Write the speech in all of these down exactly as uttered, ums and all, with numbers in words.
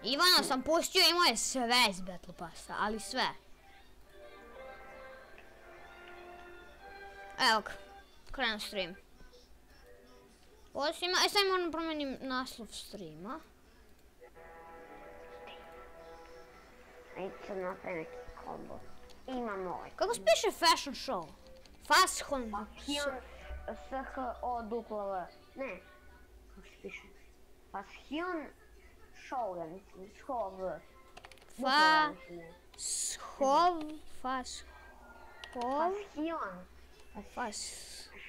Ivana sam pustio, imao je sve iz Battle Passa, ali sve. Evo ga, krenuo stream. Osim, aj sad moram promenim naslov streama. Ajde sad napravi neki kombo. Imam ovaj. Kako se piše fashion show? Fashion. Fashion, S H O W V. Ne, kako se piše? Fashion show, ja mislim, S H O V. Fa... Shov... Fas... Hov... Fashion. Fas...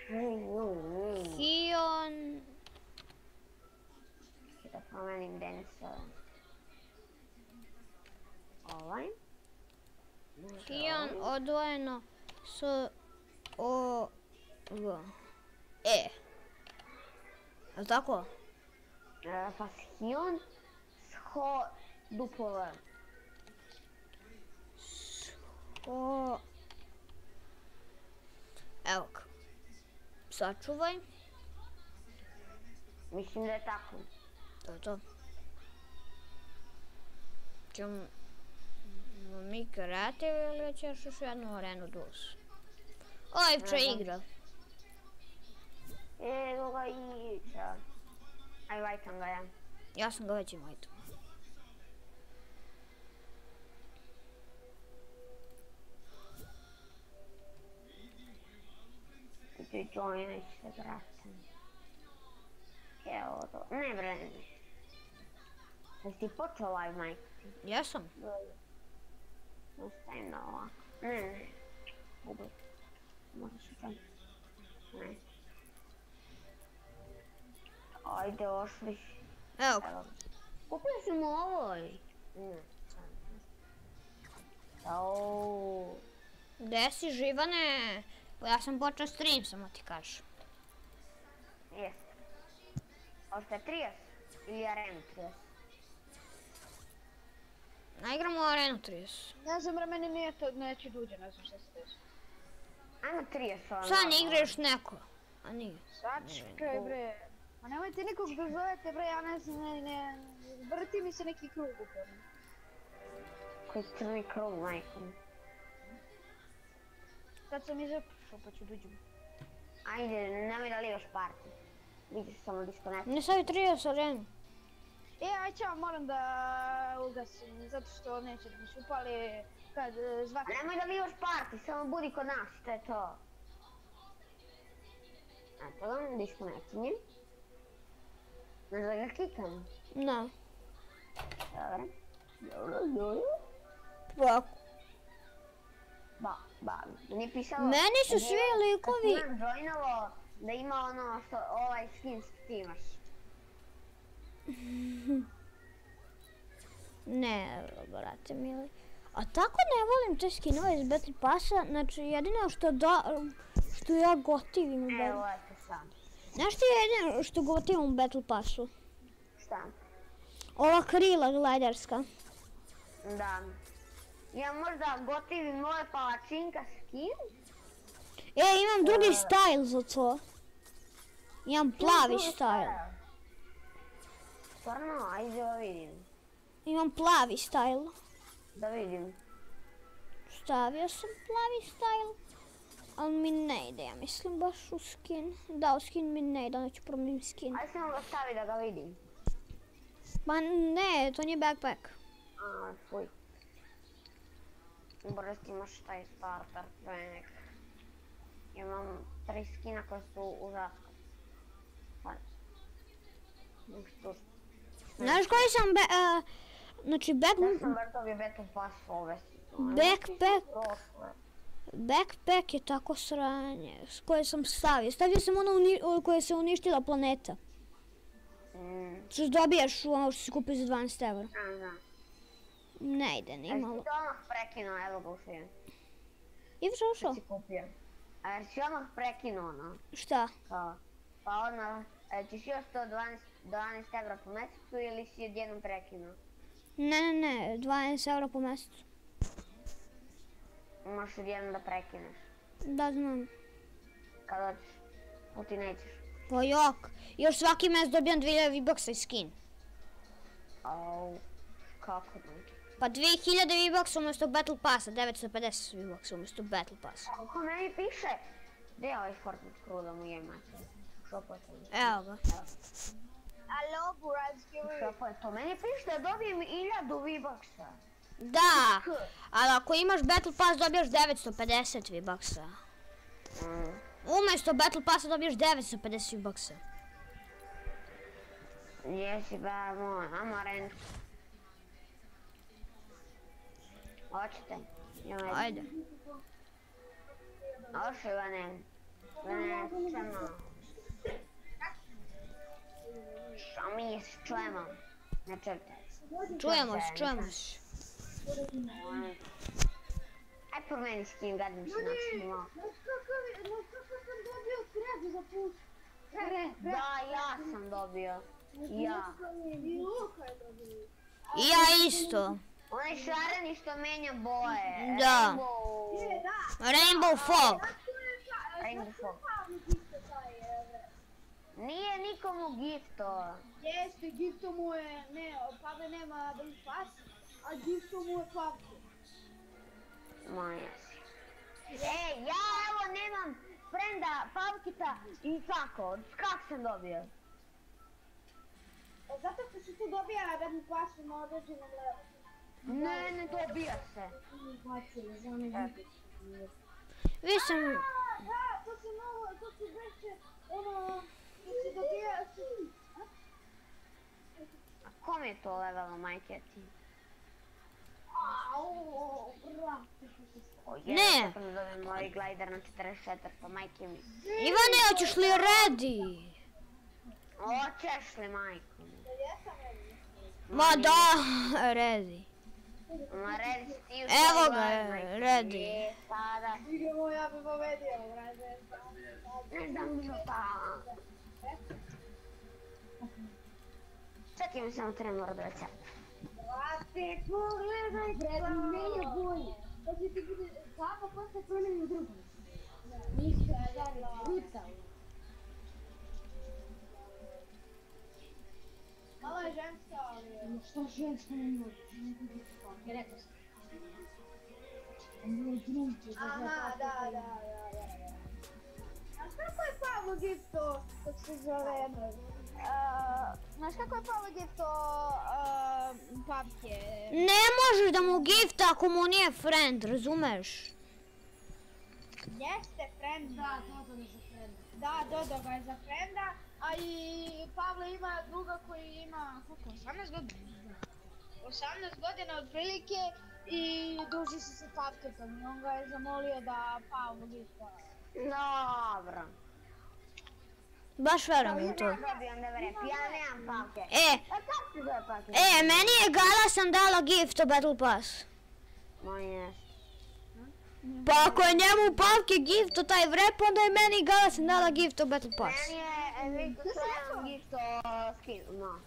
Hion... Da promenim Denis ovaj. Hion odvojeno s... O... V... E. Je li tako? Fashion S H O W V. O... Evo ga. Sačuvaj. Mislim da je tako. To je to. Ćemo mi kreativ ili ćeš još jednu arenu dus? Oj, će igra. Evo ga igra. Aj, vajtam ga ja. Ja sam ga već imao i to. Ti joinaj se, brate. Evo to. Ne, bre, ne. Jesi ti počeo live, Mike? Jesam. Ostavim da ovako. Ne, ne. Uboj. Možda se čem. Ne. Ajde, ošli. Evo ga. Kupio sam ovoj. Ne, Auuu. Gde si, Živane? Pa ja sam počeo stream, samo ti kažem. Jeste. Ošte trideset ili arenu trideset? Naigramo arenu trideset. Ne znam, bre, meni nije to, neće duđe, ne znam šta se desi. Ajmo trideset ono. Sad ne igra još neko. A nije. Sačekaj, bre. Ma nemojte nikog da zovete, bre, ja ne znam, ne, ne, vrti mi se neki krug uporno. Koji crni krug, majko. Sad sam izapušao, pa ću duđem. Ajde, nemoj da livaš party. Vidiš samo disconnect. Ne stavi trideset arenu. E, aj ćao, moram da ugasim, zato što neće da mi se upali kad zvati. A nemoj da livaš party, samo budi kod nas, to je to. Eto ga, disconnectinjem. Znaš da ga klikam? Ne. Dobro. Dobro, dobro. Ovako. Ba, ba, nije pisalo... Meni su svi likovi... Kad sam nam joinalo da ima ono što ovaj skin što ti imaš. Ne, brate mili. A tako ne volim te skinove iz Battle Passa, znači jedino što da... Što ja gotivim u Battle... Evo, eto sam. Znaš ti jedino što gotivim u Battle Passu? Šta? Ova krila glajderska. Da. Ja možda gotivim moje palačinka skin? E, imam drugi style za to. Imam plavi style. Stvarno, ajde da vidim. Imam plavi style. Da vidim. Stavio sam plavi style. Ali mi ne ide, ja mislim baš u skin. Da, u skin mi ne ide, onda ću promijenim skin. Ajde samo ga stavi da ga vidim. Ma ne, to nije backpack. A, fuj. Brst imaš taj starter trenek. Imam tri skina koje su užasne. Znaš koji sam be... Znači back... Ja sam vrtovi Battle Pass ove sezone. Backpack... Backpack je tako sranje, s koje sam stavio. Stavio sam ono koje se uništila planeta. Što dobijaš ono što si kupio za dvanaest evra. Ne ide, ni malo. Jesi ti odmah prekinuo, evo ga ušijem. I što ušao? Što si kupio? A jer si odmah prekinuo ono? Šta? Pa odmah, ćeš još to dvanaest evra po mjesecu ili si odjednom prekinuo? Ne, ne, ne, dvanaest evra po mjesecu. Možeš odjednom da prekineš? Da, znam. Kad hoćeš, u ti nećeš. Pa jok, još svaki mjesec dobijam dvije hiljade V-Bucks i skin. Au, Kako ne? Pa dvije hiljade V-Bucks umjesto Battle Passa, devetsto pedeset V-Bucks umjesto Battle Passa. Kako meni piše? Gdje je ovaj Fortnite crew da mu je mater? Šopo je to. Evo ga. Alo, burazki. Šopo je to. Meni piše da dobijem hiljadu V-Bucksa. Da, ali ako imaš Battle Pass dobijaš devetsto pedeset V-Bucksa. Umjesto Battle Passa dobijaš devetsto pedeset V-Bucksa. Jesi ba moj, ajmo rent. Hoćete? Ajde. Oši Ivane. Ivane, čemo. Što mi s čujemo? Ne čujete. Čujemo se, čujemo se. Aj promeni skin, gadim se način malo. Da, ja sam dobio. Ja. I ja isto. Onaj šareni što menja boje. Da. Rainbow. Rainbow Fog. Rainbow Fog. Nije nikomu gifto. Jeste, gifto mu je, ne, Pave nema Battle Pass, a gifto mu je Pavke. Moja si. Ej, ja evo nemam frenda Pavkita i kako? Kak sam dobio? Zato što si tu dobija Battle Pass na određenom levelu. Ne, ne dobija se. Vi sam... Da, to se novo, to se veće, ono, to se dobija... A kom je to levelo, majke ti? Au, brate. Ne. Kako ne dobijem moj glider na četrdeset četiri, majke mi. Ivane, hoćeš li ready? Hoćeš li, majko mi? Ma da, ready. Ma redi si ti u Evo svoj ga, glider, majke mi. ready. Je, sada. Idemo, ja bi povedio, brate. Ne znam šta. Čekaj mi samo tremor od recepta. Brate, pogledaj, brate, menja bolje. Da će ti bude, kako posle promeni u drugom. Ništa, da, da, brutalno. Malo je ženska, ali... Što ženska ne može? Je rekao sam. Aha, da, da, da, da. Znaš kako je Pavlo gifto, kako se zove? Znaš kako je Pavlo gifto Pavke? Ne možeš da mu gifta ako mu nije friend, razumeš? Jeste friend. Da, dodao ga za frenda. Da, dodao ga je za frenda, a i Pavlo ima druga koji ima, koliko, osamnaest godina? osamnaest godina otprilike i druži se sa Pavketom i on ga je zamolio da Pavlo gifta. Dobro. Baš verujem u to. Ja dobijem da vrep, ja nemam Pavke. E, A kako se zove Pavke? e, meni je Gala sam dala gift o Battle Pass. Moj jes. Pa ako je njemu Pavke gift o taj vrep, onda je meni Gala sam dala gift o Battle Pass. Meni je Victor Slayan gifto skin, no.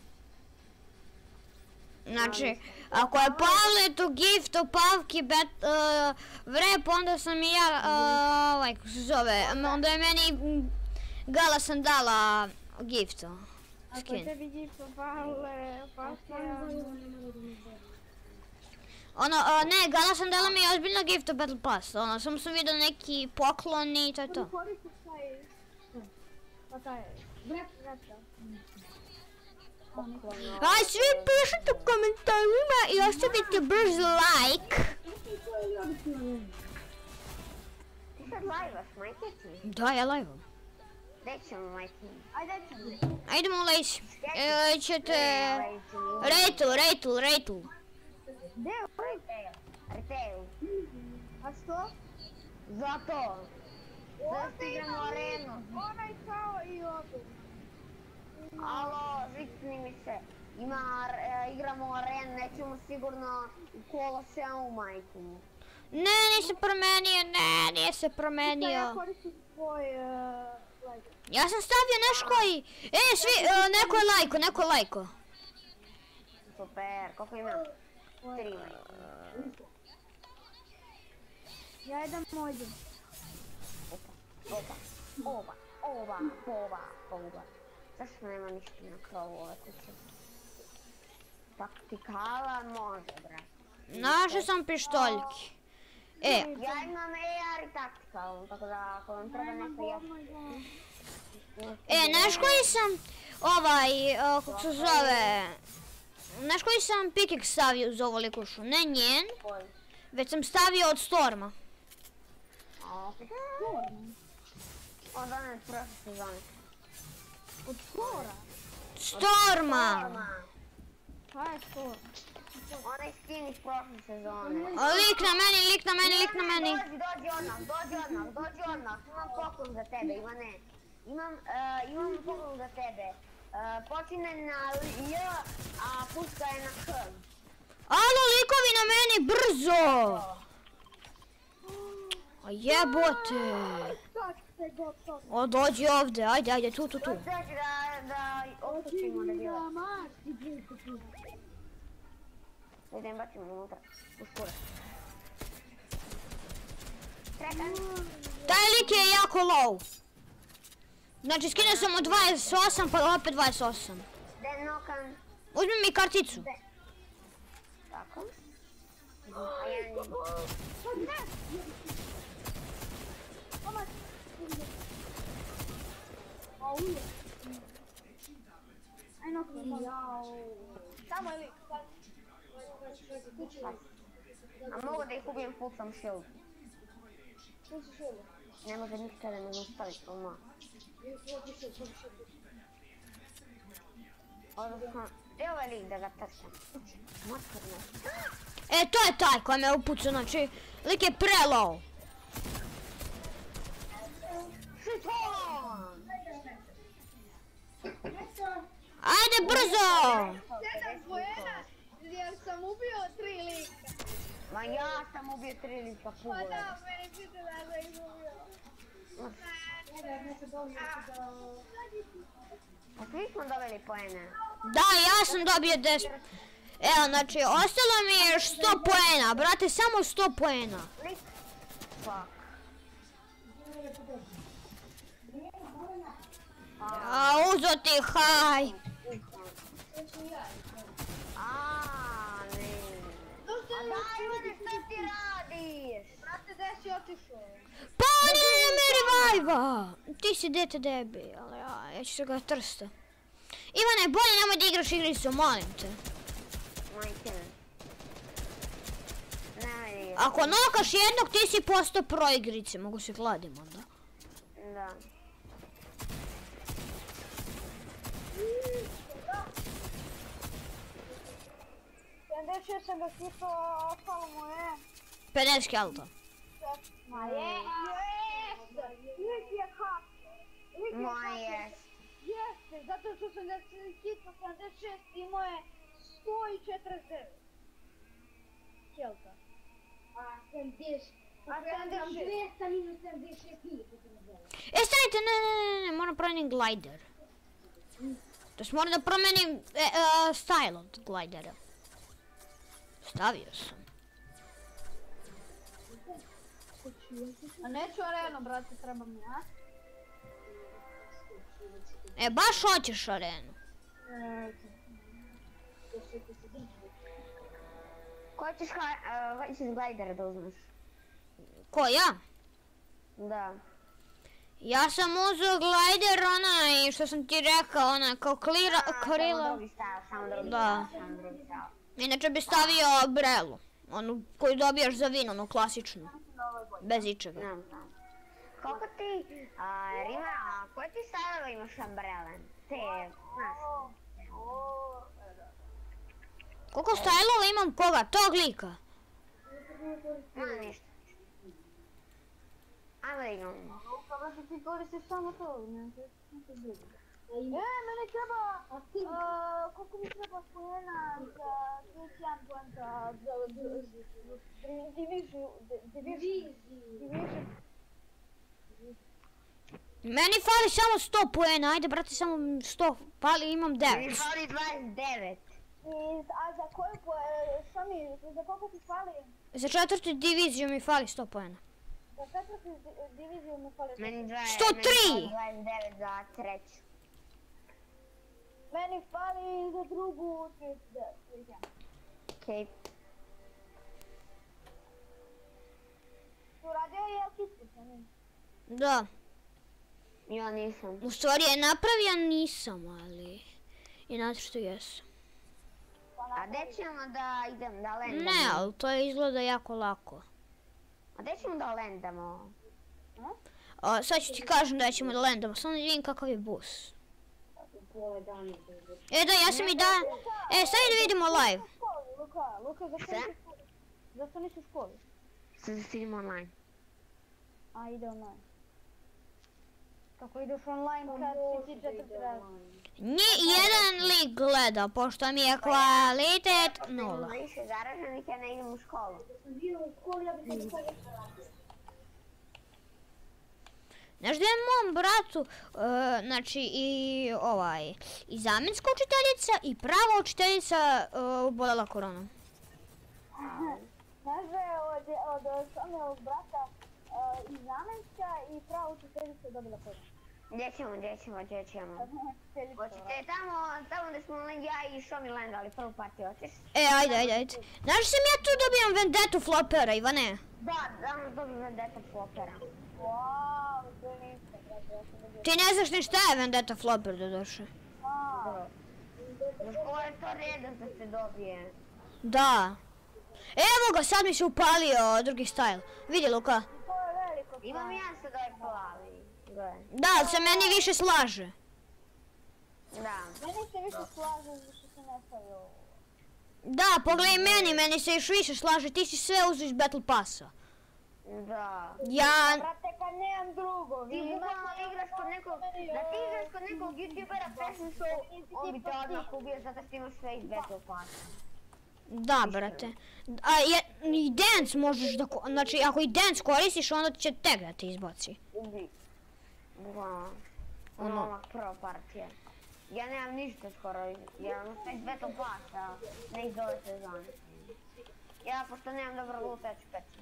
Znači, ako je Pavletu gift o Pavki bet, uh, vrep, onda sam i ja, uh, ovaj, kako se zove, onda je meni mm, Gala sam dala gift o Ako skin. tebi gifto Pavle, Pavke... Ono, uh, ne, Gala sam dala mi ozbiljno gift o Battle Pass, ono, samo sam vidio neki poklon i to je to. Koristiš taj... Pa taj... Vrep, vrep, da. Aj, svi pišite u komentarima i ostavite brzo like. Ti sad live-aš, majke ti? Da, ja live-om. Gdje ćemo, majke mi? Ajde, ćemo. Ajdemo u Lacey. E, ćete... Rejtul, rejtul, rejtul. Gdje je ovaj? Retail. Retail. A što? Zato. Zato igramo arenu. Onaj kao i ovdje. Alo, zvikni mi se. Ima, e, igramo arenu, nećemo sigurno u Koloseu, majku mi. Ne, nije se promenio, ne, nije se Ja promenio. koristim svoj like. Ja sam stavio nešto koji... E, svi, e, neko je lajko, neko je lajko. Super, koliko ima? Tri, majku. Ja idem ovdje. Opa, opa, opa, opa, opa, opa. Zašto nema ništa na krovu ove kuće? taktikala može, brate. Našao sam pištoljki. E, Ja imam A R i taktikalnu, tako da ako vam treba neko još... e, znaš koji sam, ovaj, a, kako se zove, znaš koji sam pikek stavio uz ovu likušu? Ne njen, Koji? već sam stavio od Storma. A, opet. Od one prošle sezone. Od Flora? Storma! Storma. Kaj je Flora? Onaj skin iz prošle sezone. A, lik na meni, lik na meni, lik na meni. Dođi, dođi odmah, dođi odmah, dođi odmah. Imam poklon za tebe, Ivane. Imam, uh, imam poklon za tebe. Uh, počine na J, a puška je na H. Alo, likovi na meni, brzo! A jebote! O, dođi ovdje, ajde, ajde, tu, tu, tu. Dođi da, da otočimo da djela. Idem bacimo unutra, u škure. Trekan. Taj lik je jako low. Znači, skinuo sam od dvadeset osam, pa opet dvadeset osam. Den nokan. Uzmi mi karticu. Tako. A ja njim. Samo je lik. A mogu da ih ubijem full sam shield. Ne može ništa da me zaustaviti, oma. Odnosno, gdje ovaj lik da ga trčam? Maturno. E, to je taj koji me upucao, znači, lik je pre low. Šiton! Ajde, brzo! Sedam poena, jer sam ubio tri lika. Ma ja sam ubio tri lika Pa pugove. da, meni pita da sam ih ubio. A svi smo dobili poene. Da, ja sam dobio deset. Evo, znači, ostalo mi je još sto poena, brate, samo sto poena. Lik. Fuck. A, uzo ti, haj. Aaa, ne. A daj mene, što ti radiš? Znate gdje si otišao? Pa on je na me revive-a. Ti si dete debi, ali ja, ja ću se ga trsta. Ivane, bolje nemoj da igraš igricu, molim te. Majke me. Nemoj da igraš. Ako nokaš jednog, ti si postao pro igrice, mogu se kladim onda. Da. sedamdeset šest sam ga skipao, ostalo mu je... pedeset kelta. Ma je, jeste, lik je hak. Moj jest. Jeste, zato što sam ga skipao sedamdeset šest, imao je sto četrdeset devet. Kelta. A sedamdeset, A sedamdeset šest. dvesta minus sedamdeset šest hiljada. E, stanite, ne, ne, ne, ne, moram promenim glider. To jest moram da promenim e, e, style od glidera. Stavio sam. A neću arenu, brate, treba mi, a? E, baš hoćeš arenu. Koji ćeš ha- uh, hoćeš glidera da uzmeš? Ko, ja? Da. Ja sam uzeo glider onaj, što sam ti rekao, onaj kao klira, A, Samo krila. drugi stav, samo drugi Da. stav, samo drugi stav. Inače bi stavio brelu, onu koju dobijaš za vino, onu klasičnu. Bez ičega. Ne znam. Koliko ti, a, Rima, a koje ti stavove imaš umbrele? Te, znaš. Koliko stajlova imam koga? Tog lika. Ma ništa. Ajmo da igramo. Pa brate, ti koristiš samo to, ne, to je drugo. E, meni treba, uh, koliko mi treba pojena za trideset jedan poenta za diviziju, diviziju, diviziju. Meni fali samo sto poena, ajde brate, samo sto, fali, imam Mi devet. fali dvadeset devet. I, a za koju po, šta mi, za koliko ti fali? Za četvrtu diviziju mi fali sto poena. Za četvrtu di- diviziju mi fali. Meni dvadeset, sto tri. meni fali dvadeset devet za treću. Meni fali za drugu trideset devet. Okej. Tu radio je kitku sa njim. Da. Ja nisam. U stvari je napravio, nisam, ali... I znate što jesu. A gdje ćemo da idem, da lendamo? Ne, ali to izgleda jako lako. A gdje ćemo da lendamo? A, sad ću ti kažem da ćemo da lendamo, samo da vidim kakav je bus. E da, ja sam i da... E, sad da vidimo live. Luka, Luka, zašto Šta? nisi u školi? Zašto nisi u školi? Sad da stidim online. A, ide online. Kako ideš online kad si ti četvrti razred? Nje jedan lik gleda, pošto mi je kvalitet nula. Ima više zaraženih, ja ne idem u školu. Znaš da je mom bratu, e, znači i ovaj, i zamjenska učiteljica i prava učiteljica e, oboljela koronom. Znaš da je od, od Somijelovog brata uh, i znamenska i prava učiteljica dobila koronu. Gdje ćemo, gdje ćemo, gdje ćemo? Hoćete tamo, tamo gdje smo ja i Šomi lendali prvu partiju, hoćeš? E, ajde, ajde, ajde. Znaš da sam ja tu dobijam vendetu flopera, Ivane? Da, danas dobijem vendeta flopera. Wow, to nisam, brate, ja sam dobila. Ti ne znaš ni šta je vendeta floper do duše. A, Za škola je to redom da se dobije. Da. Evo ga, sad mi se upalio drugi stajl. Vidi, Luka. to je veliko. Imam ja sad ovaj plavi. Gledaj. Da, ali se meni više slaže. Da. Meni se više slaže što se ne stavi ovo. Da, pogledaj meni, meni se još više slaže. Ti si sve uzeo iz Battle Passa. Da. Ja... Brate, kad nemam drugo, Ti vi bukvalno igraš kod nekog, da ti igraš kod nekog youtubera Fashion Show, on bi te odmah ubio zato što imaš sve iz Battle Passa. Da, brate. A je, i dance možeš da... ko- Znači, ako i dance koristiš, onda će tag da te izbaci. Ubi. Bukvalno. Ono. Ono ovak prva partija. Ja nemam ništa skoro, ja imam sve iz Battle Passa, ne iz ove sezone. Ja, pošto nemam dobro luta, ja ću peći.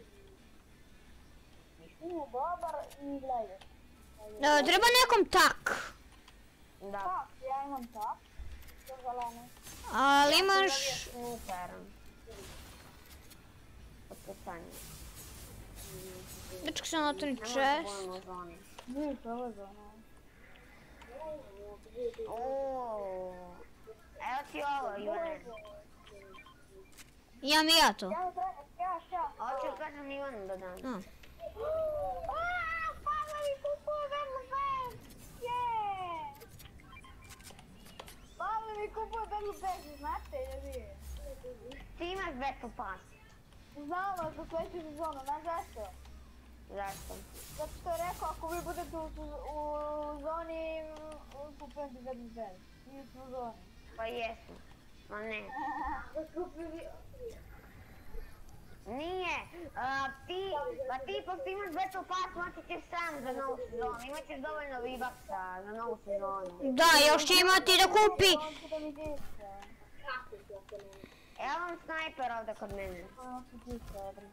u dobar i gledaj. E, treba nekom tak. Da. Tak, ja imam tak. To zeleno. Ali imaš... Ja sam dobio super. Otpucanje. Dečko se natrni Ne možda čest. budemo u zoni. Vidite, ovo je zeleno. Oooo. Evo ti ovo, Ivane. Imam i ja to. Ja, ja, ja. Hoću kažem Ivanu da dam. A. Aaa, Pavle mi kupuje Battle Pass! Je! Pavle mi kupuje Battle Pass, znate ili? Ti imaš Battle Pass. Znamo za sljedeću sezonu, znaš zašto? Zašto? Zato što je rekao ako vi budete u, u, u zoni, kupujem ti Battle Pass. Mi smo u zoni. Pa jesmo. Ma ne. Nije, a, ti, pa ti pošto imaš Battle Pass moći ćeš sam za novu sezonu, imat ćeš dovoljno V-Bucksa za novu sezonu. Da, još će imati da kupi. On će da mi diše. Evo vam snajper ovdje kod mene. On će diše, odri.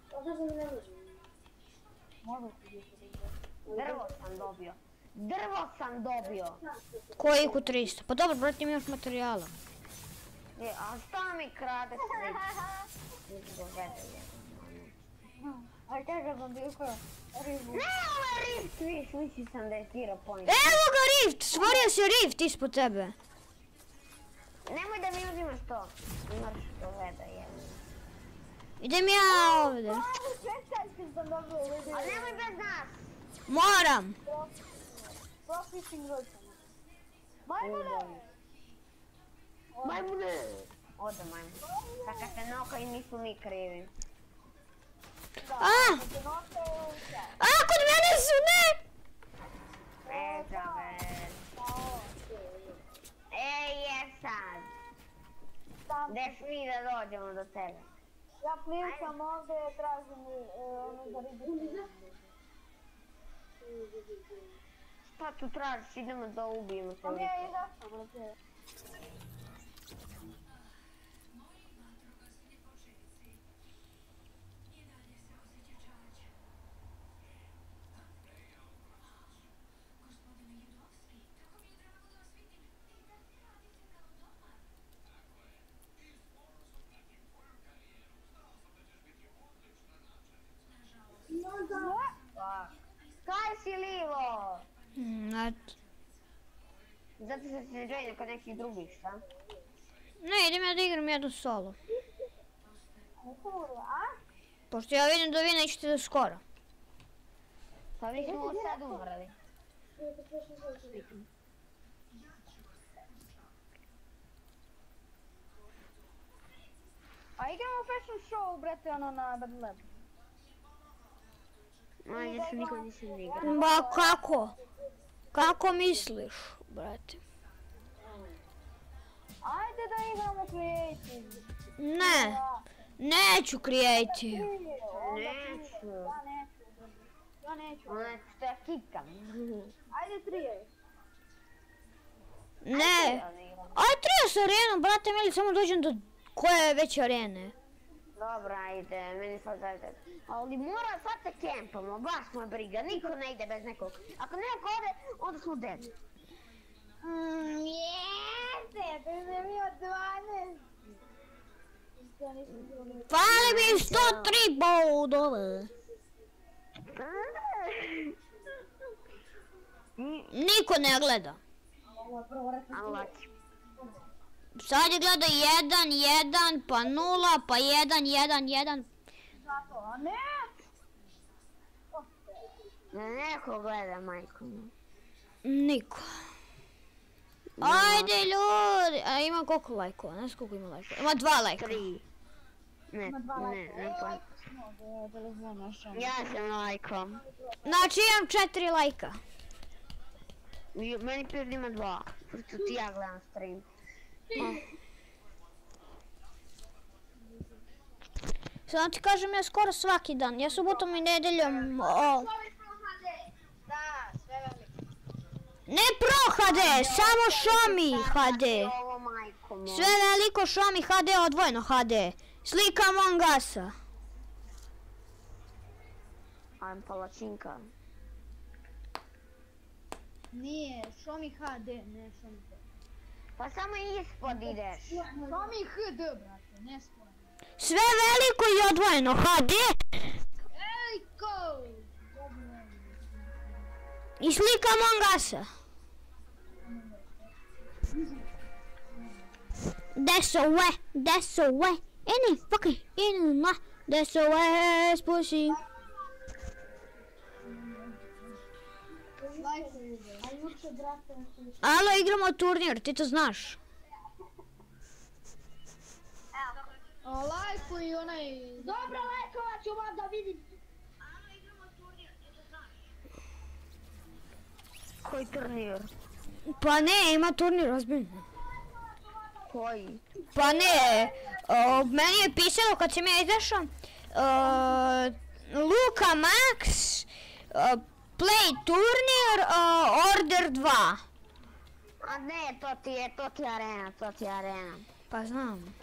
Može ti diše da ide. Drvo sam dobio. Drvo sam dobio. Koji ku tristo? Pa dobro, brate, imaš materijala. Je, a šta mi kradeš svi? Nisi do vede je. Ali kažem vam Bilko, ribu. Ne, ovo je Rift, viš, misli sam da je zero point. Evo ga Rift, stvorio se Rift ispod tebe. Nemoj da mi uzimaš to. Imaš do vede je. Idem ja ovdje. Ajde, šestajske sam dobio, vidi. A nemoj bez nas. Moram. Profishing ročama. Majmune! Majmune! Ode majmun. Kaka se noka i nisu mi krivi. A, Znači, note je a, kod mene su, ne. E, čave. E, jesam. tam. Gdeš mi da dođemo do tebe? Ja plimkam ovdje, tražim ono za ribu. Šta tu tražiš? Idemo da ubijemo se Pa nije lice. izašao, brate. Eto. Zato što si se joina kod nekih drugih, šta? Ne, idem ja da igram jedno solo. A? Pošto ja vidim da vi nećete da skoro. Pa mi smo sad umrli. A igramo fashion show, brate, ono na Bad Lab. No, ja se nikad nisam igrao. Ba kako? Kako misliš, brate? Ajde da igramo creative. Ne, neću creative. Neću. Ja neću. Ja neću. Ona što ja kikam. Ajde trije. Ne. Aj trio s arenom, brate, mili, samo dođem do koje je već arene. Dobro, ajde, meni sad ajde. Ali mora sad se kempamo, baš me briga, niko ne ide bez nekog. Ako neko ode, onda smo dead. Mmm, jeste, to je bio dvanaest. Fali mi sto tri bodove. Niko ne gleda. Allah. Sad je gleda jedan, jedan, pa nula, pa jedan, jedan, jedan. Zato, a ne? Neko gleda, majko. Niko. Ajde ljudi. A ima koliko lajkova? Ne znam koliko ima lajkova. Ima dva lajka. Tri. Ne, ne, ne pa. Ja sam lajko. Znači imam četiri lajka. Meni prije ima dva. Pošto ti ja gledam stream. Sad ti kažem ja skoro svaki dan. Ja subotom i nedeljom... O, Da, sve veliko. ne Pro ha de, samo Xiaomi ha de. Ovo majko moja. Sve veliko Xiaomi ha de, odvojeno ha de. Slika Among Usa. Ajme palačinka. Nije, Xiaomi ha de, ne Xiaomi ha de. Pa samo ispod ideš. Xiaomi ha de, brate, ne spojno. Sve veliko i odvojeno ha de. Veliko! I slika Among Usa. That's away, that's away. Any fucking in my that's away, pussy. A juče, brate, Alo, igramo turnir, ti to znaš. lajkuj onaj... Dobro, lajkovat ću vam da vidim. Koji turnir? Pa ne, ima turnir, ozbiljno. Koji? Pa ne, o, meni je pisalo kad sam ja izašao, o, Luka Max, o, Play turnir, o, Order dva. A ne, to ti je, to ti je arena, to ti je arena. Pa znam.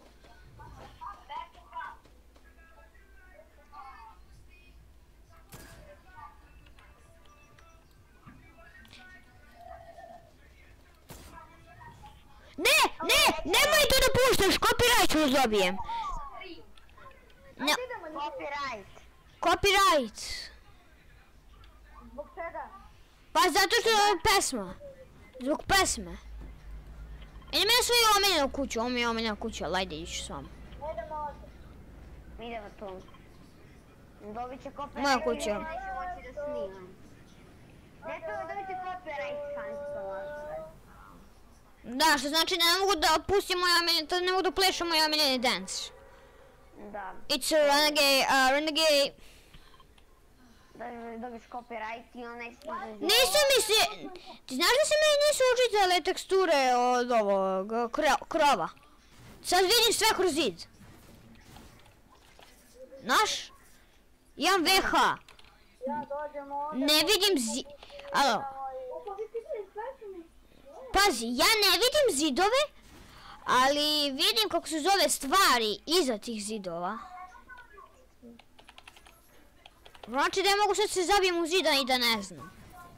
Ne, ne, nemoj to da puštaš, copyright ću dobijem. Ne, Copyright. copyright. Zbog čega? Pa zato što je pesma. Zbog pesme. Idem ja svoju omiljenu kuću, ovo mi je omiljena kuća, ali ajde ići s vama. Idemo ovdje. Idemo tu. Dobit će copyright. Moja kuća. Neće moći da snimam. Ne to dobit će copyright, šansa. Da, što znači da ne mogu da pustim moj omiljeni, da ne mogu da plešam moj omiljeni dance. Da. It's a renegade, uh, renegade. Da dobiš copyright i on neće... Nisu mi se, ti znaš da se meni nisu učitale teksture od ovog kro- krova. Sad vidim sve kroz zid. Znaš? Imam ve ha. Ja dođem ovdje. Ne vidim zid. Alo, pazi, ja ne vidim zidove, ali vidim kako se zove stvari iza tih zidova. Znači da ja mogu sad se zabijem u zida i da ne znam.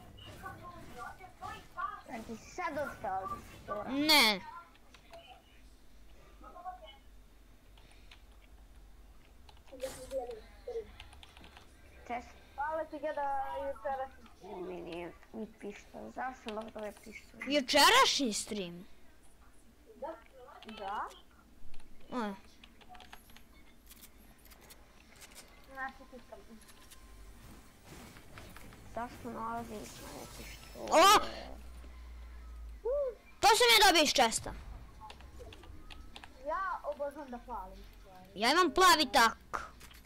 Ti si sad ostao. Ne. Čest. Pale ti ga da jučeras. Mi nije ni pištolj. Zašto sam baš ovaj pištolj? Jučerašnji stream. Da? O, Znači ti sam. Zašto nalazim svoje pištolje? O! To sam ja dobio iz česta. Ja obožavam da palim stvari. Ja imam plavi tak.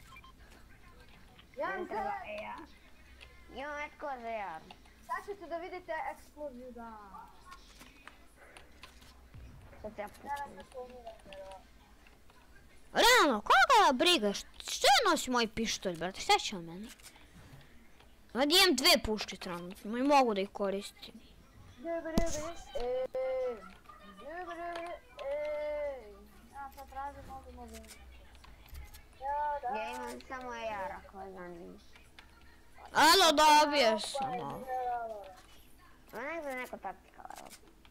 Ja Ne vam treba treba, ja. Imam netko za jar. sad ćete da vidite eksploziju da... Sad ja Ja putim. ne spominjate. Realno, koga briga? Što ja nosim moj pištolj, brate? Šta će on meni? Ovdje imam dve puške trenutno i mogu da ih koristim. Dobro, dobro, eee. Dobro, dobro, eee. Ja sad tražim ovdje mobilu. Ja, da. Ja imam samo jar ako je zanimljivo. Alo, dobio sam ovo. Ma nek za neko taktika, evo.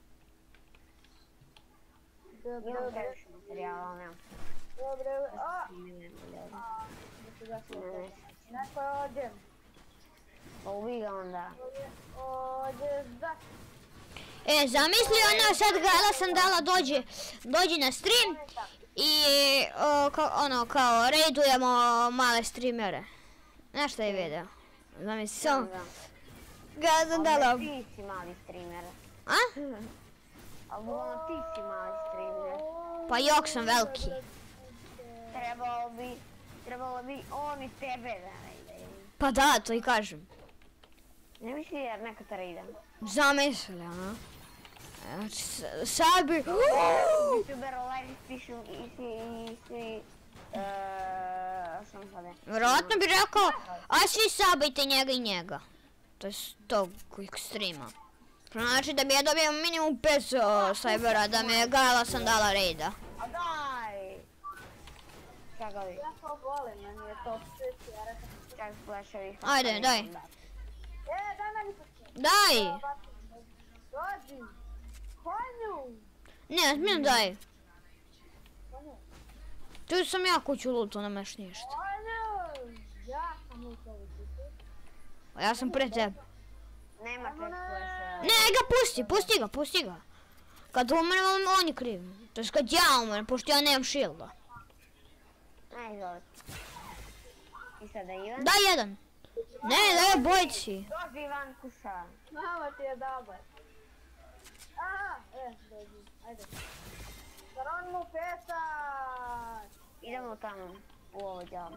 Dobro, Imam dobro, previše materijala, ali nemam. dobro, a, Ne, ne, ne, a, da se ne, ne. neko je ovdje. Pa ubi ga onda. Ovdje, da. E, zamisli ona sad Gala Sandala dođe, dođe na stream i o, ka, ono kao raidujemo male streamere. Znaš šta je video? Zamisli samo Gala Sandala. Ali ti si mali streamer. A? Ali ono ti si mali streamer. Pa jok sam veliki. Trebalo bi, trebalo bi on i tebe da raidaju. Pa da, to i kažem. Ne misli jer neka te raida. Zamisli, a? Znači, s- sad bi... YouTuber live pišu i svi, i svi, eee, što mi sada? Vjerojatno bi rekao, a svi sabajte njega i njega. To je tog kojeg streama. Znači da bi ja dobio minimum petsto sajbera da me Gala Sandala raida. A daj! Čekaj, Ja to volim, meni je to sviđa, ja rekao. čak flashovi. Ajde, daj. E, daj meni puške. Daj! Dođi. Konju. Ne, smijem daj. Konju. Tu sam ja kuću luto, nemaš ništa. Konju. Ja sam u to učitu. A ja sam pre tebe. Nema čak flashovi. Ne, ga pusti, pusti ga, pusti ga. Kad umrem, on je kriv. To je kad ja umrem, pošto ja nemam šilda. Aj, izvolite. I sada Ivan. Daj jedan. Ne, daj obojci. Dođi Ivan kuša. Mama ti je dobar. Aha, e, dođi, ajde. Saronu pesak. Idemo tamo, u ovo djelo.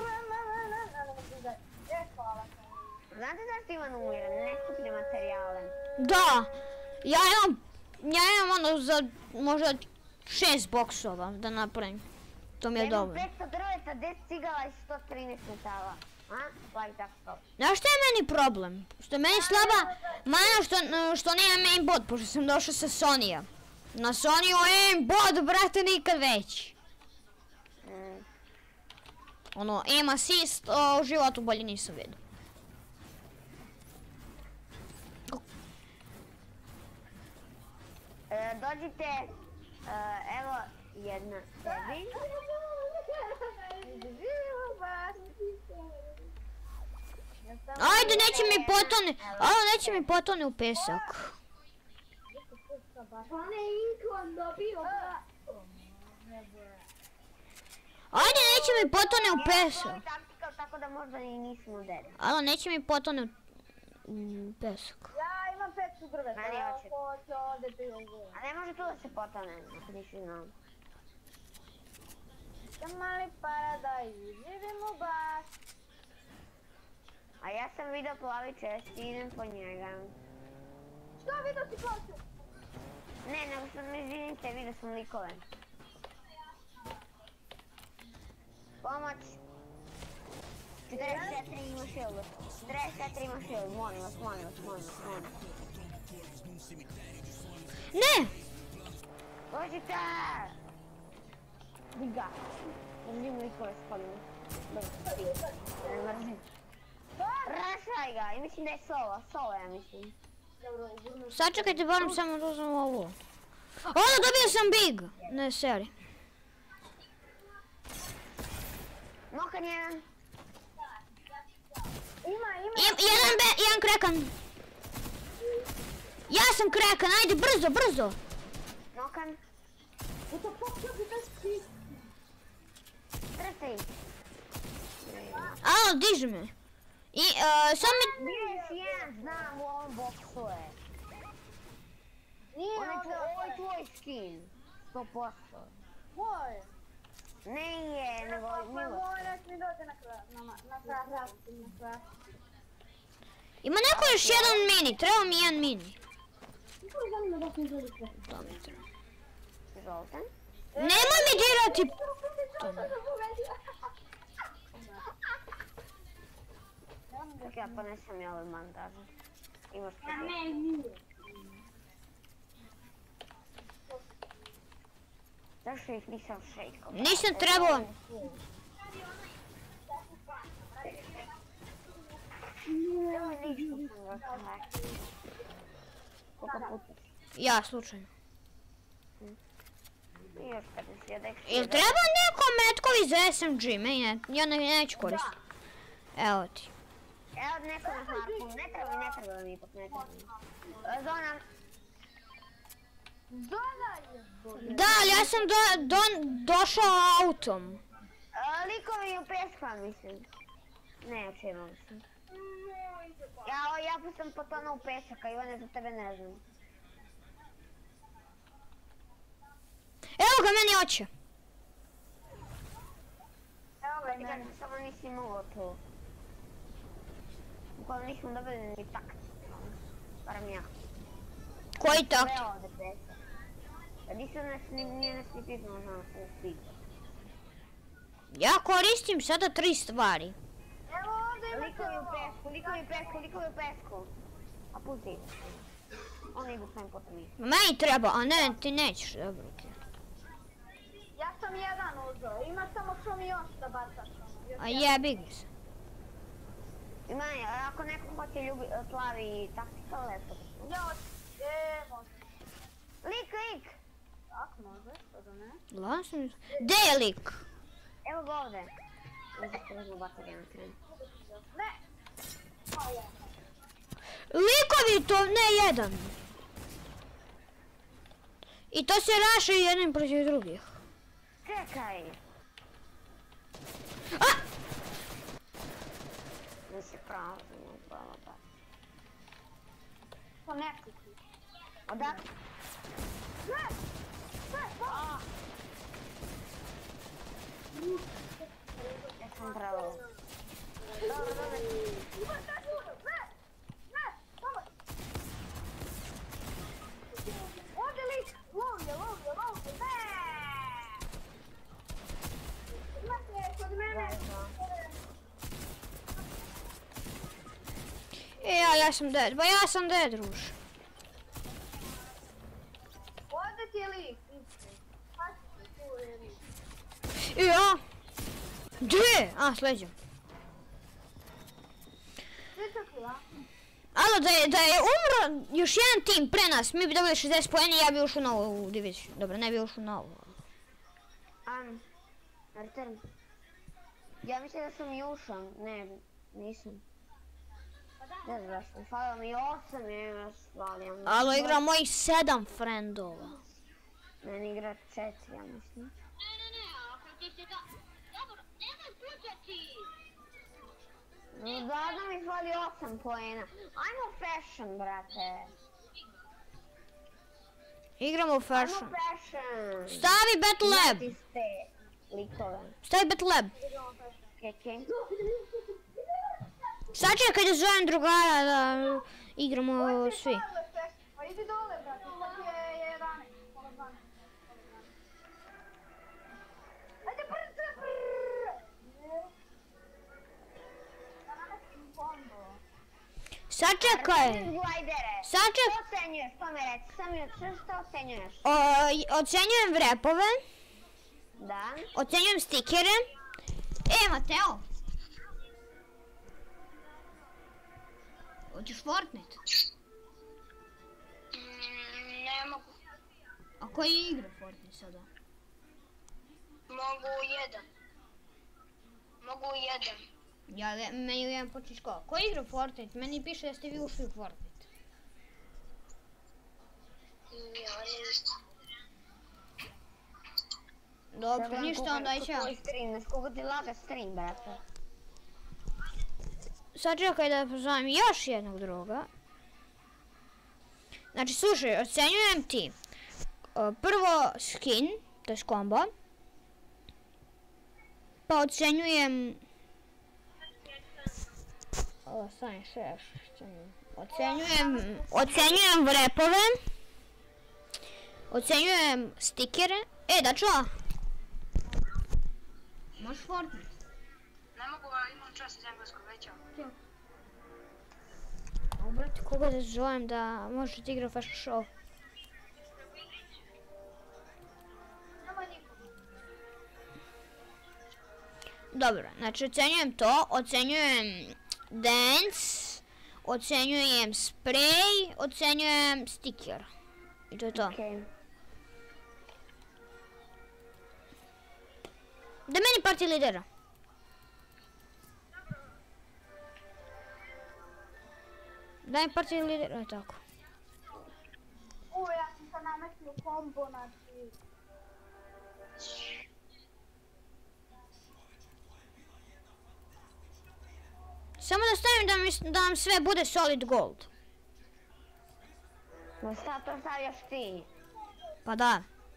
E, hvala. Znate zašto Ivan umire? Ne skuplje materijale. Da, ja imam, ja imam ono za možda šest boksova da napravim. To mi je Imam dobro. petsto drveta, deset cigala i sto trinaest metala. A? Plavi tako stop. Znaš što je meni problem? Što je meni slaba mana što, što nema aimbot, pošto sam došao sa Sonija. Na Soniju aimbot, brate, nikad veći. Mm. Ono, aim assist, o, u životu bolje nisam vidio. E, dođite, e, evo jedna tebi. Ajde, neće mi potone, alo, neće mi potone u pesak. On je Inkon dobio Ajde, neće mi potone u pesak. Plavi taktika, tako da možda i nismo dead. Alo, neće mi potone u u pesak. Ja imam petsto drveta, Meni ja hoće. hoću ovdje bilo. A ne može tu da se potone, ako nisi znao. Sam mali paradajz, živim u baš. A ja sam vidio plavi čest i idem po njega. Što vidio si plaću? Ne, nego sam, izvinite, vidio sam likove. Pomoć. četrdeset četiri ima shield. četrdeset četiri ima shield, molim vas, molim vas, molim vas, molim vas. Ne! Dođite! Diga. Držim likove s kolima. Dobro, ti. Ne mrzim. Rašaj ga, i mislim da je solo, solo ja mislim. Sačekajte, moram samo da uzmem ovo. Ono, dobio sam big! Ne, seri. Mokan jedan. Ima, ima. I, jedan, be, jedan krekan. Ja sam krekan, ajde brzo, brzo. Nokan. What the fuck, what the fuck? Trci. Alo, diži me. I uh, sad mi... Gdje si jedan, znam, u ovom boksu je. Nije Ovo je tvoj, ovo je ovdje. tvoj skin. sto posto. Moj. Ne je, nego Kako je Milo. moj, nek mi dođe na kraj. Na, na, na kraj, na kraj. Ima neko još jedan mini, treba mi jedan mini. Kako je zanima da sam želi sve? To mi treba. Izvolite. Nemoj mi dirati! Čak ja ponesem i ove mandaže. Imaš Ja to. ne, nije. Zašto ih nisam šejkao? Nisam trebao. Evo ništa sam ga rekao. Koliko puta? Ja, slučajno. I još pedeset. Jel treba neko metkovi za S M G? Meni ne, ja ne, neću koristiti. Evo ti. Evo neko na harpu. Ne treba mi, ne treba mi ipak, ne treba mi. Zona. Zona je. Da, ali ja sam do, do, došao autom. A, likovi u peskva, mislim. Ne, očima mislim. Ja, ja pa sam potonuo u pesak, a Ivane za tebe ne znam. Evo ga, meni oće. Evo ga, ti kažem, samo nisi mogao tu. Ukoliko nismo dobili ni takt. Barem ja. Koji takt? Sve ovdje pesak. Da nisam nas ni, nije nas ni pitno, znam se uspiti. Ja koristim sada tri stvari. Evo ovdje ima Likovi u pesku, likovi u pesku, likovi u pesku. A pusti. Oni idu svojim potom i. Meni treba, a ne, ti nećeš, dobro. Ja sam jedan uzeo, ima samo što mi još da bacaš. A jebi ga se. Ima, ako neko hoće ljubi, plavi taktika, lepo. Ja hoću, e, može. Lik, lik! Ako može, što da ne. Glasno. Gde je lik? Evo ga ovdje. Možda se vezmo baterija na krenu. Ne! Pa je. Likovi to, ne jedan. I to se raše jednim protiv drugih. Čekaj! A! Nisi pravo, sam upravo pa. To ne piti. Odak? Ne! Ne, pa! Ja sam pravo. Dobro, dobro. Ima šta ljudo, ne! Ne, pomoć! Ovdje lik, lovlje, lovlje, lovlje, ne! Imate kod mene... E, ja, ja sam dead, ba ja sam dead, ruš. Ovdje ti je lik, isto. Pazite, tu je lik. I ja. Gdje? A, sleđem. Svi to kila? Alo, da je, da je umro još jedan tim pre nas, mi bi dobili šezdeset poena i ja bi ušao na ovu diviziju. Dobro, ne bi ušao na ovu. Am, return. Ja mislim da sam i ušao, ne, nisam. Ne znam zašto, falilo mi osam i još valijam. Alo, igra mojih sedam frendova. Meni igra četiri, ja mislim. Ne, ne, ne, ako ti se da... Dobro, nemoj pucati! Zadno mi fali osam poena. Ajmo fashion, brate. Igramo u Ajmo fashion. fashion. Stavi Battle Lab. Imati ste likove. Stavi Battle Lab. Keke. Sad čekaj da zovem drugara da igramo svi. Pa idi dole, brate, sad je jedanaest, pola dvanaest. Ajde brzo, brzo! Da nametim kombo. Sad čekaj. Glajdere. Sad čekaj. Što ocenjuješ, to me reci, sam mi što što ocenjuješ? O, ocenjujem vrepove, Da. ocenjujem stikere. E, Mateo. Hoćeš Fortnite? Mm, ne mogu. A koji igra Fortnite sada? Mogu jedan. Mogu jedan. Ja, meni je jedan počeš kao, ko igra Fortnite? Meni piše da ste vi ušli u Fortnite. Dobro, ništa, onda ića. Tvoj stream, znaš koliko ti laga stream, brate. Sad čekaj da pozovem još jednog druga. Znači, slušaj, ocenjujem ti uh, prvo skin, to je kombo. Pa ocenjujem... Ovo, stani, sve još ocenjujem. Ocenjujem, ocenjujem repove. Ocenjujem stikere. E, da čuo? Možeš Fortnite? Ne mogu, imam čas iz engleskog veća. O, brate, koga da zovem da možeš ti igra Fashion Show? Dobro, znači ocenjujem to, ocenjujem dance, ocenjujem spray, ocenjujem sticker. I to je to. Okej. Da meni party lidera. Daj mi party lidera, je tako. U, ja sam sad nametio kombo, znači... Samo da stavim da, mi, da nam sve bude solid gold. Ma šta to stavljaš ti? Pa da.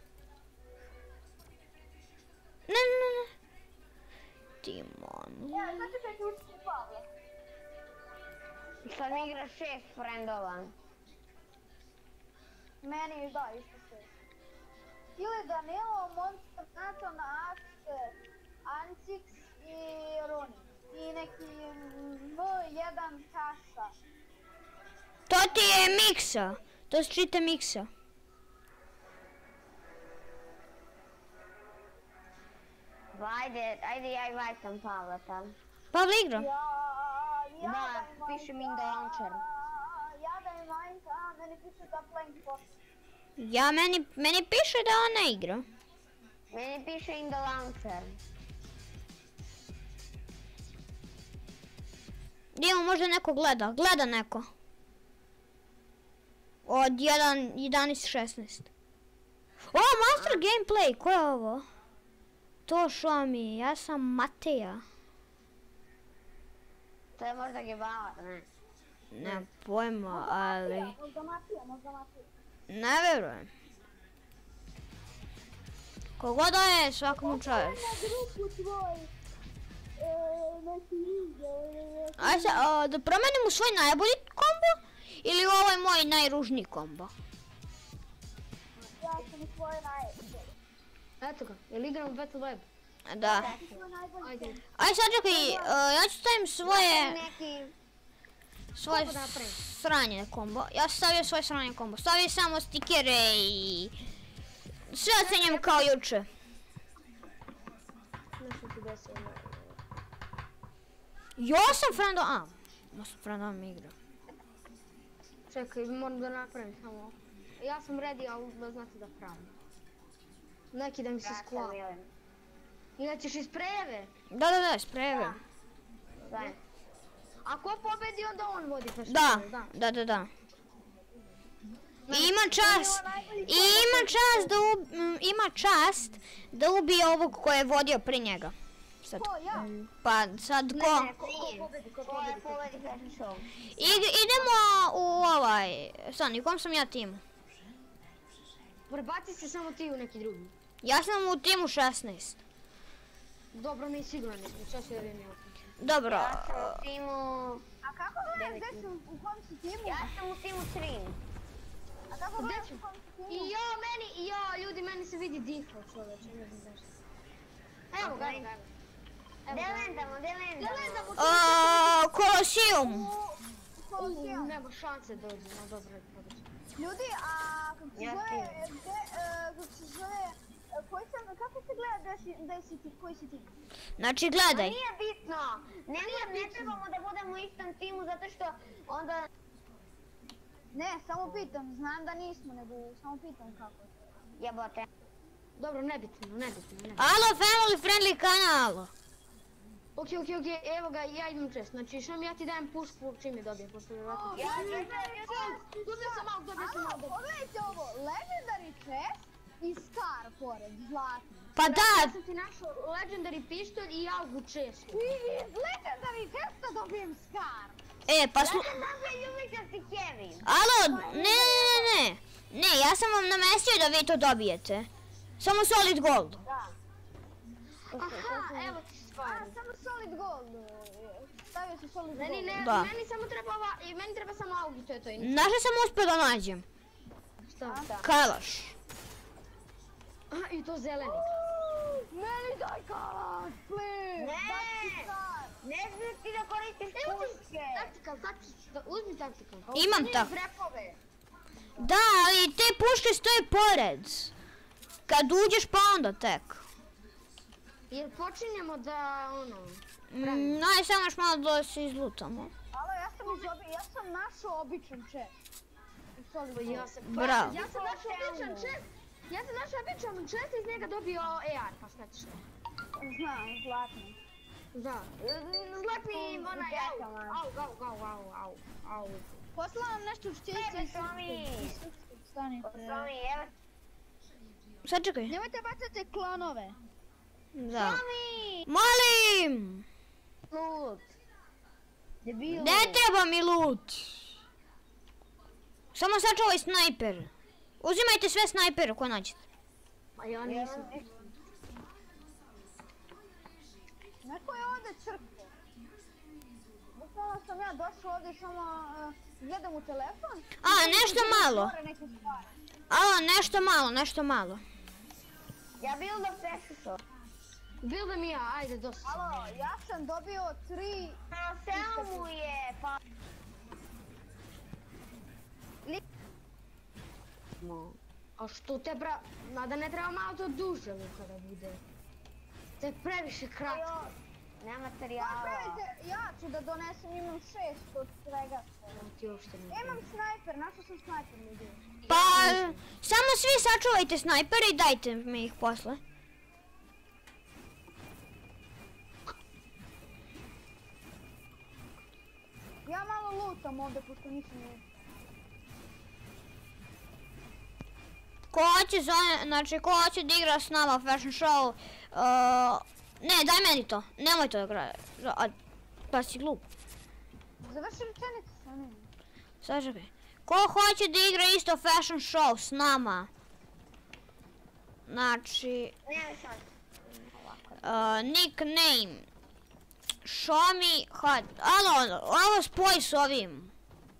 Ne, ne, ne. Timon. Ja, sad ću te učiti Pavle. Sad mi igra šest frendova. Meni da, isto sve. Ili Danilo, Monster, Naton, Ax, Ancix i Roni. I neki M jedan kasa. To ti je miksa. To se čita miksa. Ajde, ajde ja i vajtam Pavla tam. Pavle igra. Ja, ja Da, im piše mi in the launcher. Ja da im majka, a meni piše da playing for. Ja, meni, meni piše da on ne igra. Meni piše in the launcher. Idemo, možda neko gleda. Gleda neko. Od jedan jedanaest šesnaest. O, Master Gameplay, ko je ovo? To show mi, ja sam Mateja. To je možda gebala, ne? Nemam pojma, ali... Možda Matija, možda Matija. Ne verujem. Kogoda je, svakom čast. Na grupu tvoj. E, neki video. Ajde se, a, da promenimo svoj najbolji kombo ili ovaj moj najružniji kombo? Ja sam i svoje najbolje. Eto ga, jel igram Battle Web? Da. Svoje najbolje. Ajde. Ajde sad čekaj, a, ja ću stavim svoje, Neki... svoje Kombo da napravim. sranje kombo. Ja sam stavio svoje sranje kombo. Stavio samo stikere i... Sve ocenjujem kao juče. Nešto ti desio. Ja sam friendo... A, ja sam friendo mi igra. Čekaj, moram da napravim samo. Ja sam ready, ali da znate da pravim. Neki da mi se skla. Ili ćeš iz prejeve? Da, da, da, sprejeve. Daj. Ako pobedi, onda on vodi pa Da, da, da, da. I ima čast, i ima čast da ub, m, ima čast da ubije ovog ko je vodio pri njega. Sad, Ko, ja? pa sad ko? Ne, ko pobedi, ko pobedi, pobedi Fashion Show. I, idemo u ovaj, sad, u kom sam ja timu? Prebaci se samo ti u neki drugi. Ja sam u timu šesnaest. Dobro, mi sigurno nismo, što se vrijeme otići. Dobro, Ja sam u timu... A kako gledaš gdje si, u kom si timu? Ja sam u timu tri. A kako Gdje gledaš ću? u kom si timu? I ja, meni, i ja, ljudi, meni se vidi default čovječe, ne znam zašto. Evo ga, evo ga. Gdje lendamo, gdje lendamo? a, Kolosijum. U, nema šanse dođe, no dobro, podržaj. Ljudi, a kako se Ja zove, ti. gdje, e, kako se zove, e, koji sam, kako se gleda gdje si, gdje si ti, koji si ti? Znači, gledaj. Nije bitno. Ne, ne, ne trebamo da budemo u istom timu zato što onda... Ne, samo pitam, znam da nismo, nego samo pitam kako. Jebote. Dobro, nebitno, nebitno, nebitno. Alo, family friendly kanal. Ok, ok, ok, evo ga, ja imam čest. Znači, što mi ja ti dajem pušku čim je dobijem, pošto je ovako... Ja, ja, ja, Dobio sam malo, dobio sam malo, Alo, dobio. pogledajte ovo, legendary chest i Scar pored, zlatni. Pa da, Ja sam ti našao legendary pištolj i augu čestu. I iz legendary chesta dobijem Scar. e, pa slu... Dobio ljubičasti Kevin. Alo, ne, ne, ne, ne. Ne, ja sam vam namestio da vi to dobijete. Samo solid gold. Da. Aha, evo ti A, stvari. samo solid gold. Stavio si solid Meni, gold. ne, Da. meni samo treba ova, i meni treba samo augi, to je to. i ništa. Znaš šta sam uspio da nađem? Šta? Kalaš. Aha, i to zeleni. Meni daj kalaš, please. Ne. Daj ti Scar. Ne smiješ ti da koristiš Evo ti, puške. taktikal, taktikal, uzmi taktikal. Imam tak. Vrepove. Da, ali te puške stoje pored. Kad uđeš pa onda tek. Jer počinjemo da, ono... Mm, aj, samo još malo da se izlutamo. Alo, ja sam, iz obi, ja sam našao običan chest. I solid gold. Ja sam, Bravo. ja sam našao običan čest. Ja sam našao običan čest i iz njega dobio E R, pa šta ćeš šta. Znam, zlatni. Da. Zlatni, onaj, au, au, au, au, au, au, au. Poslala nam nešto što će Tebe, iz Tomi. srpskog stanice. Tomi, evo. Sad čekaj. Nemojte bacati klonove. Da. Tomi. Molim! Lut. Debilu. Ne treba mi loot. Samo sačuvaj snajper. Uzimajte sve snajpere ko nađete. A ja nisam. Neko je ovdje crkvo. Bukvalno sam ja došao ovdje samo uh, gledam u telefon. A, nešto malo. Gore neke stvari. A, nešto malo, nešto malo. Ja bil da preslušao. Bil da mi ja, ajde, dosta sam. Alo, ja sam dobio tri... Na selu mu je, pa... No. A što te bra... Mada ne treba malo to duže Luka da bude. To je previše kratko. Nema Pa materijala. pravite, ja ću da donesem, imam šest od svega. Nemam ti uopšte ne Imam snajper, našao sam snajper ljudi. Pa, samo svi sačuvajte snajpere i dajte mi ih posle. Ja malo lutam ovdje, pošto nisam lutam. Ko hoće, zone, znači ko hoće da igra s nama fashion show, uh, ne, daj meni to, nemoj to da igra, a, pa si glup. Završi rečenicu sa njim. Sad čekaj. Ko hoće da igra isto fashion show s nama, znači, Nema šanse. uh, nickname, show me hot, alo, ovo spoj s ovim.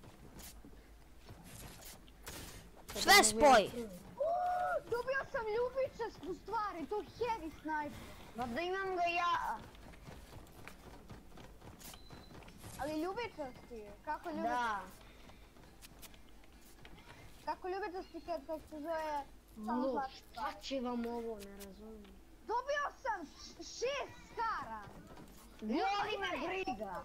Sve spoj. Dobio sam ljubičastu stvari, to heavy sniper. Ma da imam ga ja. Ali ljubičasti, kako ljubičasti? Da. Kako ljubičasti kad, kad se zove samo Lu, zlatni šta stvar? će vam ovo, ne razumijem. Dobio sam š- šest skara. Boli me briga.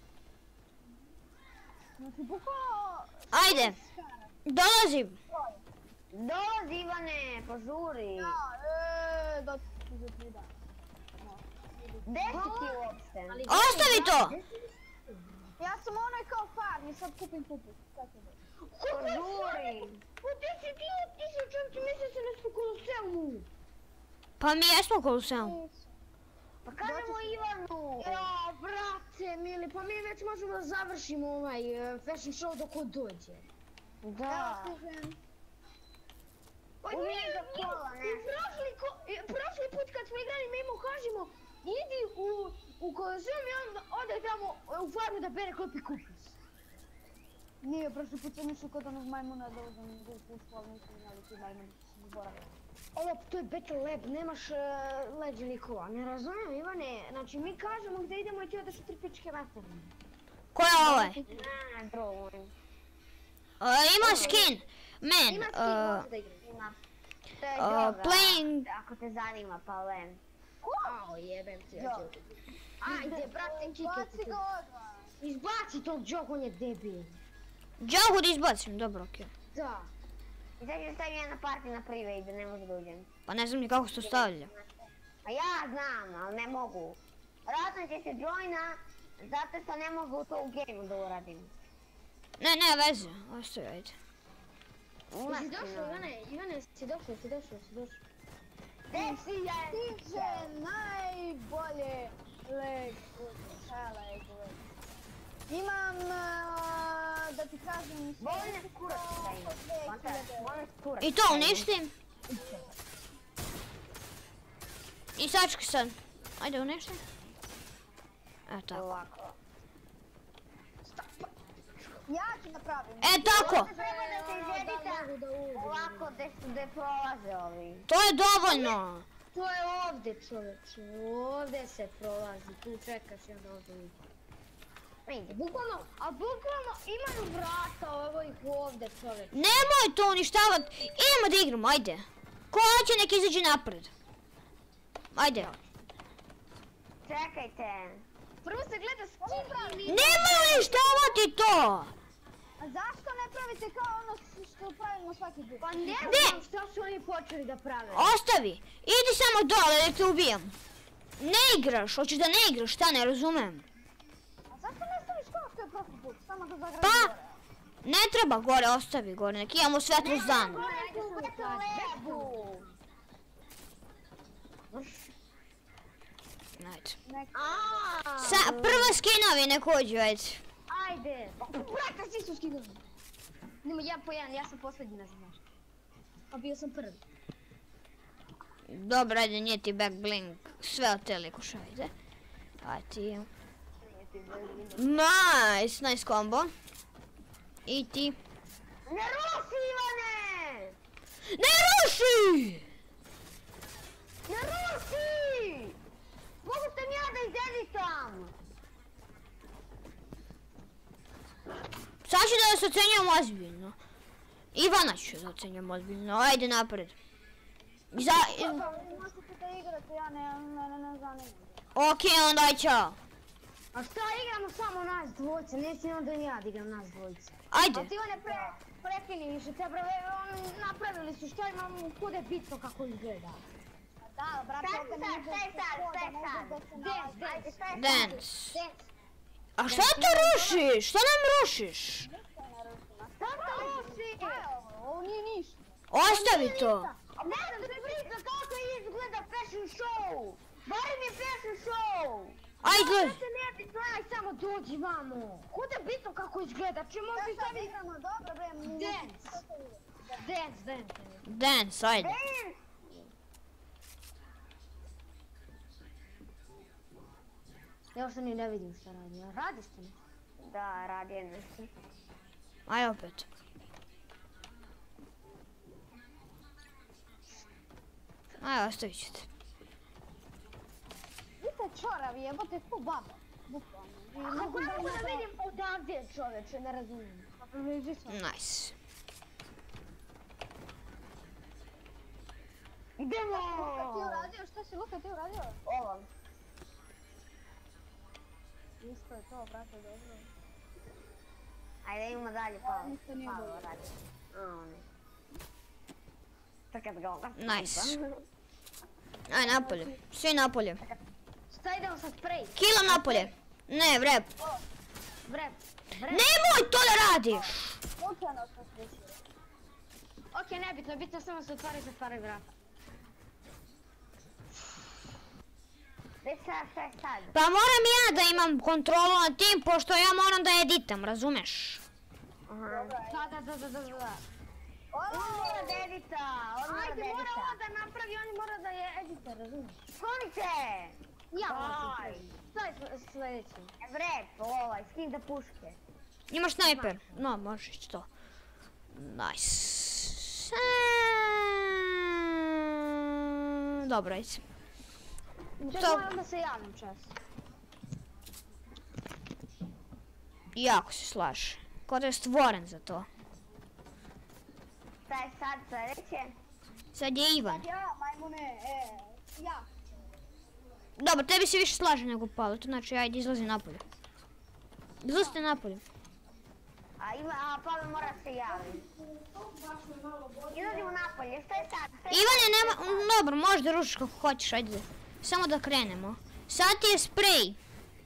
Znači, bukvalno Ajde, skara. dolazim. Dolazi Ivane, požuri. Da, eee, da ću za tri dana. Gde si ti uopšte? Ostavi to. Ja sam onaj kao farm i sad kupim pupus. Kako da? Požuri. Pa ti si ti, ti si čem ti misli se nešto koloseumu. Pa mi jesmo koloseum. Pa kažemo Ivanu. Ja, brate, mili, pa mi već možemo da završimo ovaj uh, fashion show dok on dođe. Da. Evo stižem. Pa Uvijek nije, za nije, pola, ne? i prošli, ko, i prošli put kad smo igrali mi mu kažemo idi u, u koloseum i on ode tamo u farmu da bere klopi kupus. Nije, prošli put sam išao kod onog majmuna da uzem u pušku, ali nisam znali ti majmuni, sam zaboravila. Ovo, to je Battle Lab, nemaš uh, leđe likova, ne razumijem Ivane, znači mi kažemo gdje idemo i ti odeš u trpičke vaterne. Ko je ovaj? Ne, drugi. Uh, ima skin. Man, Ima uh, skin, može da igra. Ima. To je Uh, droga. playing- Ako te zanima, pa len. Ao, jebem ti, ja ću. Ajde, brate, Baci kikati. ga odmah. Izbaci tog Džog, on je debil. Džahu da izbacim, dobro, okej. Da. I sad ću stavim jedna party na prive i da ne može da uđem. Pa ne znam ni kako se to stavlja. A ja znam, ali ne mogu. Vratno će se joina, zato što ne mogu to u gameu da uradim. Ne, ne veze, ostavi, ajde. Jesi došao, Ivane, Ivane, si došao, si došao, si došao. Gde si ja? Stiže najbolje legove, šta legove. Imam, uh, da ti kažem, Volim se kurac da imam. Volim se kurac. I to uništim. I sački sad. Ajde uništim. E tako. Ovako. ja ću napravim. E tako. Treba da se izedita ovako gde prolaze ovi. To je dovoljno. To je ovdje, čovječe, ovdje se prolazi, tu čekaš i onda ovdje vidiš. Vidi. Bukvalno, a bukvalno imaju vrata, ovo ih ovdje, čovječe. Nemoj to uništavat. Idemo da igramo, ajde. Ko hoće nek izađe napred. Ajde. Čekajte. Prvo se gleda s kim pravi. Nemoj uništavati to. A zašto ne pravite kao ono što pravimo svaki put? Pa ne Ne. znam što su oni počeli da prave. Ostavi. Idi samo dole da te ubijam. Ne igraš, hoćeš da ne igraš, šta ne razumem. A zašto ne staviš kao što je prošli put? Samo da zagradi Pa, gore. ne treba gore, ostavi gore, nek imamo svetlost dana. Ajde u lebu. Ajde. Aaaa. Sa, prvo skinovi nek uđu, ajde. Ajde. Brate, svi su skidali. Nemo jedan po jedan, ja sam posljednji, ne znaš. A bio sam prvi. Dobro, ajde, nije ti back blink, sve od te likuša, ajde. Ajde ti. Nice, nice combo. I ti. Ne ruši, Ivane! Ne ruši! Ne ruši! Mogu sam ja da izeditam! Sad ću da vas ocenjujem ozbiljno. Ivana ću da ocenjujem ozbiljno, ajde napred. Za... Možete da igrate, ja ne, ne, ne, ne zanimam. Okej, onda aj čao. A šta igramo samo nas dvojice, nisi onda ni ja da igram nas dvojice. Ajde. A ti one pre, prekini više, te brave, on, napravili su šta imam, kude bitno kako izgleda. Da, brate, Šta je opet sad, ne šta je sad, šta je sad? Dance, dance, Ajde, šta je sad? Dance. dance. A šta to rušiš? Šta nam rušiš? Šta to ruši? Ovo nije ništa. Ostavi to. Ne znam se priča kako izgleda fashion show! Barem je fashion show! Ajde, gledaj. Šta se ne bi aj samo dođi vamo. Kude bitno kako izgleda, če možda i Sad stavi... igramo, dobro, bre. Dance. Dance, dance. Dance, ajde. Dance! Ja što ni ne vidim šta radi, a radiš to nešto? Da, radi je nešto. Aj opet. Aj, ostavit ću te. Vidite čoravi, jebote, ko baba. Bukvalno. I Kako mogu ne mogu da napravim- vidim odavde čoveče, ne razumijem. Pa približi se. Nice. Idemo! Luka ti uradio, šta si Luka ti uradio? Ovo. Isto je to, brate, dobro. Ajde, idemo dalje, pa. Ništa nije Pavlo dobro. radi. A, on je. Čekaj da ga Nice. Aj, napolje. Svi napolje. Šta idemo sad spray? Kilo napolje. Ne, vrep. Vrep. Vrep. Nemoj to da radiš! Slučajno sam slišio. Okej, nebitno, bitno samo se otvaraju i zatvaraju vrata. Gde sad, šta je sad? Pa moram ja da imam kontrolu nad tim, pošto ja moram da editam, razumeš? Aha. Da, da, da, da, da, da. On mora da edita, on mora da Ajde, mora edita. on da napravi, on mora da je editor, razumiješ? Sklonite! Ja moram Aj. Šta je sl- sljedeće? Vrep, ovaj, skin da puške. Imaš snajper. No, možeš ići to. Nice. Eee, Dobro, ajde. Čekaj, To- moram da se javim čas. Jako se slaže. Ko da je stvoren za to. Šta je sad sljedeće? Sad je Ivan. Ja, majmune, e, ja. Dobro, tebi se više slaže nego Palo, to znači ajde izlazi napolje. Izlazite napolje. A ima, a Pavel mora se javi. Izlazimo napolje, šta je sad? Šta je Ivane, nema, dobro, možeš da rušiš kako hoćeš, ajde. Samo da krenemo. Sad ti je sprej.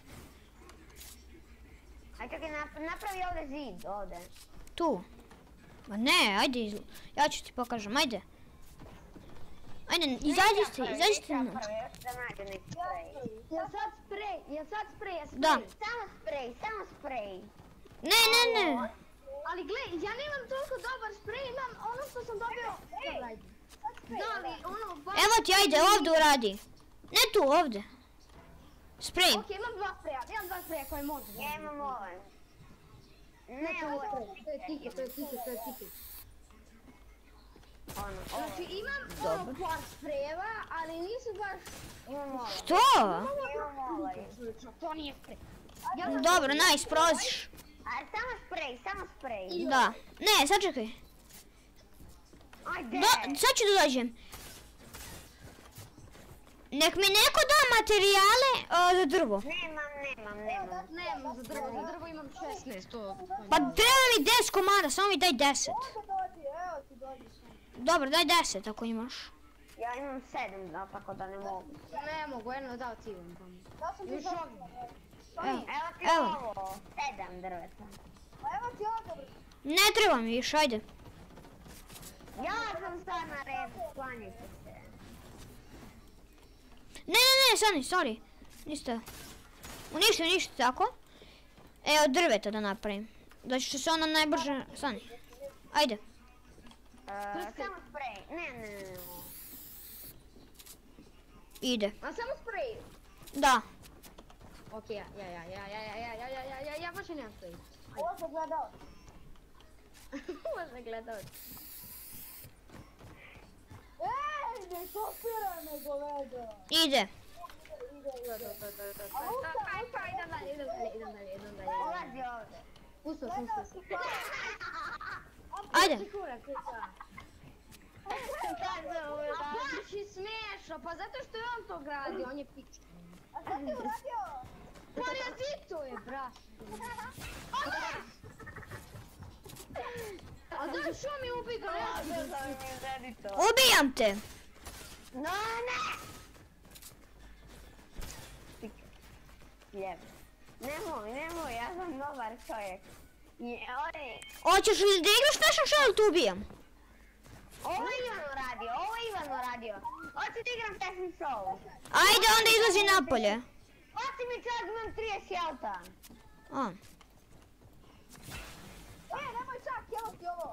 Aj čekaj, napravi ovdje zid, ovdje. Tu. Ma ne, ajde, izla... ja ću ti pokažem, ajde. Ajde, izađite, izađite na noć. Da nađe neki sprej. Jel sad sprej, jel sad sprej, jel sprej? Da. Samo sprej, samo sprej. Ne, ne, ne. Ali gle, ja nemam toliko dobar sprej, imam ono što sam dobio. Da, ali ono... Baš... Evo ti, ajde, ovdje uradi. Ne tu, ovdje. Sprej. Ok, imam dva spreja, imam dva spreja koje mogu. Ja imam ovaj. Ne, Ne, to je ovo sprej, to je tiket, to je tiket, to je tiket. ono, Znači imam ono par sprejeva, ali nisu baš... imam ovaj. Što? Imam ovaj. To nije sprej. Dobro, nice, proziš. A samo sprej, samo sprej. Da. Ne, sad čekaj. Ajde. Do, sad ću da dođem. Nek mi neko da materijale o, za drvo. Nemam, nemam, nemam. Nemam za drvo, za drvo imam šesnaest, to... Pa treba mi deset komada, samo mi daj deset. Evo dođi, evo ti dođi. Dobro, daj deset ako imaš. Ja imam sedam, da, tako da ne mogu. Ne mogu, jedno dao ti vam tamo. Da sam ti Još došao. ovdje. Evo, Evo ti evo. ovo, sedam drveta. Pa evo ti ovo. Ne treba mi više, ajde. Ja sam sad na redu, sklanjajte se. Ne, ne, ne, Sani, sorry. Niste. Uništi, uništi, tako. E, od drveta da napravim. Da ću se ono najbrže... Sani. Ajde. Uh, samo sprej, ne, ne, ne, ne. Ide. A samo sprej? Da. Ok, ja, ja, ja, ja, ja, ja, ja, ja, ja, ja, ja baš i nemam sprej. Ovo sam gledao. Možda gledao. Ej, ne kopira me govedo. Ide. Idem dalje, idem dalje, idem dalje, idem dalje. Ulazi ovdje. Pustio sam, pustio sam. Ajde. Kurac, kuca. A baš je smiješno, pa zato što je on to gradio, on je pička. A šta ti uradio? Parazito je, brat. A daj što mi ubi ga, ja sam Ubijam te. No, ne! Jebe. Nemoj, nemoj, ja sam dobar čovjek. I, ovaj, Hoćeš li da igraš nešto što li te ubijam? ovo je Ivan uradio, ovo je Ivan uradio. Hoću da igram Tessin Soul. Ajde, onda izlazi napolje. Hoću mi čak, imam trideset jelta. A. E, nemoj čak, evo ti ovo.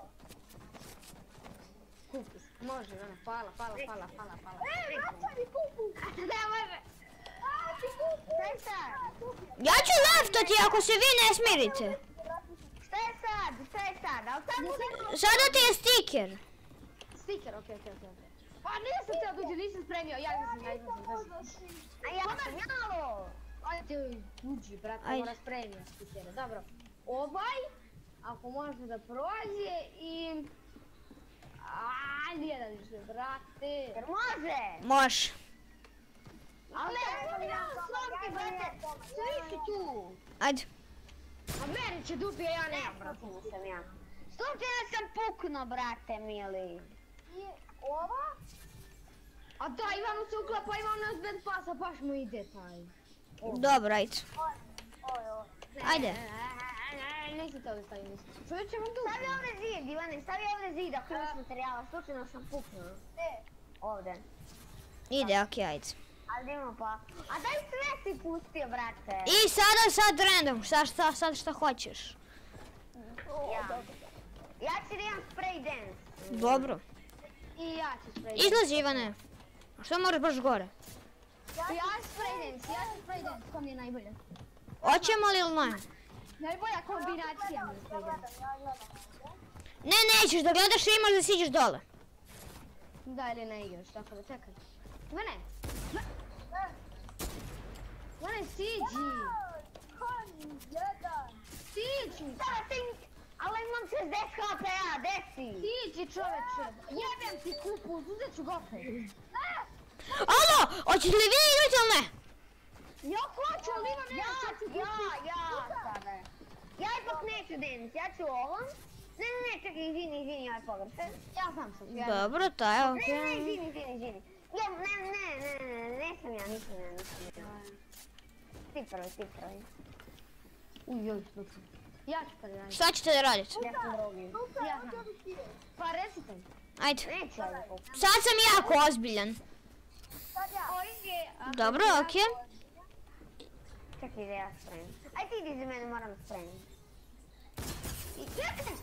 kupus. Može, Ivana, hvala, hvala, hvala, hvala, hvala. E, vraćaj mi kupu. Ne može. A, ti kupu. Šta je sad? Ja ću leftati ako se vi ne smirite. Šta je sad? Šta je sad? Ali sad bude... Sada ti je stiker. Stiker, okej, okej, okej. Pa nisam teo dođe, nisam spremio, ja izlazim, ja izlazim. A ja sam jalo. Ajde, uđi, brate, Ajde. mora spremio stikere, dobro. Ovaj, ako može da prođe i... Ajde, jedan više, brate. Jer može. Može. Ali ne, ja slomke, brate. Svi su tu. Ajde. A meni će dupije, ja nemam, brate. Slučajno sam ja. Slučajno sam puknuo, brate, mili. I ova? A da, Ivanu se uklapa, Ivan nas bez pasa, baš mu ide taj. Dobro, ajde. Oj, oj. Ajde. Nisam te ovdje stavio, nisam. Čovječ ćemo tu. Stavi ovdje zid, Ivane, stavi ovdje zid ako imaš materijala. Slučajno sam puknuo. Ne. Ovdje. Ide, okej, ajde. Ali idemo pa. A daj sve si pustio, brate. I sada sad random, sad šta, sad šta hoćeš. Ja. Ja ću da imam spray dance. Dobro. I ja ću spray. Izlazi, Ivane. A što moraš baš gore? Ja ću spray dance, ja ću spray dance, ko mi je najbolje. Hoćemo li ili ne? Najbolja kombinacija mi je spray dance. Ja gledam. Ne, nećeš da gledaš i imaš da siđeš dole. Da ili ne igraš, tako da čekaj. Ivane! Ivane, siđi! Konj, jedan. Siđi! Da, ti... Ali imam šezdeset ha pe a, desi. Siđi, čoveče! Jebem ti kupus, uzet ću ga opet. Alo, hoćeš li vi igrati ili ne? Ja hoću, ali imam Ja, nešto, sad ću ja, kupus. ja sada. Ja ipak neću dance, ja ću ovom. Ne, ne, ne, čekaj, izvini, izvini, ovaj pogrešan. Ja sam sad, ja. Dobro, to je Ne, ne, okej. izvini, izvini, izvini. Ja, ne, ne, ne, ne, nisam ja, nisam ja, nisam ja. Ti prvi, ti prvi. Uj, joj, slučaj. Ja ću prvi raditi. Šta ćete da radite? Ja sam drugi. Ja znam. Pa recite mi. Ajde. Neću ja da kupim. Sad sam jako ozbiljan. Dobro, okej. Čekaj da ja spremim. Aj ti idi za mene, moram da spremim. I čekaj!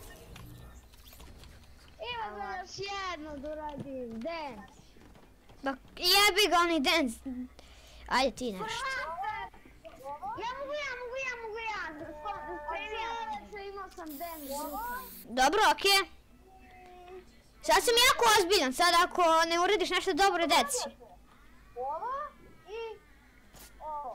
Ima za još jedno da uradim, dance. Bak, jebi ga onaj dance. Ajde ti nešto. Ja mogu, ja mogu, ja mogu, ja. Spremio sam. Imao sam dance. Dobro, okej. Sad sam jako ozbiljan, sad ako ne uradiš nešto dobro deci. Ovo i ovo.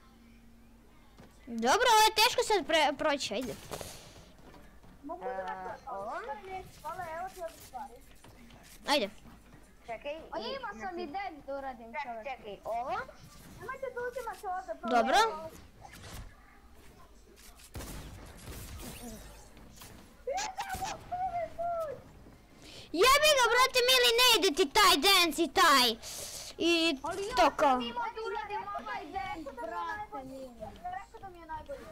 Dobro, ovo je teško sad pre, proći, ajde. Mogu da napravim. Ovo? Hvala, evo ti ovdje stvari. Ajde. Čekaj. A ima sam i dance da uradim Čekaj, čovjek. čekaj, ovo? Nemojte da uzimate ovdje. Dobro. Jebi ga, brate mili, ne ide ti taj dance i taj. I to kao. Imao da uradim ovaj dance, brate mili. Rekao da mi je najbolje.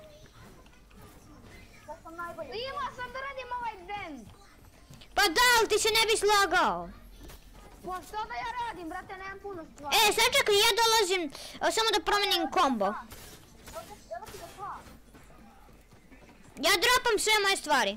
Da sam najbolje. Imao sam da radim ovaj dance. Pa da, ali ti se ne bi slagao. Pa što da ja radim, brate, nemam puno stvari. E, sad čekaj, ja dolazim, evo, samo da promenim kombo. Evo ti da sva. Ja dropam sve moje stvari.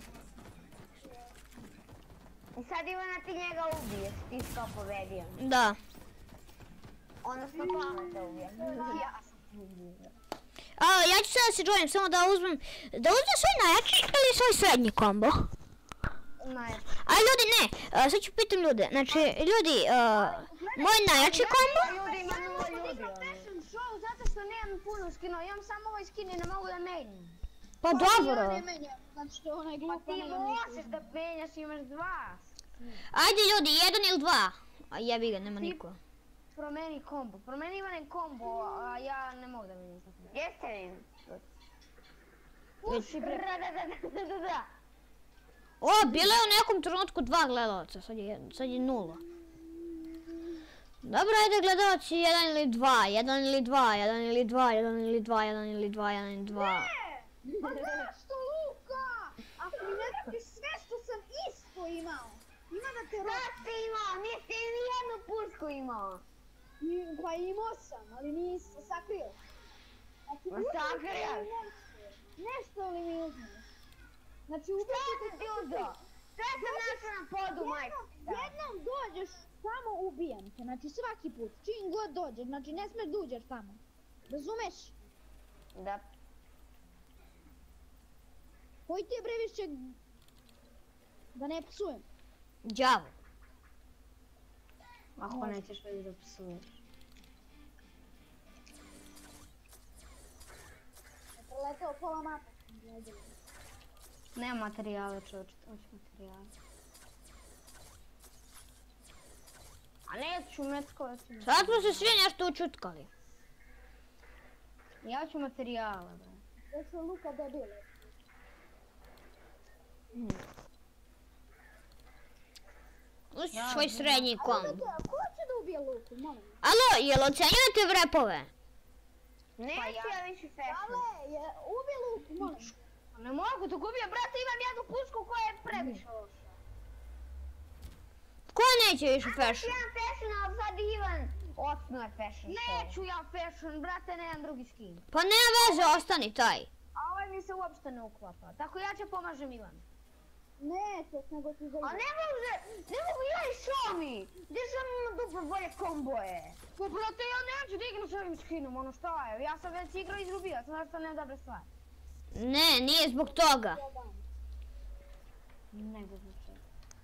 I sad Ivana ti njega ubiješ, ti si kao pobedio. Da. Odnosno Pavle te ubija. Ja sam ti ubio. A, ja ću sada se joinim, samo da uzmem, da uzmem svoj najjači ili svoj srednji kombo. Najjači. A ljudi, ne, a, sad ću pitam ljude, znači, ljudi, a, moj najjači kombo? Ljudi, ima nula ljudi. ono. Fashion show zato što nemam puno skinova, imam samo ovaj skin i ne mogu da menjam. Pa Ja dobro. ne menjam, znači to je onaj Pa glup. ti možeš da menjaš, imaš dva. Ajde ljudi, jedan ili dva. A jebi ga, nema niko. Promeni kombo, promeni Ivane kombo, a ja ne mogu da menjam tako. Jeste li? Puši bre. Da, da, da, da, da, da. O, bilo je u nekom trenutku dva gledalca, sad je, jedan- sad je nula. Dobro, ajde gledalci, jedan ili dva, jedan ili dva, jedan ili dva, jedan ili dva, jedan ili dva, jedan ili dva. Pa zašto Luka? Ako mi ne dati sve što sam isto imao. Ima da te Šta robi. si imao? Nisi ni jednu pušku imao. Pa imao sam, ali nisam sakrio. Znači, Ma uzmi sakrijaš? mi nešto. Nešto li mi uzmeš? Znači, Šta ubiti si ti uzeo? Šta sam našao na podu, majka? jednom dođeš, samo ubijam te. Znači, svaki put, čim god dođeš. Znači, ne smeš da uđeš tamo. Razumeš? Da. Koji ti je bre više... Da ne psujem. Đavo. Ako nećeš već da psuješ. Preleteo pola mapa. Nema materijale čovječe, hoću materijale. A neću metko, ja ću... Sad smo se svi nešto učutkali. Ja ću materijale, bre. Da se Luka debile. Ući svoj srednji kombo. Ko će da ubije Luku, molim? Alo, jel ocenjujete vrepove? Neću ja više fashion. Ale, je, ubi Luku, molim. Ne mogu da gubim, brate, imam jednu pušku koja je previše loša. Ko neće više fashion? Jedan fashion, ali sad Ivan osnuje fashion show. Neću ja fashion, brate, nemam drugi skin. Pa nema veze, ostani taj. A ovaj mi se uopšte ne uklapa, tako ja će pomažem Ivan. Nećeš, nego ti za A ne može, ne mogu ja i Šomi. Gdje sam ima duplo bolje komboje? Pa brate, ja neću da igram s ovim skinom, ono šta je, ja sam već igrao i izgubio, sam što nemam dobre stvari. Ne, nije zbog toga. Nego zbog čega.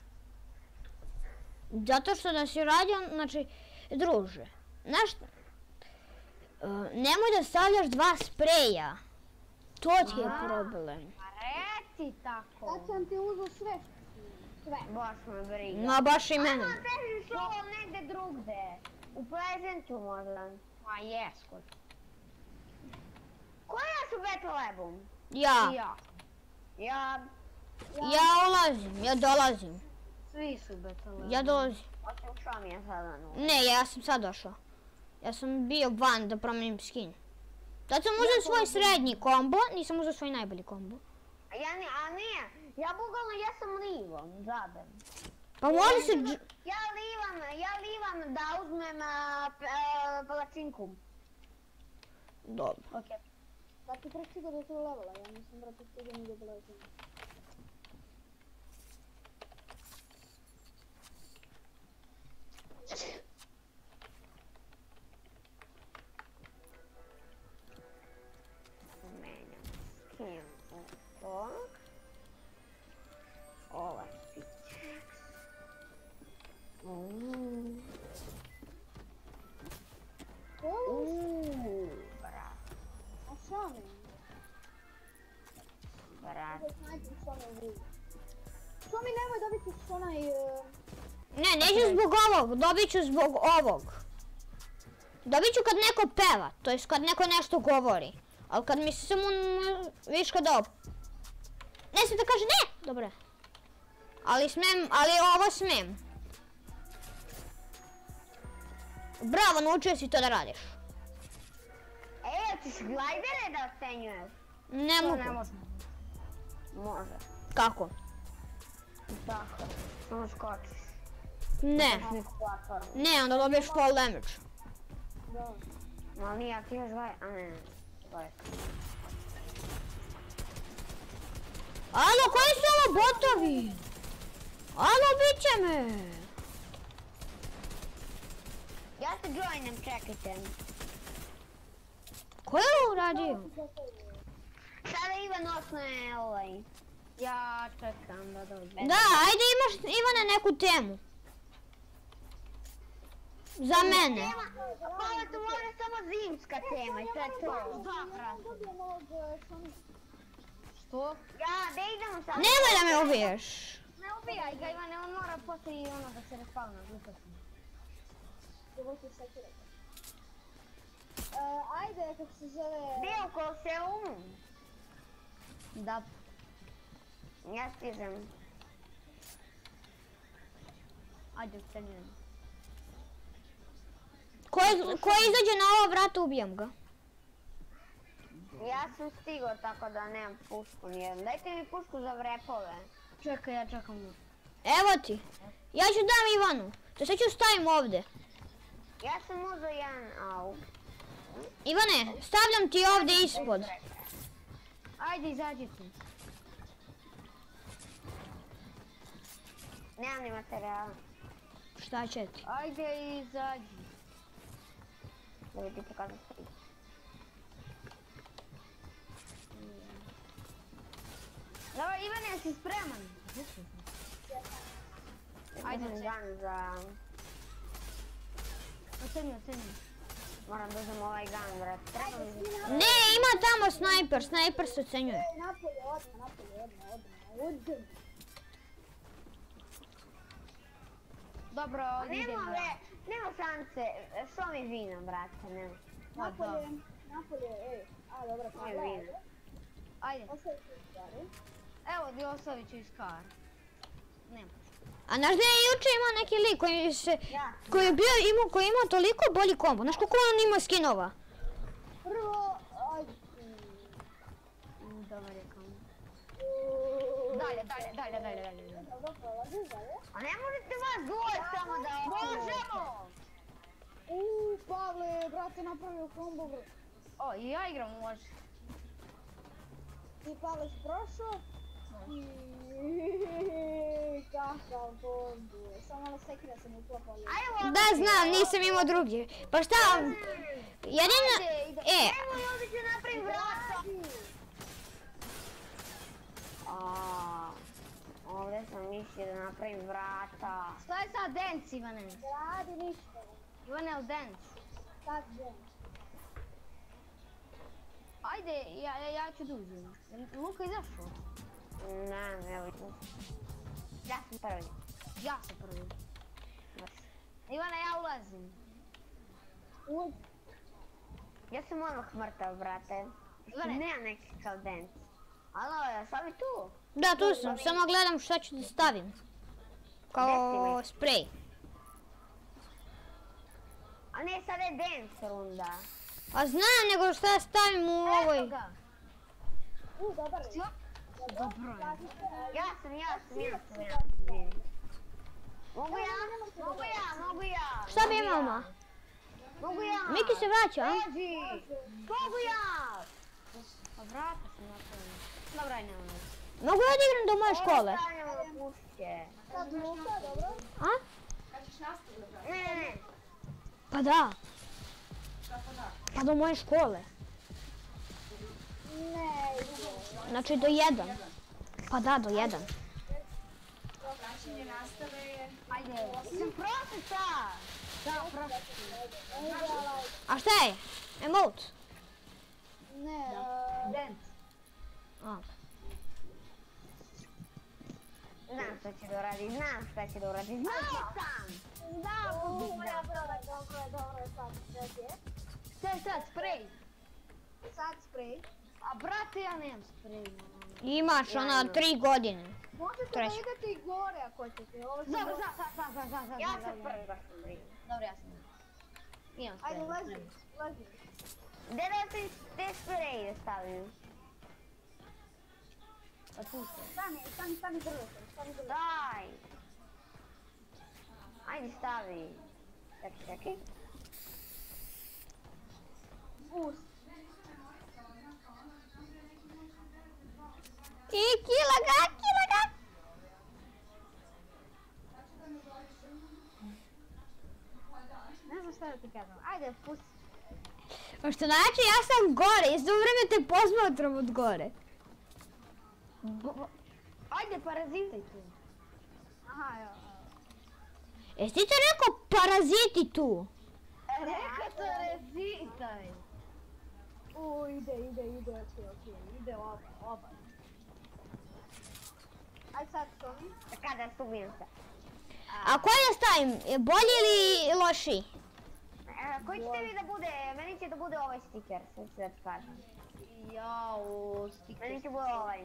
Zato što da si radio, znači, druže. Znaš, uh, nemoj da stavljaš dva spreja. To ti je problem. Pa reci tako. Sad sam ti uzeo sve. Sve. Baš me briga. Ma baš i mene. Ima fashion show negde drugde. U Pleasantu možda. Ma jes, kod. Koja su Battle Labom? Ja, Ja. Ja... ja ulazim, ja dolazim. Svi su betale. Ja dolazim. Osim što mi je sada nutra. Ne, ja sam sad došao. Ja sam bio van da promijenim skin. Tad sam uzeo svoj srednji kombo, nisam uzeo svoj najbolji kombo. A ja ne, a ne, ja bukvalno jesam livom, zabem. Pa može se... dž- Ja livam, ja livam da uzmem a, p- a, palačinku. Dobro. Okej. Da ti prestigo do tog levela, ja nisam brate stigao ni do palačinu. Menjam skin u ovog. Ovaj piće. Uuuu. Uuuu, brat, A šta mi? brat. Što mi nemoj dobiti onaj... Uh, Ne, neću zbog ovog, dobit ću zbog ovog. Dobit ću kad neko peva, to jest kad neko nešto govori. Ali kad mi se samo, n- vidiš kad ovo... Ne smije da kaže ne! Dobro. Ali smem, ali ovo smem. Bravo, naučio si to da radiš. E, ćeš glajdere da ocenjuješ? Ne To mogu. ne može. Može. Kako? Tako. Samo skočiš. Ne. Neku platformu. Ne, onda dobiješ fall damage. Ma nije, ti još glaj... A ne, ne. Glaj. Alo, koji su ovo botovi? Alo, bit će me. Ja se joinem, čekajte. Ko je ovo uradio? Sada Ivan osnoje ovaj. Ja čekam da dođe. Da, ajde imaš Ivane neku temu. Za mene. Tema, pa to može samo zimska tema i to je to. dobijem ovog Sony. Što? Ja, da idemo sad. Nemoj da me ubiješ. Ne ubijaj ga Ivane, on mora poslije i ono da se respawna, glupo sam. Ovo ti sekira. Uh, ajde, kako se zove... Bio Kolseum. Da. Ja stižem. Ajde, ocenjujem. Ko, je- ko izađe na ovo vrata, ubijem ga. Ja sam stigao tako da nemam pušku nijednu. Dajte mi pušku za vrepove. Čekaj, ja čekam. Evo ti. Ja ću dam Ivanu. To sad ću stavim ovdje. Ja sam uzeo jedan au. Ivane, stavljam ti ovdje ispod. Ajde, izađite. Nemam ni materijala. Šta će ti? Ajde, izađi. Da bi ti pokazam stvari. Dobro, Ivane, si spreman? Ajde dan za... Oceni, oceni. Moram da uzem ovaj gun, brat. Treba mi... Ne, ima tamo snajper, snajper se ocenjuje. Ej, napolje, odmah, napolje, odmah, odmah, odmah. Dobro, idem Nema ja. ve, nema šance. Što mi vino, brate, nema. Napolje, napolje, ej. A, dobro, pa Ne da, vino. Ajde, ostavi se stvari. evo Diosović iz kar. Nema. A znaš da je juče imao neki lik koji se... Ja. Koji je bio imao, koji je imao toliko bolji kombo. Znaš koliko on ima skinova? Prvo, ajde. Dobar je kom. Dalje, dalje, dalje, dalje, dalje. Dobro, prolazi, dalje. A ne možete vas dvoje samo da... Možemo! Uuu, Pavle, brate, napravio kombo, bro. O, i ja igram može. Ti, Pavle, si prošao? I... Kakav kombo. Samo malo sekira sam uklopao. Ajmo, Da, znam, nisam imao drugi. Pa šta? Jedina... E, Ajmo, ovdje ću napravim vrata. A, ovdje sam mislio da napravim vrata. Šta je sad dance, Ivane? Radi ništa. Ivane, u dance. Sad žem. Ajde, ja, ja, ja ću da uđem. Luka izašao. Ne, ne vidim. Ja sam prvi. Ja sam prvi. Ivane, ja ulazim. Uđi. Ja sam odmah mrtav, brate. Ivane. Nema neki kao dance. Alo, ja sam i tu. da, tu sam. Samo gledam šta ću da stavim. Kao sprej. A ne, sad je dance runda. A znam, nego šta stavim u ovoj... Eto ga. U, dobar je. Dobro je. Ja sam, ja sam, ja sam, ja sam. Mogu ja? Mogu ja, mogu ja. Šta bi imamo? Mogu ja. Miki se vraća, a? Leži. Mogu ja. Pa vrata sam napravila. Dobro, aj nema. Mogu ja da igram do moje škole? Stavljamo na puške. Sad Luka, dobro. A? Ne, ne, ne. Pa da. Pa do moje škole. Ne, ide. Znači do jedan. Pa da, do jedan. Ajde. Sam profesa. Da, prošlo. A šta je? Emote? Ne, uh, Dance. A. Znam šta će da uradi, znam šta će da uradi. Znao sam. da, moja brada, dobro je, dobro je, sad, sad je. Šta je sad, sprej? Sad sprej. A brate, ja nemam sprej. Imaš ona tri godine. Možete da Treći. idete i gore ako ćete. Ovo sam Dobro, dobro. sad, sad, sad, sad, sad. Ja sam prva sam briga. Dobro, ja sam. Imam sprej. Ajde, lezi, lezi. Gde da ti te spreje stavim? Pa tu se. Stani, stani, stani drvetom, stani drvetom. Daj. Ajde stavi. Čekaj, čekaj. Bus. I kila ga, kila ga. Ne znam šta da ti kažem. Ajde, pusti. Pa što znači ja sam gore, isto vreme te posmatram od gore. Ajde, parazitaj tu. Aha, evo. Jesi ti to rekao paraziti tu? Reka to rezitaj. U, ide, ide, ide, okej, okej, ide oba, oba. Ajde sad Tomi. Kada subim se. A koji da stavim? Bolji ili loši? E, koji ćete vi da bude? Meni će da bude ovaj stiker, sad ću da ti kažem. Jao, stiker. Meni će bude ovaj.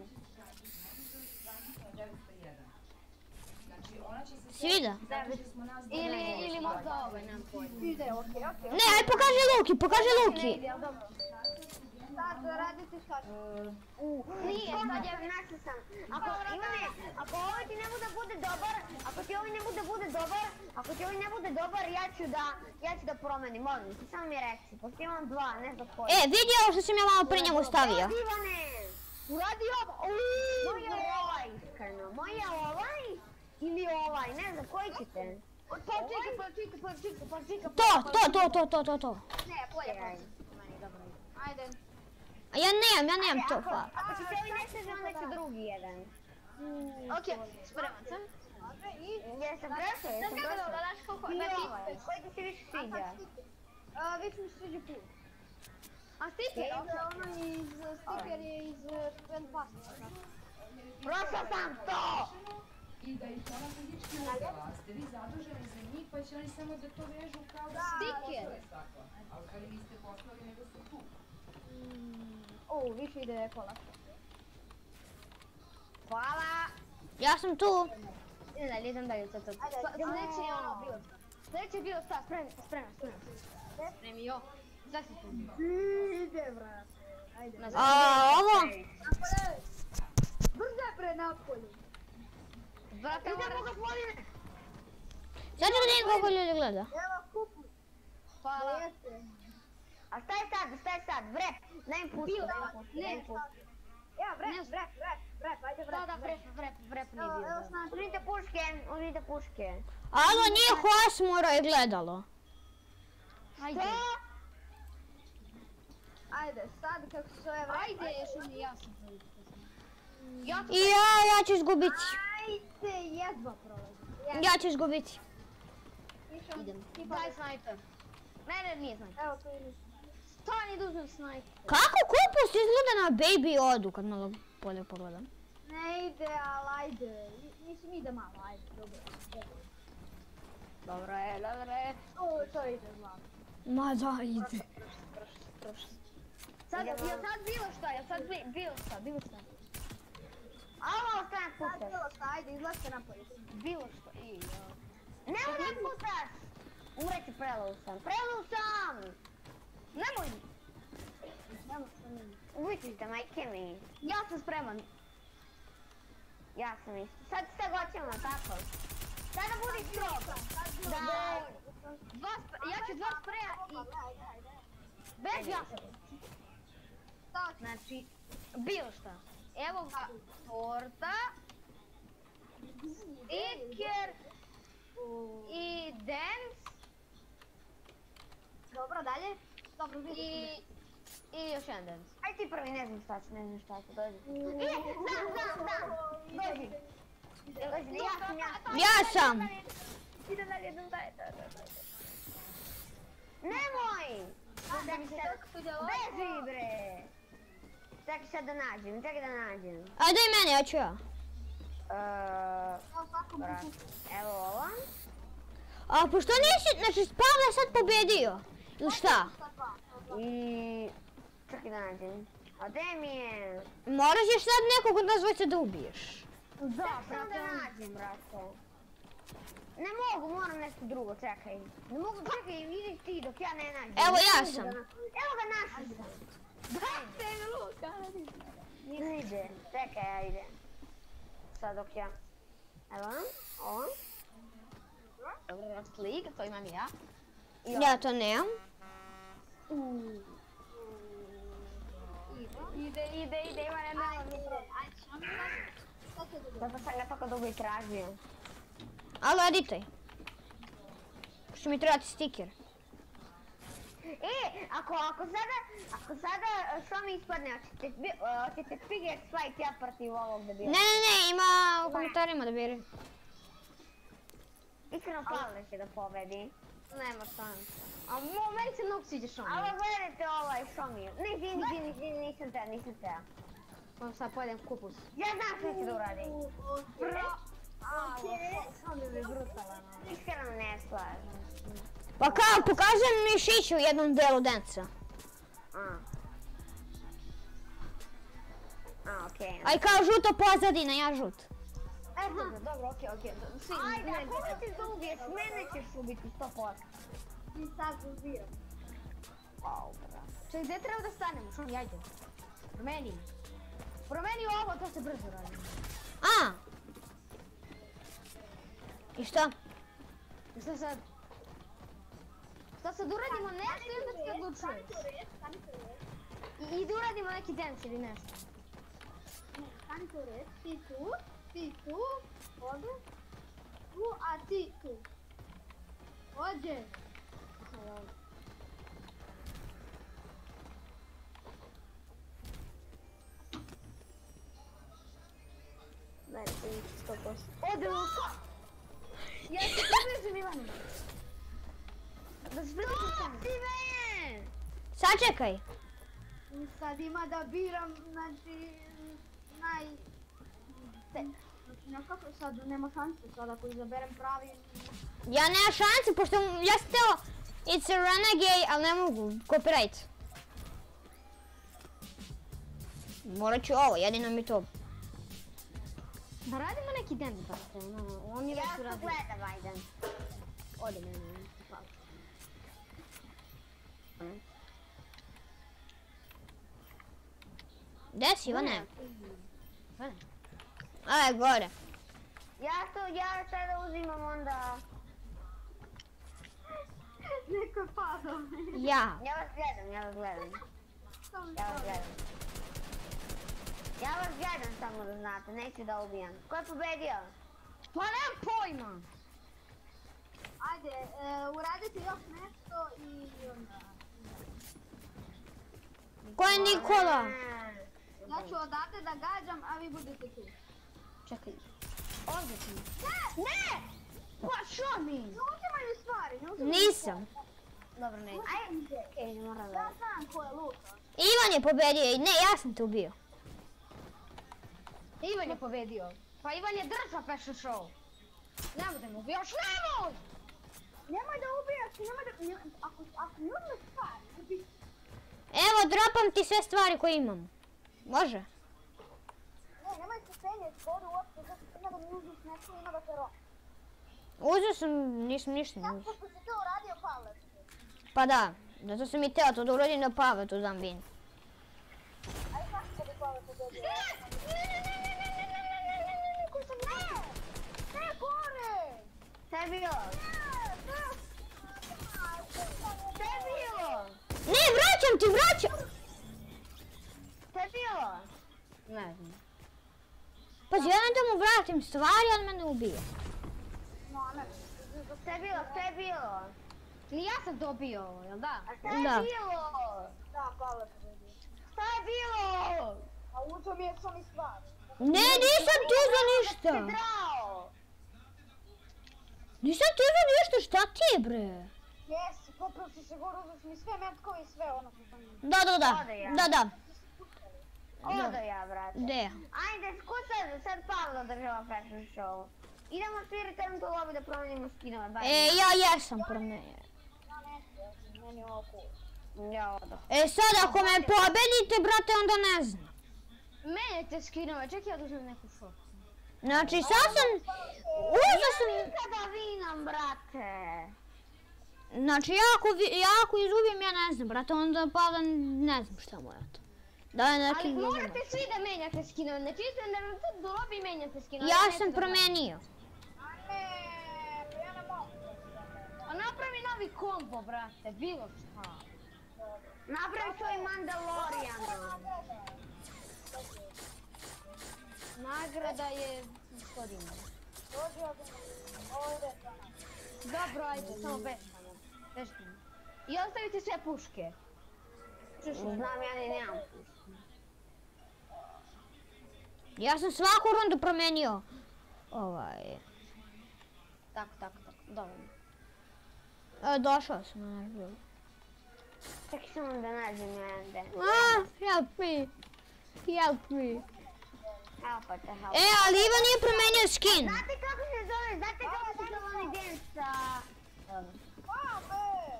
Svida? Ili, ili možda ovaj, nemam pojma. Ide, okej, okej. Ne, aj pokaži Luki, pokaži Ne Luki. ide, ali dobro. Sad radite šta ću. U, nije, sad ja našla sam. Ako, Ivane, ako ovaj ti ne bude bude dobar, ako ti ovaj ne bude bude dobar, ako ti ovaj ne bude dobar, ja ću da, ja ću da promenim, molim se, samo mi reci, pošto imam dva, ne znam koji. E, vidi ovo što sam ja malo pre njemu stavio. Ivane, Uradi ovo. moja ovaj, iskreno, moja ovaj ili ovaj, ne znam, koji ćete? Pa čekaj, pa čekaj, pa čekaj, pa čekaj. To, to, to, to, to, to, to. Ne, bolje, bolje. Ajde. A ja nemam, ja nemam to. Ako, Pa. ako će se ovaj ne sviđa, onda će drugi jedan. Okej, spreman sam. Može i... Jesam prošao, jesam Kako prošao. da daš koliko? I Znači, ovaj, koji ti se više sviđa? A, već mi se sviđa put. a stiker? Ide ono iz, stiker je iz Trend Pasta. Prošao sam to! I da ih ona fizički uzela, ste vi zaduženi za njih, pa će oni samo da to vežu kao da... Stiker. Tako, ali ali niste poslali, nego su tu. O, više ide kola. Hvala! Ja sam tu. Idem dalje, idem dalje, sad, sad. Ajde, Sla- idemo. Sljedeći je ono bilo. Sljedeći je bilo sad, spremno, spremno, spremno. Spremio. Sad si tu. Ide, brate. Ajde. Nazad. A ovo? Napolje. Brzo je pre napolje. Brate, Idemo moraš... gospodine! Sad ću da vidim koliko ljudi gleda. Evo kupu. Hvala. Jeste. A šta je sad, šta je sad? Vrep, daj mi pušku, daj mi pušku, daj mi pušku. Ja, vrep, vrep, vrep, vrep, ajde vrep. Da, da, vrep, vrep, vrep nije Evo, bio. evo da. snaži. Uzmite puške, uzmite puške. Alo, nije Hosmoro je gledalo. Ajde. Ajde, sad kako se zove vrep. Ajde, još oni ja sam prvi. Ja to I ja, ja ću izgubiti. Ajde, jedva prolazi. Ja ću izgubiti. Išao. idem. Ti Daj snajper. Ne, ne, nije snajper. Evo tu ideš. Stani da uzmem snajper. Kako kupus izgleda na Baby Odu kad malo bolje pogledam? Ne ide, ali ajde. I- Mislim ide malo, ajde, dobro. dobro. Dobro je, dobro je. O, to ide zlatno. Ma da, ide. Sad, Idemo. jel sad bilo šta, jel sad bi- bilo šta, bilo šta. Alo, šta ne Sad puštaš? bilo šta, ajde, izlazite napolje. Bilo šta, i ja. Nemo da puštaš! Umreći, prelao sam. Prelao sam! Nemoj! Ubiti te, majke mi. Ja sam spreman. Ja sam isto. Sad se goćemo, tako? Sada budi strog. Da. Dva spre... Ja ću dva spreja i... Bez ja sam. Znači, bilo šta. Evo ga, torta. Sticker. I dance. Dobro, dalje. Dobro, vidi. I... I još jedan dance. Aj ti prvi, ne znam šta ću, ne znam šta ću, dođi. E, znam, znam, znam. Dođi. Dođi, ja sam, ja sam. Ja sam. Idem dalje, idem dalje, da, da, da. Nemoj! Čekaj sad, beži bre! Čekaj sad da nađem, čekaj da nađem. A daj mene, ja ću ja. Eee... Brat, evo ovo. A pošto nisi, znači Pavle je sad pobedio. Ili šta? I... Čekaj da nađem. A gdje mi je? Moraš još sad nekog od nas dvojice da ubiješ. Da, sam da nađem, brate. Ne mogu, moram nešto drugo, čekaj. Ne mogu, čekaj, idi ti dok ja ne nađem. Evo ja sam. Evo ga, našli sam. Brate, Luka. Ide, čekaj, ja idem. Sad dok ja... Evo, ovo. Dobro, slik, to imam i ja. Ja to nemam. Ide, ide, ide, ima jedna. Ajde, što mi vas? Šta će da Zato sam ga tako dugo i tražio. Alo, editaj. Što mi trebati stiker. E, ako, ako sada, ako sada što mi ispadne, hoćete, hoćete figure fight ja protiv ovog da Ne, bilo? ne, ne, ima u komentarima da biri. Iskreno Pavle će da pobedi. Nema šanse. A mo, meni se mnogo sviđa što mi. Ali gledajte ovaj Šomi. Ne, izvini, izvini, izvini, nisam te, nisam te. Moram sad pojedem kupus. Ja znam što ću da uradim. Bro! Šomi mi je brutalan. Iskreno ne slažem. Pa kao, pokazujem mišić u jednom delu denca. A. A, okej. Aj kao žuto pozadina, ja žut. E, dobro, dobro, okej, okej. Svi, Ajde, a koga ćeš da ubiješ? Mene ćeš ubiti sto posto. ti sad ubio? Au, brate. Čekaj, gdje treba da stanemo? Šomi, ajde. Promeni. Promeni ovo, to se brzo radi. A! I šta? I šta sad? Šta sad uradimo nešto i onda se odlučuješ? I, I da uradimo neki dance ili nešto. Ne, stani tu red, ti tu, ti tu, ovdje, tu, a ti tu. Ođe. Daj, ti sto posto. Ode Luka! Ja se približim Ivanu. Da se približim sam. Ti me! Sačekaj. I sad ima da biram, znači, naj... Te. Znači, nekako sad nema šanse sad ako izaberem pravi... Ja nema šanse, pošto ja sam teo It's a Renegade, ali ne mogu, copyright. Morat ću ovo, jedino mi to. Da radimo neki dance, brate, ono, oni već Ja su to radili. gledam, ajde. Ode mene, ne, hvala. Gde si, Ivane? Ivane. Aj, gore. Ja to, ja sada uzimam onda... Neko je padao. Ja. Ja vas gledam, ja vas gledam. Samo Ja vas gledam. Ja vas gledam samo da znate, neću da ubijam. Ko je pobedio? Pa nemam pojma! Ajde, e, uradite još nešto i onda... Ko je Nikola? Ja ću odavde da gađam, a vi budete tu. Čekaj. Ovdje sam. Ne! Ne! Pa što mi? Ne uzimaju stvari, ne uzimaju Nisam. Dobro, neću. Ajde, Okej, ne moram ja da... znam ko je Luka. Ivan je pobedio i ne, ja sam te ubio. Ivan je pobedio. Pa Ivan je držao Passion Show. Nemoj da me ubijaš, nemoj! Nemoj da ubijaš, nemoj da... ne- Ako, ako ne uzmeš stvari, ubi... Evo, dropam ti sve stvari koje imam. Može? Ne, nemoj se penjeti, ovdje uopće, zato ima da mi uzmeš nešto, ima da te ro... Uzeo sam, nisam ništa ne uzeo. Kako si to uradio, Pavle? Pa da, zato sam i teo to da uradim da Pavetu dam win. Aj, kako bi Pavle to dobio? Ne, ne, ne, ne, ne, ne, ne, ne, ne, ne, ne, ne, ko sam ne? Ne, gore! Šta je bilo? Šta je bilo? Ne, vraćam ti, vraćam! Šta je bilo? Ne znam. Pa želim da mu vratim stvari, ali mene ubije. Šta je bilo? Šta je bilo? Ili ja sam dobio ovo, jel da? A šta je Da. bilo? Da, Pavle to dobio. Šta je bilo? A uzeo mi je sami stvar. Ne, nisam ti uzeo Se ništa. drao. Nisam ti uzeo ništa, šta ti je bre? Jesi, popio si se gore, uzeo si mi sve metkove i sve ono što sam... Da, da, da, Ode ja. da, da. Odo ja, brate. Gde? Ajde, ko sad, sad Pavlo održava fashion show. Idemo svi return to lobby da promenimo skinove, bar. E, ja jesam promenio. Ja neću, meni je ovo cool. Ja odo. E sad, ako me pobedite, brate, onda ne znam. Menjajte skinove, čekaj ja da uzmem neku šoku. Znači, sad sam... Uzeo sam... Nikada vinom, brate. Znači, ja ako, vi- ja ako izgubim, ja ne znam, brate, onda Pavle ne znam šta mu je to. Da je neki Ali izgubim. morate svi da menjate skinove, znači idete na return to lobby i menjate skinove. Ja nećete sam da promenio. A ne, pa ja ne mogu. A napravi novi kombo, brate, bilo šta. Napravi svoj Mandalorian. Nagrada je sto dinara. Dođi ovdje, ovdje to. Dobro, ajde, samo beštamo. Beštamo. I ostavite sve puške. Znam, ja ni nemam. Ja sam svaku rundu promenio. Ovaj... Tako, tako, tako, dovoljno. E, došao sam na naš bil. Čekaj samo da nađem jedan. Ah, help me. Help me. Helpa te, helpa. E, ali Ivan nije promenio skin. Znate kako se zove, znate kako se zove onaj dance sa... A, be!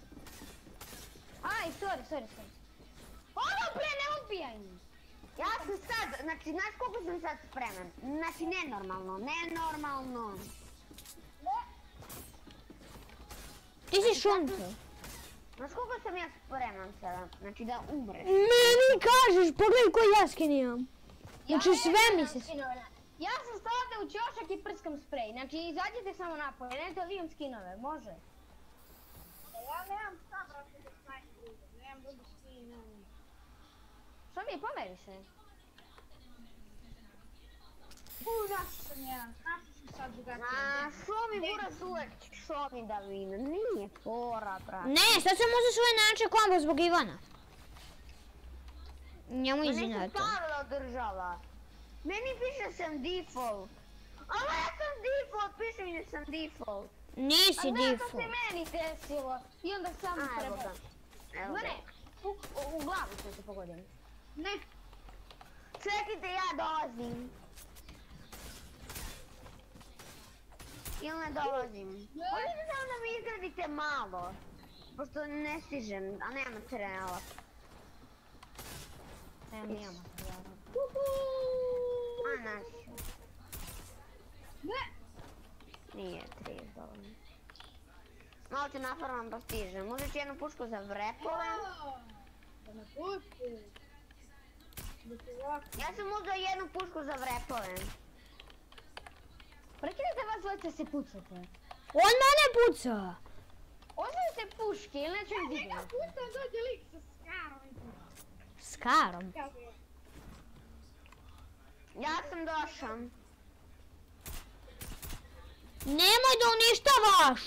Aj, sorry, sorry, sorry. Ono bre, ne ubijaj mi. Ja sam sad, znači, znaš koliko sam sad spreman? Znači, nenormalno, nenormalno. Ti si šunto. Znaš koliko sam ja spreman sada? Znači, da umreš. Meni kažeš, pogledaj koji ja skin imam. Znači sve mi se... Ja sam stavljate u ćošak i prskam sprej, znači izađite samo napolje, nemojte da vidim skinove, može? Ja nemam šta, brate, da snajper. Nemam drugi skin, nemam. Što mi je, pomeri se? Uuu, našao sam jedan, našao sam sad drugačije. A, što mi buras uvek, što mi da vina, nije fora, brate. Ne, sad sam uzeo svoj način kombo zbog Ivana. Njemu Ma izvinjaju nisam to. Pavla održala. Meni piše sam default. Ali ja sam default, piše mi da sam default. Nisi A da, to se default. meni desilo i onda sam A, evo treba. ga. Evo Ma ga. ne, u, u, u glavu sam se pogodio. Ne, Čekajte, ja dolazim. Ili ne dolazim? Možete samo da mi izgradite malo. Pošto ne stižem, a nema materijala. Evo mi imamo. A, naši. ne. Nije trideset dovoljno. Malo ću nafarmam pa stižem. Uzet ću jednu pušku za vrepove. Da me pusti. Da se ovako. Ja sam uzeo jednu pušku za vrepove. Prekinite vas dvojice se pucate. On mene puca. Ostavite puške ili neću ih Njega dignuti. pušta dođe lik sa skarom i tu. S karom. Kaže, Ja sam došao. Nemoj da uništavaš.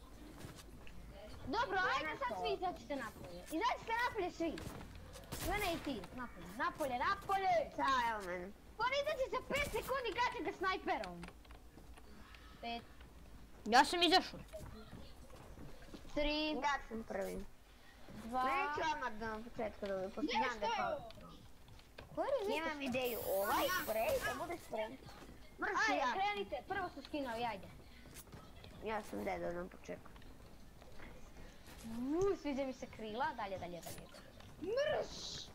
Dobro, ajde sad svi izađite napolje. Izađite napolje svi. Mene i ti, napolje, napolje, napolje. Šta, evo mene. Pa ne izađe za pet sekundi gače ga snajperom. Pet. Ja sam izašao. Tri. Ja sam prvi. Dva. Neću odmah da na početku dobiti, pošto ne, znam da šta je je pao. ovo? Koji je rezultat? Imam ideju, ovaj sprej, da bude sprej. Mrš Ajde, ja. krenite, prvo su skinovi, ajde. Ja sam deda na početku. Uuu, sviđa mi se krila, dalje, dalje, dalje. Mrš!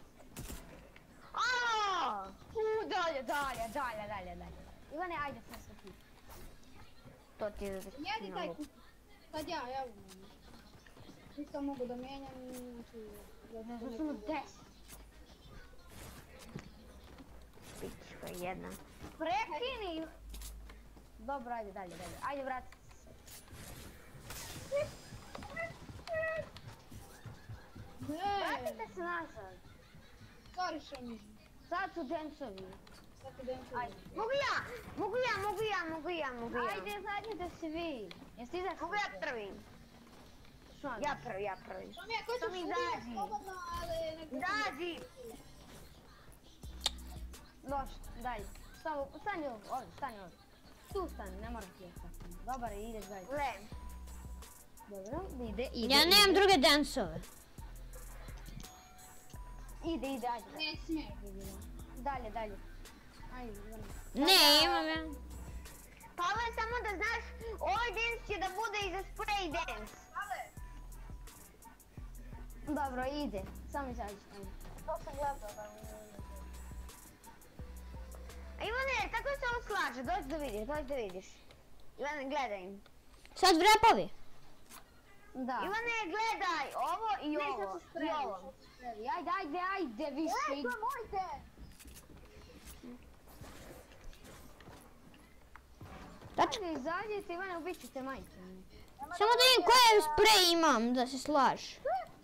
Aaaa! Uuu, dalje, dalje, dalje, dalje, dalje. Ivane, ajde, sad se ti. to ti je da ti Jedi taj kup. Sad ja, evo. Isto mogu da mijenjam, znači... Ne znam, samo deset. Pička jedna. Prekini! Dobro, ajde dalje, dalje. Ajde, vrati se. Ne, Vratite se nazad. sorry što mi. Sad su densovi. Sad ti dajem Ajde. Mogu ja, mogu ja, mogu ja, mogu ja, mogu ja. Ajde, zadnjite se vi. Jeste izašli? Mogu ja prvi. Ja prvi, ja prvi. Što mi je, ko Što ćeš mi uvijek izađi? slobodno, ali nek... Izađi! Došli, dalje. Stavo, stani ovdje, ovdje, stani ovdje. Tu stani, ne moram ti je stati. Dobar, ideš dalje. Le. Dobro, ide, ide. Ja nemam druge dansove. Ide, ide, ajde. Ne smiješ bi bilo. Dalje, dalje. Ajde, idemo. Ne, imam ja. Pavle, samo da znaš, ovaj dance će da bude i za spray dance. Dobro, ide. Samo izađi. Ajde. To sam gledao da mi ne ide. A Ivane, tako se ovo slaže, dođi da vidiš, dođi da vidiš. Ivane, gledaj. Sad vrepovi. Da. Ivane, gledaj, ovo i Ne, ovo. sad su I spremni, ovo. sad su spremni. Ajde, ajde, ajde, više. E, to je moj dance! Tačka. Ajde, izađite, Ivane, ubit ćete majke. Samo da vidim koje sprej imam da se slaže.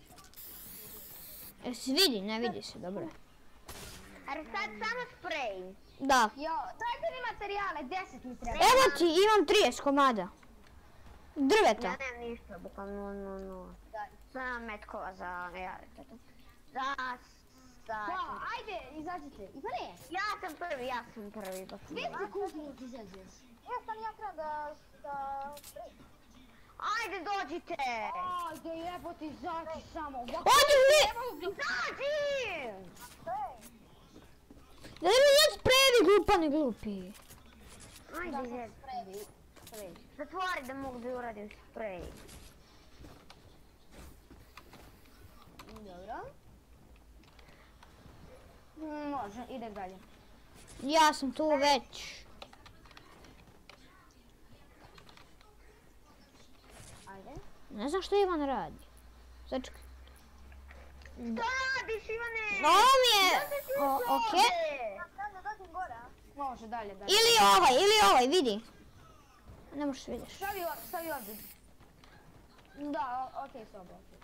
Jel se vidi? Ne vidi se, dobro. Ali sad samo spray. Da. Jo, dajte mi materijale, deset mi treba. Evo ti, imam trideset komada. Drveta. Ja nemam ništa, bukvalno, no, no. Sam metkova za, ja, za, za, Pa, ajde, izađite. Ivane, ja sam prvi, ja sam prvi, baš. dvije sekundi dok izađeš. Ja sam ja trebam da... da... Ajde, dođite! Ajde, jebote, izađi samo. Odi vi! Izađi! Da ne mi sad sprejevi glupani glupi. Ajde, izvedi. Zatvori da mogu da uradim spray. Dobro. Može, idem dalje. Ja sam tu već. Ajde. Ne znam što Ivan radi. Sačekaj. Što radiš, Ivane? Ovo mi je... O, okej. Trebam da dođem gore, a? Može, dalje, dalje. Ili ovaj, ili ovaj, vidi. Ne možeš vidiš. Stavi ovdje, stavi ovdje. Da, o- okej, soba, okej.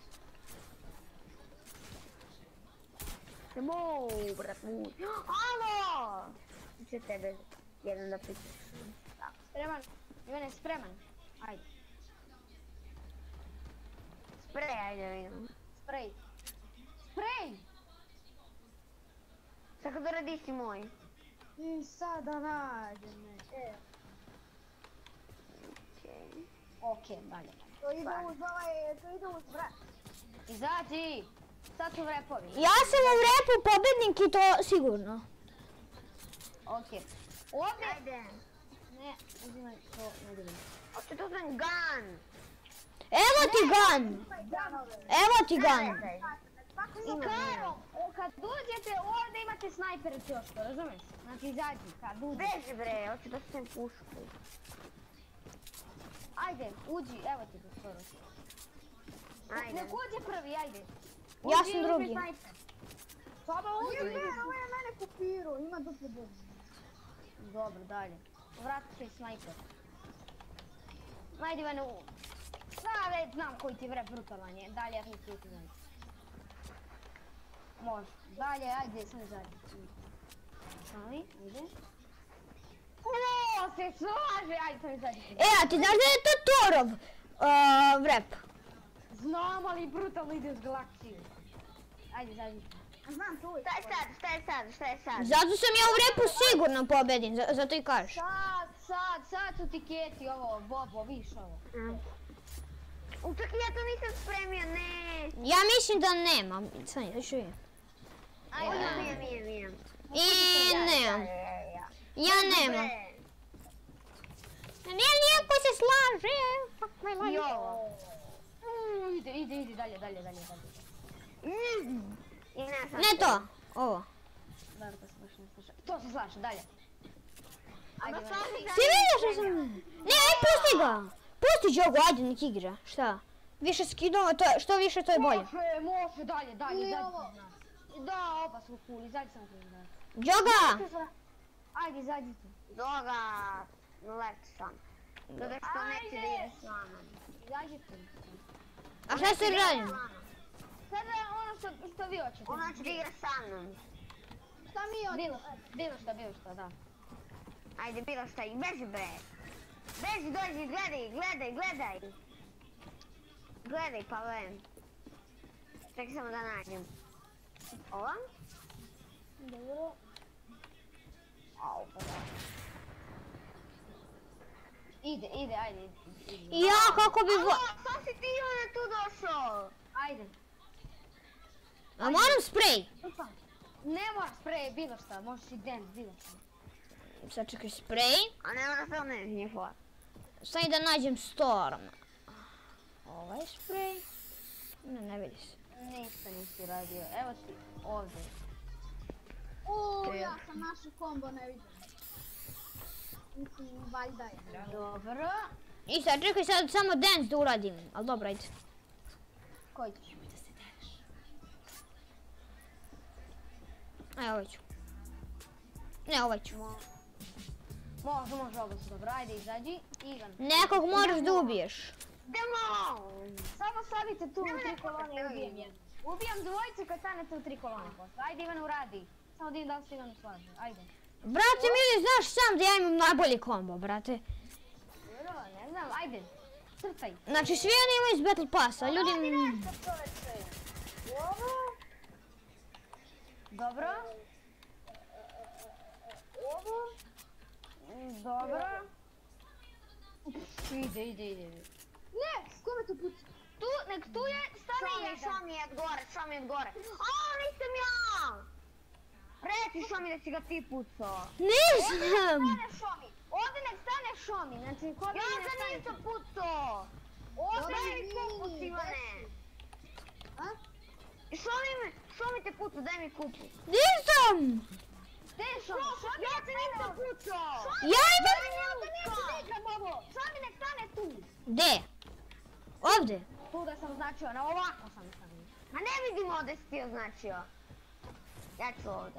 Samo, brat moj. Alo! Će tebe jedan da pričaš. Spreman? Ivane, spreman. Ajde, Spray, ajde vidim. sprej. Sprej! Tako da radiš ti moj. I sada nađem me. E, Okej, dalje. to ide uz ovaj... to ide uz vrat. Izađi! Sad su vrepovi. Ja sam u repu pobednik i to sigurno. Okej. Ovdje... Ajde. Ne, uzimaj to, ne vidim. Hoće to sam gun. Evo ti gun. Evo ti gun. I Karo, kad uđete ovdje imate snajpere ćoško, razumiješ? Znači izađi, kad uđe. Beži bre, hoću da sam pušku. Ajde, uđi, evo ti ga skoro. Ajde. Nek uđe prvi, ajde. Ja Uđi sam i drugi. uzmi snajper. Sada uđi, ne, ovo je mene kopirao, ima duplo bolje. Dobro, dalje. Vrati se i snajper. Ajde, Ivane, u... Zna, već znam koji ti vrep brutalan je. Dalje, ja sam ti uti znači. Može. Dalje, ajde, sam izađi. Sami, ajde. O, se slaže, ajde, sam izađi. E, a ti znaš da je to Torov uh, vrep? Znam, ali brutalno ide uz galaksiju. Ajde, izađi. Znam, tu je. Šta je sad, šta je sad, šta je sad? Zato sam ja u repu sigurno pobedim, za- zato i kažeš. Sad, sad, sad su tiketi ovo, Bobo, viš ovo. U, čekaj, ja to nisam spremio, ne. Ja mislim da nemam. Sad ja ću vidim. Ajde, nijem, nijem, nijem. I nemam. Ja nemam. Ne, nijako se slaže. Fuck my life. Jo. Mm, ide, ide, ide, dalje, dalje, dalje, dalje. I ne sam Ne to, ovo. Dobro, to se baš ne sluša. To se slaže, dalje. Ajde, Ti vidiš što sam... Ne, aj pusti ga! Pusti Đogo, ajde nek igra, šta? Više skidova, to je, što više to je bolje. Može, može, dalje, dalje, Ili dalje. ovo. Da, oba smo cool, izađi samo tu. Đoga! Ajde, izađi tu. Doga, leti sam. Zato što neće da ide s vama. Izađi tu. A šta se radi? Sada ono što, što vi hoćete. Ona će da igra sa mnom. Šta mi od... Bilo, bilo šta, bilo šta, da. Ajde, bilo šta i beži bre. Beži, dođi, gledaj, gledaj, gledaj. Gledaj, Pavle. Čekaj samo da nađem. Ova? Dobro. Au, pa da. Ide, ide, ajde, ide. ide. Ja, kako bi vo... Alo, šta si ti onda tu došao? Ajde. A moram sprej. Upa. Ne mora sprej, bilo šta, možeš i dance, bilo šta. Sad čekaj, sprej. A ne mora se ne nije hvala. Sad i da nađem Storm. Ovaj sprej. Ne, ne vidi se. Ništa nisi radio, evo ti ovdje. Uuu, ja sam našu kombo, ne vidim. Mislim, valjda je. Dobro. I sad čekaj, sad samo dance da uradim. Ali dobro, ajde. Koji ćeš? Evo ovaj ću. Ne, ovaj ću. Može, može, ovo se dobro, ajde izađi. Ivan. Nekog moraš da ubiješ. Demo! Samo stavite tu u Nemoj tri neko kolone i da ubijem stoji. jednu. Ubijam dvojicu kad stanete u tri kolone posle. Ajde Ivan uradi. Samo da im da li se Ivan slaže, ajde. Brate, mili, znaš sam da ja imam najbolji kombo, brate. Dobro, ne znam, ajde. Crtaj. Znači, svi oni imaju iz Battle Passa, ljudi... Ovo. Dobro. Ovo. Dobro. Ide, ide, ide. Ne, kome to puca? Tu, nek tu je, stane Što mi je, jedan. što mi je od gore, što mi je od gore. A, nisam ja! Reci što mi da si ga ti pucao. Nisam! Stane Šomi. Ovdje nek stane Šomi, znači kod Ja mene nek ga stane nisam pucao! Ovdje Daj nek mi kupus, Ivane! A? Što mi, što mi te pucao, daj mi kupus. Nisam! Gdje je Šomi? Šomi Ja nek te stane nisam ovdje. pucao! Ja Ja imam... ovdje neću da igram ovo. Šomi nek stane tu. Gde? Ovde? Tu da sam označio, na ovako sam stavio. Ma ne vidim ovdje si ti označio. Ja ću ovdje.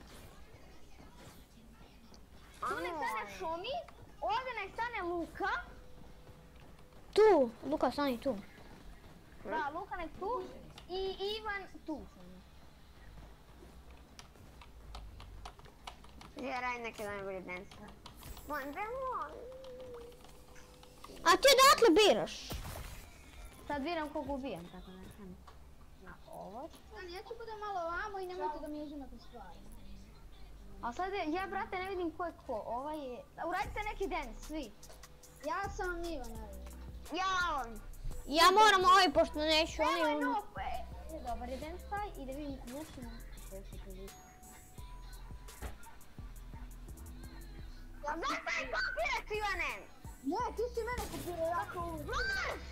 Tu nek stane Šomi, ovdje nek stane Luka. Tu, Luka, stani tu. Da, Luka nek tu. I Ivan tu. Ja radim neke najbolje dance. Molim, demo! A ti odatle biraš? Sad biram kog ubijam, tako da sam. Na ovo. Stani, ja ću budem malo ovamo i nemojte da mi uzimate stvari. A sad je, ja brate ne vidim ko je ko. Ovaj je... Uradite neki dance, svi. Ja sam Ivan, ne vidim. Ja on! Ja moram ovaj, pošto neću Nemoj oni... no, pe. Je dobar je dance taj i da vidim musimo. A zašto je kopirac, Ivane? Ne, ti si mene kopirao, jako... Moš!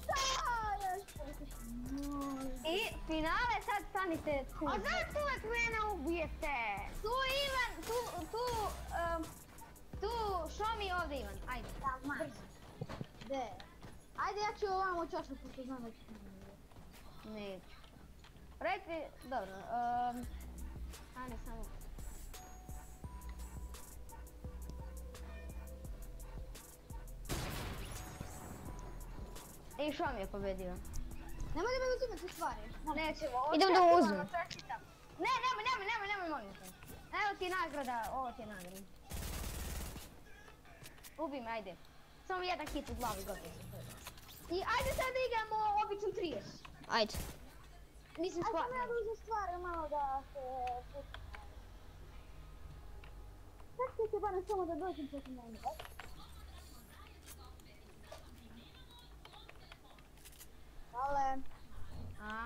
I finale sad stanite tu. A zašto uvek mene ubijete? Tu Ivan, tu, tu, um, tu Šomi, ovdje Ivan, ajde. Brzo. Gde? Ajde, ja ću ovamo čašu, pošto znam da ću... Neću. Reci, dobro, um, ajde samo. I Šomi je pobedio. Nemoj da me uzimate stvari. Nećemo, Idem da očekujemo, uzmem. čestitam. Ne, nemoj, nemoj, nemoj, nemoj, molim te. Evo ti nagrada, ovo ti je nagrada. Ubi me, ajde. Samo jedan hit u glavi, gotovo. I ajde sad da igramo običan trijes. Ajde. Mislim Ajde skladno. sam ja da uzem stvari malo da se... Čekajte barem samo da dođem protiv mene. Ale... A,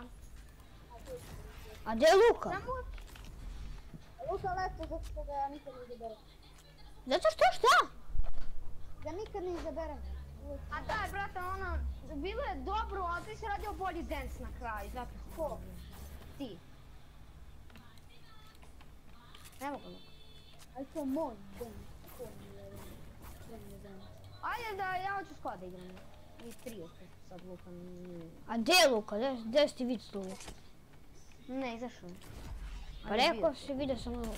A gdje je Luka? samo... Luka leto zato što ga ja nikad ne izaberem. Zato što šta? Da nikad ne izaberem. A daj, brate, ono, bilo je dobro, ali ti si radio bolji dance na kraju, zato ko? Ti. Ne mogu Luka. Ali to je moj dom. Ajde da, ja hoću squad da igram. I trio sad Luka nije. A gdje je Luka? Gdje- Gdje si ti vidio Luka? Ne, izašao. Pa rekao si, vidio sam Luka.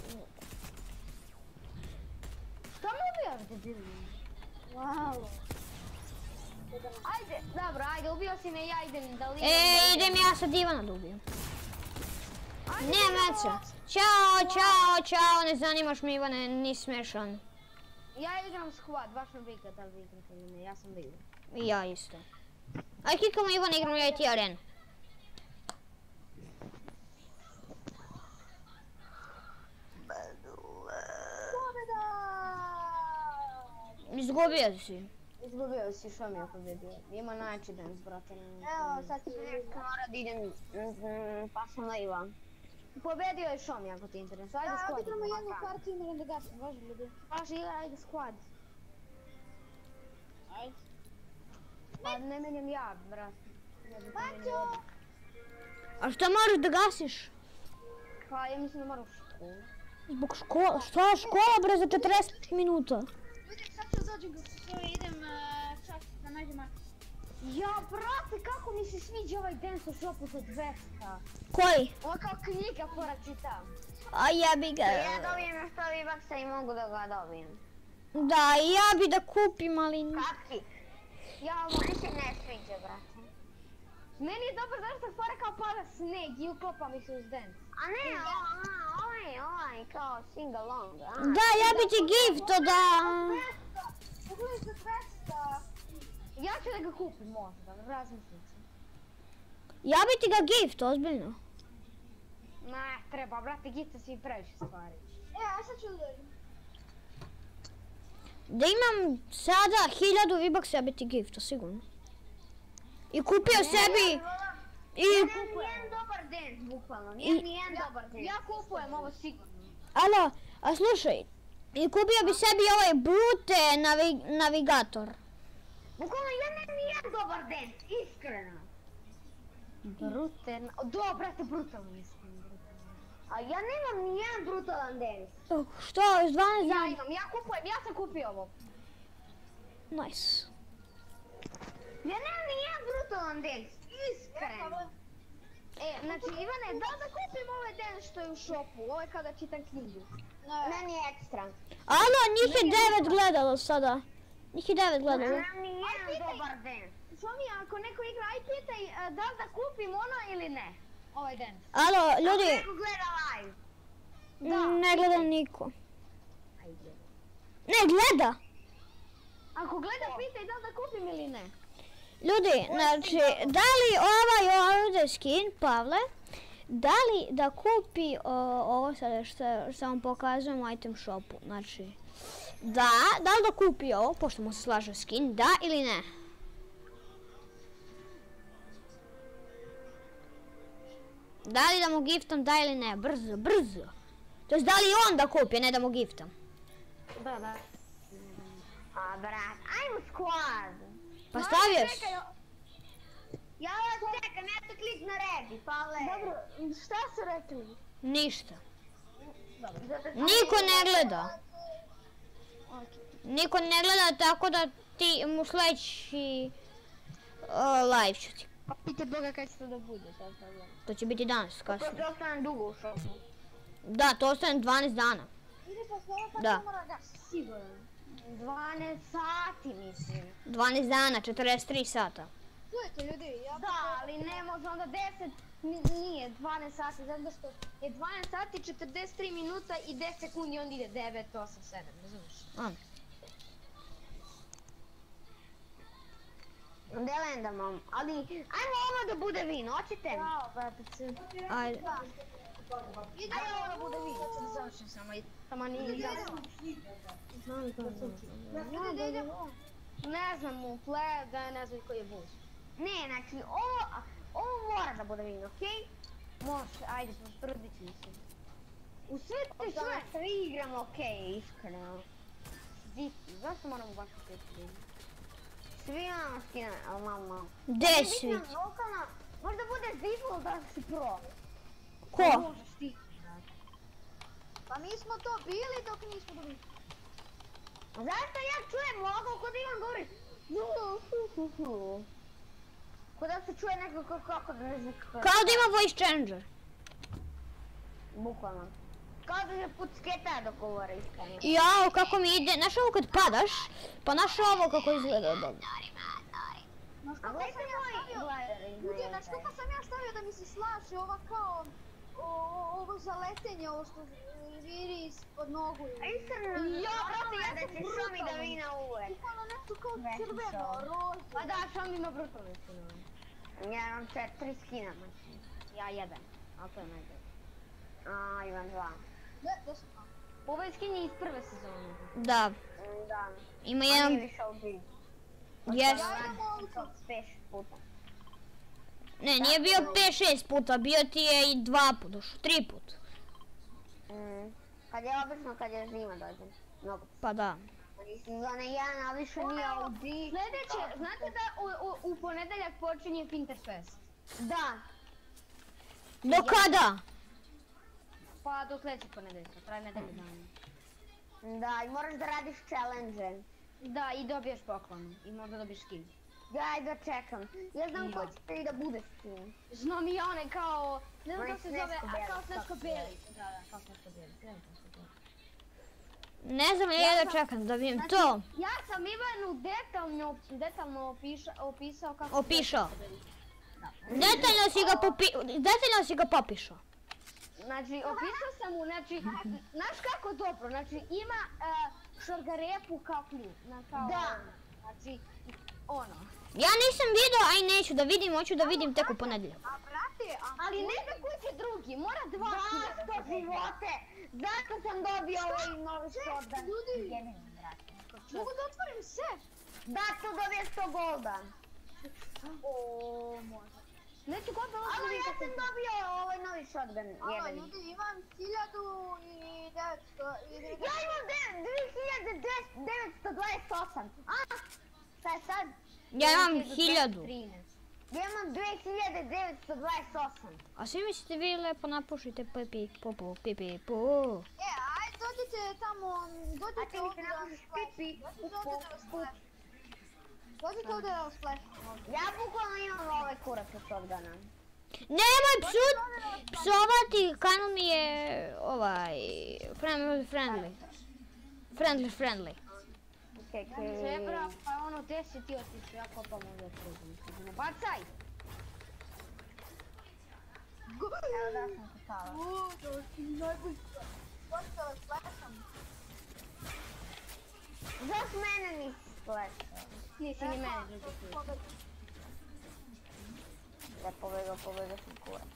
Šta me ubijaš, debil? Wow. Ajde, dobro, ajde, ubio si me, ja idem da li... E, idem ja sad Ivana da ubijem. Ne, meća. Ćao, čao, čao, ne zanimaš me Ivane, nisi smešan. Ja igram squad, baš me briga da li vi igrate ili ne, ja sam da igram. I ja isto. Aj kikamo Ivana, igramo ja i ti aren. Izgubio si. Izgubio si, što mi je pobedio? Ima najjači dance, brate. Evo, sad ću Nešto mora da idem, mm, pa sam na Ivan. Pobedio je Šomi, ako ti interesuje. Ajde Da, squad. odigramo jednu partiju i moram da gasim, važi ljudi. Baš igra, ajde squad. Ajde. Pa ne menjam ja, brate. Ne znam ko meni Maćo! vodi. A šta moraš da gasiš? Pa ja mislim da moram u školu. Zbog škola, šta škola bre za četrdeset minuta? Ljudi, sad ću dođem kako se zove, idem uh, čak da nađem Max. Ja, brate, kako mi se sviđa ovaj dance u shopu za dvesta. Koji? Ovo kao knjiga pora čitam. A ja bi ga... Ja dobijem još sto V-Bucksa i mogu da ga dobijem. Da, ja bi da kupim, ali... Kakvi? Ja, Meni se ne sviđa, brate. meni je dobro zašto se fora kao pada sneg i uklopa mi se uz dance. A ne, o, a, ovaj, ovaj, kao sing along, a? Da, ja bi ti gifto da... Pogledaj za dvesta. Ja ću da ga kupim možda, razmislit ću. Ja bi ti ga gifto, ozbiljno. Ne, treba, brate, gifta si i previše stvari. E, a sad ću da dođem. Da imam sada hiljadu V-Bucksa, ja bi ti gifto, sigurno. I kupio sebi... I... Nemam nijedan dobar dance, bukvalno, nijem nijedan dobar dance. Ja kupujem ovo sigurno. Alo, a slušaj. I kupio bi sebi ovaj Brute navi- navigator. Bukvalno, ja nemam nijedan dobar dance, iskreno. Brute, do, brate, brutalno mislim. A ja nemam nijedan brutalan dance. Oh, što, još dvanaest Ja dana? imam, ja kupujem, ja sam kupio ovo. Nice. Ja nemam nijedan brutalan dance, iskreno. E, znači, Ivane, da li da kupim ovaj dance što je u shopu, ovo je kada čitam knjigu. Meni je ekstra. Alo, njih je devet gledalo sada. Njih je devet Ja gledalo. nemam nijedan dobar dance. Što mi, ako neko igra, aj pitaj a, da li da kupim ono ili ne. Ovaj dance. Alo, ljudi, Neko gleda live. mm, ne gleda niko. Ajde. Ne, gleda. Ako gleda, pitaj da li da kupim ili ne. Ljudi, znači, da li ovaj ovdje skin, Pavle, da li da kupi o, ovo sada što, što vam pokazujem u item shopu, znači, da, da li da kupi ovo, pošto mu se slaže skin, da ili ne? Da li da mu giftam, da ili ne, brzo, brzo. To jest da li on da kupi, ne da mu giftam. Da, da. A brat, ajmo squad. Pa stavioš. Ja vas čekam, ja ću klik na ready, Pavle. Dobro, šta su rekli? Ništa. Zato što- Niko ne gleda. Niko ne gleda, tako da ti mu sljedeći uh, live ću ti. Pa pitaj Boga kad će to da bude, sad sad gledam. To će biti danas, To kasnije. će ostanem dugo u šoku. Da, to ostane dvanaest dana. Ide pa slovo pa Da. ne mora gas. Sigurno. dvanaest sati mislim. dvanaest dana, četrdeset tri sata. Čujete ljudi, ja Da, ali ne može onda deset, ni- nije dvanaest sati, zato što je dvanaest sati, četrdeset tri minuta i deset sekundi, onda ide devet, osam, sedam, razumiješ? A, Delendamo, ali ajmo ovo da bude vino, hoćete? Bravo, bratice. ajde. Ajde ovo da bude video, sad da završim samo i tamo nije jasno. Ne znam mu, ple, da ne znam koji je bus. Ne, znači ovo, ovo mora da bude vino, okej? Može, ajde, potrudit ću se. U sve te sve svi igramo okej, iskreno. Zipi, zašto moramo baš kupiti? Svi imamo skina, ali malo malo. Gdje svi? Lokalno, možda bude Zipul da si pro. Ko? Možeš ti. Pa mi smo to bili dok nismo dobili. Zašto ja čujem ovo kod Ivan govori? Kod da se čuje nekako kako da ne znam kako... Kao da ima voice changer. Bukvalno. Kao da je put sketa dok govori iskreno. Jao, kako mi ide, znaš ovo kad padaš, pa znaš ovo kako izgleda dobro. A gledajte moj gledari. Ljudi, znaš kako sam ja stavio da mi se slaže ova kao... Ovo zaletenje, ovo što viri ispod nogu. A iskreno, ja brate, ja da će Šomi da vina uvek. Ono nešto kao crveno, roze. Pa da, Šomi ima brutalne skinove. Ja imam četiri skina, znači. Ja jedan, ali to je najbolje. A, imam dva. Ne, da su... Ovo je skin je iz prve sezone. Da, Da. ima A jedan... nije više O G. Jes. Ja idem ovdje. Peš puta. Ne, nije bio pet šest puta, bio ti je i dva puta, tri puta. Mm. Kad je obično, kad je zima dođem. Mnogo. Pa da. Sezone jedan, ali više nije O G. Sljedeće, znate da u, u, u ponedeljak počinje Pinterfest? Da. Do kada? Pa do sljedećeg ponedeljka, traje nedelju dana. Da, i moraš da radiš challenge. Da, i dobiješ poklon. I možda dobiješ skin. Daj da čekam. Ja znam Ja. ko će ti da bude s tim. Znam i ja one kao... Ne znam Onaj kako se zove, Sneško a Beli, kao Sneško kako se Beli. Da, da, kao Sneško Beli. Ne znam kako se zove. Ne znam, ja da čekam da vidim to. Ja sam Ivanu detaljno, detaljno opiša, opisao kako... se Opišao. Sneško Beli. Da. Detaljno si ga popi... Detaljno si ga popišao. Znači, opisao sam mu, znači, znaš kako dobro, znači ima uh, šargarepu kaplju, na kao... Da. Znači, ono. Ja nisam vidio, aj neću da vidim, hoću da vidim tek u ponedjeljak. A brate, a... Ali ne znam koji će drugi, mora dva hiljada. Zašto živote? Zašto sam dobio ovaj novi shotgun? Ljudi. Jebeni, brate. Mogu da otvorim sef? Da, tu dobije sto golda. O, može. Neću god da Ali ja sam dobio ovaj novi shotgun, Alo, jebeni. ljudi, imam hiljadu i devetsto i... Ja imam dve hiljade devetsto dvadeset osam. A, šta je sad? Ja imam hiljadu. Ja imam dve hiljade devetsto dvadeset osam. A svi mislite vi lepo napušite pipi, popo, pipi, po. E, ajde, dođite tamo, A ti dođite mi ovdje se da napušiš vas splash. pipi, Dođite upo, ovdje da vas upo. splash. Dođite ovdje da vas splash. Ja bukvalno imam ovaj kurac od shotguna. Nemoj psu, psovati, kanal mi je ovaj, family friendly. Friendly, friendly. Okej, okej. Zebra, pa ono deset i otiš, ja kopam ovdje prozim. Bacaj! Evo da sam kopala. Uuu, to si najbolji. Dođite da vas splasham. Zašto mene nisi splešao? Nisi ni mene drugi put. Da pobegao, pobegao sam kurac.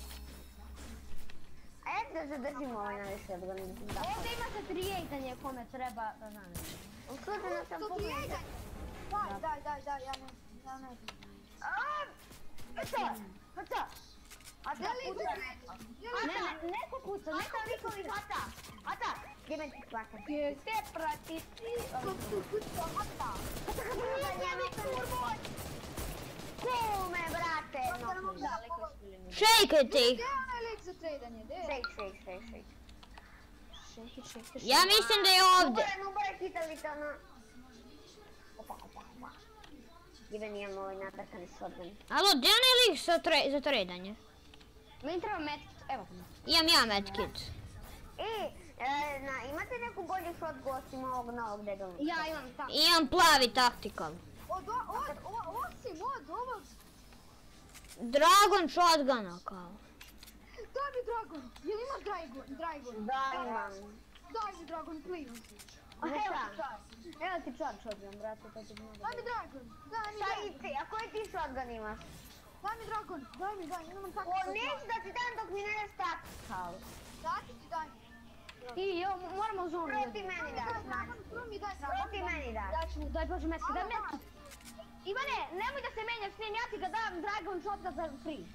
A ja ću da zadržim ovaj novi shotgun. Da. Ovdje imate trijedanje kome treba da znam. U slučaju sam To ti pobegao. jedan. Daj, daj, daj, daj, ja ne, ja ne znam. Aaa! Šta? Pa šta? A da Deli, puca deli. neko. Ne, ne, neko puca, Ata, neko nikovi, ata! Ata! Gdje me ti kvaka? Te prati ti. Ata, njemi turbo! Kume, brate! Šejkaj ti. Gdje je onaj lik za tradanje, gdje je? Shake, shake, shake, shake. Šeki, šeki, Ja mislim da je ovdje. Ubore, ubore, hitali to na... Opa, opa, opa. Gdje nijem ovaj natrkani shotgun. Alo, gdje je onaj lik za, tre, za tradanje? Meni treba medkit, evo ga. Imam ja medkit. E, e, na, imate neku bolju shotgu osim ovog novog dedovnika? Ja imam tako. Imam plavi taktikal. Od, od, od, osim od ovog. Dragon shotguna kao. Daj mi Dragon, jel imaš Dragon? Dragon? Da, imam. Daj mi Dragon, please. A Evo šta? ti čar. Evo ti čar shotgun, brate, to ti mnogo. Daj mi Dragon, daj mi Šta Dragon. i ti, a koji ti shotgun imaš? Daj mi Dragon, daj mi, daj mi, imam tako. O, neću da ti dam dok mi ne daš taktikal. Dati ti daj mi. I jo, moramo u zonu. Prvo ti meni daš, Daj znači. Dragon, prvo mi daj Prvo Dragon. ti meni daš. Daj ću mu, daj Bože medkit, daj medkit. Ivane, nemoj da se menjaš s njim, ja ti ga dam Dragon Shotgun za free.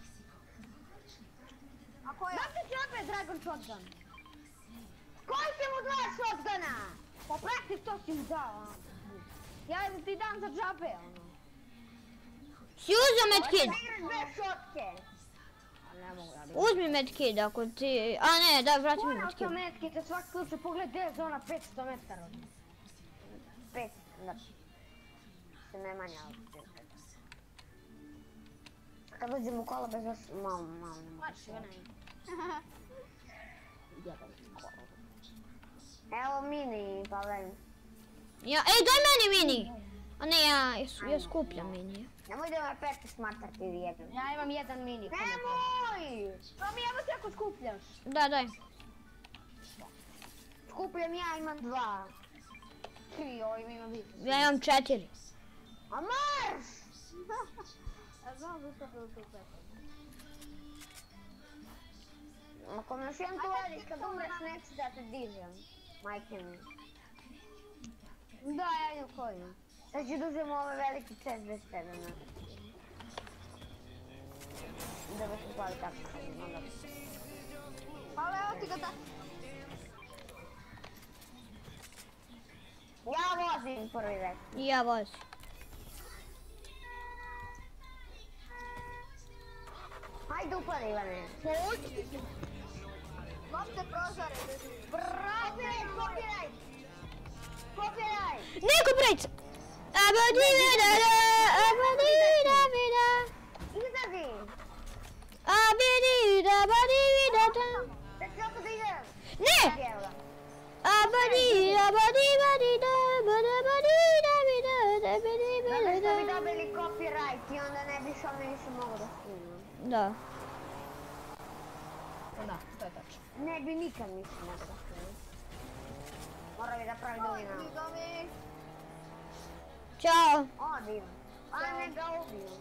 A ko je? Dam ti ti opet Dragon Shotgun. Koji si mu dva shotguna? Pa prati to si mu dao, a. Ja ti dam za džabe, ono. Si uzeo medkit? Ne igraš bez šotke. Ne mogu raditi. Uzmi medkit ako ti... A ne, da, vrati mi Morao medkit. sam medkite, svaki slučaj pogled gdje je zona petsto metara. pet, da. Se ne manja. Kad dođem u kola bez vas, malo, malo ne mogu. Baš ga ne. Evo mini, Pavlen. Ja, ej, daj meni mini! A ne, ja, ja skupljam mini. Nemoj da me pete smartar ti jebim. Ja imam jedan mini. Nemoj! Pa mi evo ti ako skupljaš. Da, daj. Skupljam ja, imam dva. Tri, ovo ima više. Ja imam četiri. A marš! Ja znam da sam bilo tu peto. Ako me još jedan tu radiš, kad umreš neću da te dižem. Majke mi. Da, ja idem kojem. Sad ću dužem ove veliki čest bez tebe, ne? Da me se pali tako. Ali evo ti ga da. Ja vozim prvi već. I ja vozim. Hajde upali, Ivane. Lopte prozore. Kopiraj, kopiraj! Kopiraj! Neko preca! Abadidada, abadidabida. Izađi! Abididabadibidada. Sad ću oko da idem. Ne! Evo ga. Abadidabadibadida, badabadidabida, Zato što bi dabidibidada. dobili copyright i onda ne bi što mi više mogu da snimam. Da. Da, to je tačno. Ne bi nikad više mogu da snimam. Mora bi da pravi dolina. Domi. Ćao. Odim. A ne ga ubiju.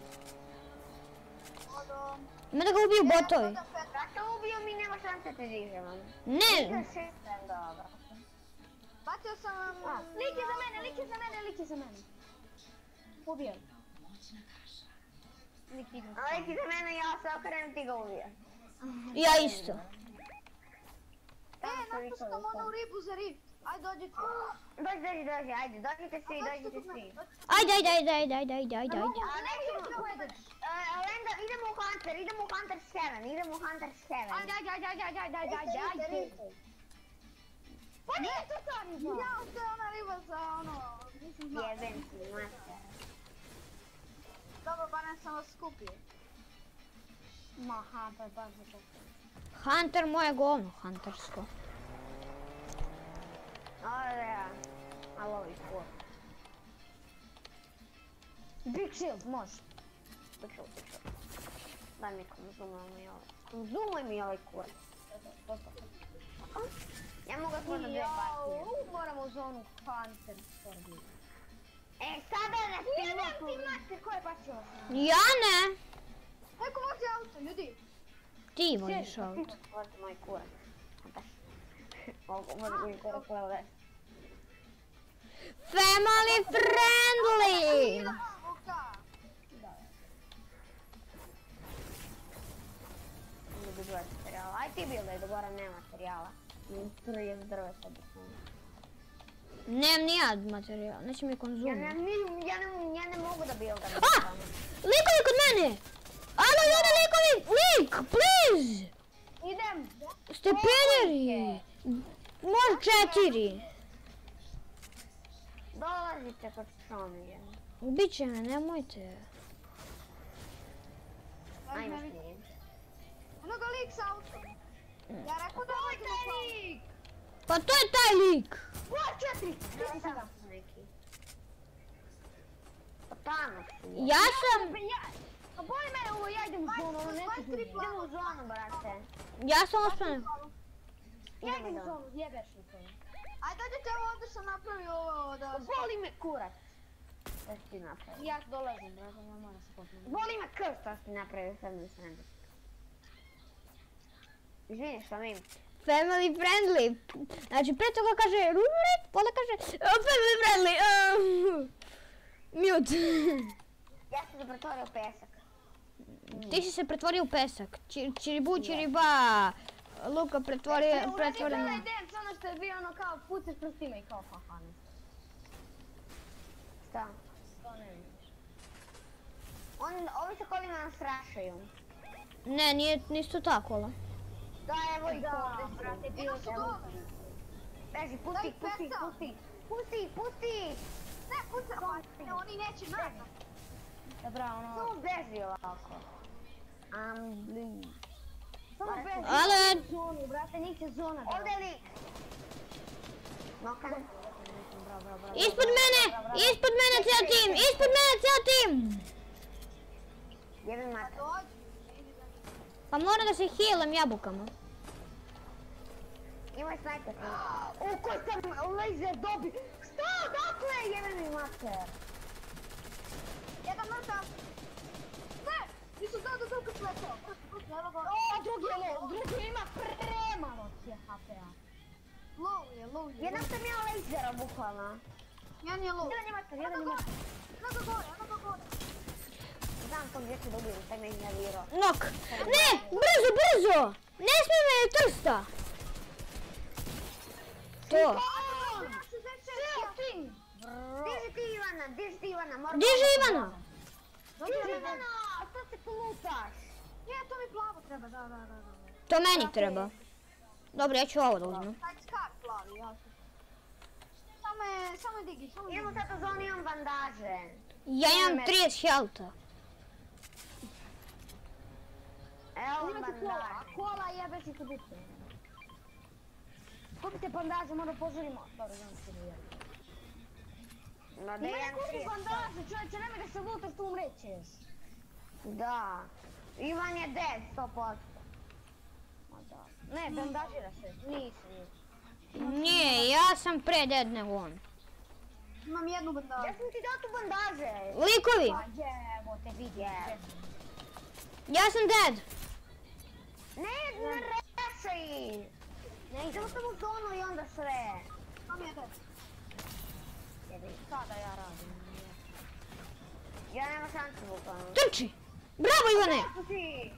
Odo. Mene ga ubiju botovi. Zato ubio mi nema šanse te dižemo. Ne. Šestem dobro. Bacio sam vam... Lik je za mene, lik je za mene, lik je za mene. Ubijaj. Lik idu. A lik je za mene, ja se okrenem, ti ga ubija. Ja isto. E, napuštam onu ribu za rib. Ajde, dođite. Dođi, dođi, dođi, ajde, dođite svi, dođite svi. Ajde, ajde, ajde, ajde, ajde, ajde, ajde, ajde. A nećemo, Lenda, idemo u Hunter, idemo u Hunter's Heaven, idemo u Hunter's Heaven. Ajde, ajde, ajde, ajde, ajde, ajde, ajde, ajde, ajde. Pa nije to ta riba. Ja, to je ona riba za ono... Nisam znao. Jeben ti, mater. Dobro, barem sam vas skupio. Ma, Hunter, baš za to. Hunter moje govno, huntersko. Ovo je ja. I love it, cool. Big shield, može. Pišao, pišao. Daj mi konzumuj mi ovaj. Konzumuj mi ovaj kurac. Ja mogu smo na dve partije. Jao, moramo u zonu Hunter. E, sada ne Idem spimo ti mater, ko je bacio? Ja ne. Neko vozi auto, ljudi. Ti voziš auto. Ovo je moj kurac. Ovo je moj kurac, ovo je. Family friendly. Luka. Ne bi dva materijala. Aj ti bilo je, dogovoram nema materijala. trideset drveta bi sam. Nemam ni ja materijal, neće mi Ja konzumiti. ne, ni- ja ne, ja ne mogu da buildam. Ah! Likovi kod mene! Alo, ljudi, likovi! Lik, please! Idem. Stepeneri! Može četiri. Dolazite kod Šomije. Ubit će me, nemojte. Ajmo snijem. Ono ga lik s autom. Ja rekao da ovaj taj lik. Pa to je taj lik! What, četiri? Gdje sam neki? Pa tamo su. Ja sam... A boli mene ovo, ja idem u zonu, ono neću ljudi. Idemo u zonu, brate. Ja sam ospanem. Ja idem Idemo u u zonu. zonu, jebeš mi to. Ajde, dođete ovo ovdje sam napravio ovo da... Boli me kurac. Šta si ti napravio? Ja dolazim, brate, ja moram se popiti. Boli me krv što si napravio family friendly. Izvini što mi. Family friendly. Znači, pre toga kaže... rurit, pa onda kaže... "Oh, family friendly. uh." Mute. Ja sam se pretvorio u pesak. Ti si se pretvorio u pesak. Či- Čiribu, čiriba. Luka pretvorio... pretvorio... Onaj dance, ono što je bio ono kao pucaš prstima i kao haha. Šta? To ne vidiš. On, ovi sa kolima nas rašaju. Ne, nije, nisu to tako, ala. Da, evo ih Da, ovdje, brate, brate, bilo su dobro. Beži, pusti, Daj pusti, pesa. pusti. Pusti, pusti! Ne, puca, pa, ne, oni neće nazad. Dobra, ono... Samo beži ovako. I'm blue. Samo beži. Ale, Zonu, brate, njih će zona. Ovdje je lik. Nokan. Bravo, bravo, bravo. ispod mene, ispod mene cijel tim, ispod mene cijel tim. Jebim mater. Dođi. Pa moram da se healam jabukama. Imaj snajper. U, ko sam laser dobi. Šta, dakle, jebim mi mater. Jedan mrtav. Ne, nisu dao da dao kad sletao. Prosto, prosto, evo ga. O, drugi je low, drugi ima premalo je H P A. Low je, low je. Jedan sam ja lasera, bukvalno. Jedan je low. Jedan je mater, jedan je mater. Eno ga gore, eno ga gore. Znam kom gdje ću da ubijem, taj me iznervirao. Nok. Ne, brzo, brzo. Ne smije me trsta. To. Diži ti Ivana, diži ti Ivana, moram... Diži Ivana. Diži Ivana, a što se plutaš? Je, to mi plavo treba, da, da, da, da. To meni treba. Dobro, ja ću ovo da uzmem. Taj skar plavi, ja sam. Samo je, samo je digi, samo je Idemo digi. sad u zoni, imam bandaže. Ja imam trideset healtha. Evo Imate kola, bandaže. kola jebe si kod uče. Kupite bandaže, možda požurimo. Dobro, znam se da jebe. Ma da Ne, imam kupi trideset. bandaže, čovječe, nemoj da se lutaš, tu umrećeš. Da. Ivan je dead, sto posto. Ma da. Ne, bandažira se, nisi, nisi. Nije, ja sam pre dead nego on. Imam jednu Ja bandažu. sam ti dao tu bandaže. Likovi, Pa jebo te vidi. Je. ja sam dead. Ne, ne rešaj. Ne, idemo samo u zonu i onda sve. Samo je dead. Jebi. Sada ja radim. Ja nema šanse bukvalno. Trči. Bravo Ivane. Kako si?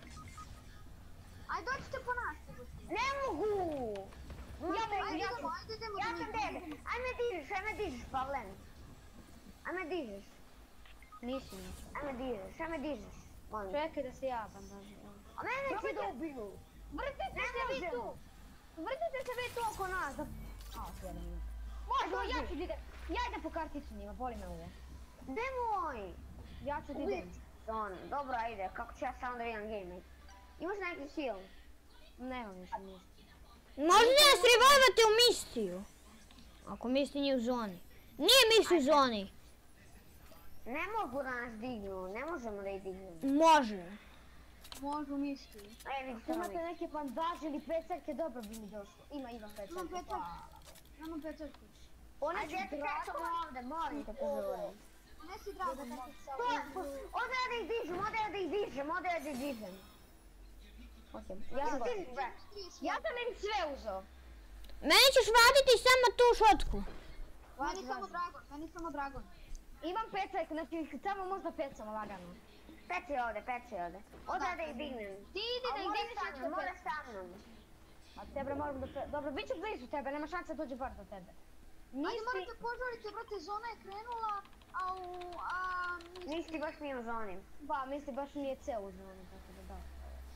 Aj, dođite po nas. Ne mogu. Ja, Ajde, ja, idemo, ajde, idemo. ja do sam njih, dead. idemo. Ajme dižeš, ajme dižeš, Pavlen. Ajme dižeš, Nisi, nisi. ajme dižeš, ajme dižeš. Molim. Čekaj da se ja bandažiram. A mene će da ubiju. Vrtite Ne se vi možemo. tu! Vrtite se vi tu oko nas! Da... A, okej, okay, Možda, ja ću da idem. Ja idem po karticu njima, boli me ovo. Nemoj. Ja ću da idem. Zon, dobro, ajde, kako ću ja samo da vidim game. Imaš neki heal? Nemam više ništa. Možete nas revivate u mistiju. Ako misti nije u zoni. Nije misti u zoni. Ne mogu da nas dignu, ne možemo da ih dignemo. Može. Možu misli. Aj, vidi Ako samo imate neke bandaže ili pecarke, dobro bi mi došlo. Ima, ima Imam pecarke. pecak. Imam pecak. One Ajde, ću ja ti drago... kažem ovdje, molim te požurim. Nesi drago. Ovdje ja da ih dižem, ovdje ja da ih dižem, ovdje ja da ih dižem. Ja sam, Diži, bre. ja sam im sve uzeo. Meni ćeš vratiti samo tu šotku. Meni samo dragon, meni samo dragon. Imam pecarke, znači samo možda pecamo lagano. Peci ovdje, peci ovdje. Ovdje ja da ih dignem. Ti idi da A ih moraš digneš sa što mnom, moraš pecam. sa mnom. A tebe moram da... pe- Dobro, bit ću blizu tebe, nema šanse da dođe bar do tebe. Ajde, Nisi... morate požuriti, brate, zona je krenula, a u... a... mi- Nisi ti baš mi u zoni. Ba, misli baš nije ceo u zoni, tako da da.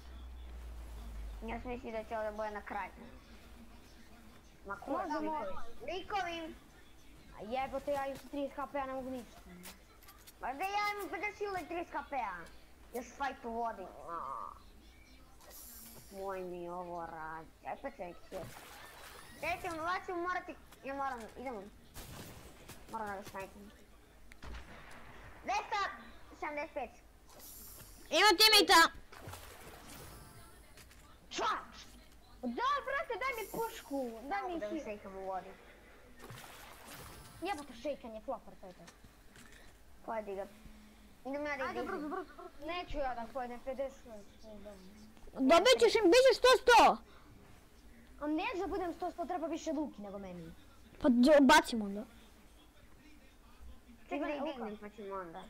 Ja sam mislio da će ovdje boje na kraju. Ma ko Možda likovi? može. Likovi! A jebote, ja još trideset H P A ne mogu ništa. Ma da ja imam pedeset ili trideset H P A. Još fight u vodi. Moj mi ovo radi. Aj pa ček, ček. Čekaj, onda ću morati... Ja moram, idemo. Moram da ga snajtim. dvesta sedamdeset pet. Ima teammatea. Šva! Da, brate, daj mi pušku, daj mi Da mi hit. šejkam u vodi. Jebote, šejkanje, flopper, to je to. Pojedi ga. Idem ja da Ajde, ih brzo, dignem. brzo, brzo. Neću ja da pojedem pedeset. Dobit ćeš im, bit ćeš sto sto. A neću da budem sto sto, treba više luki nego meni. Pa d- bacimo onda. Čekaj da ih Luka. dignem pa ćemo onda.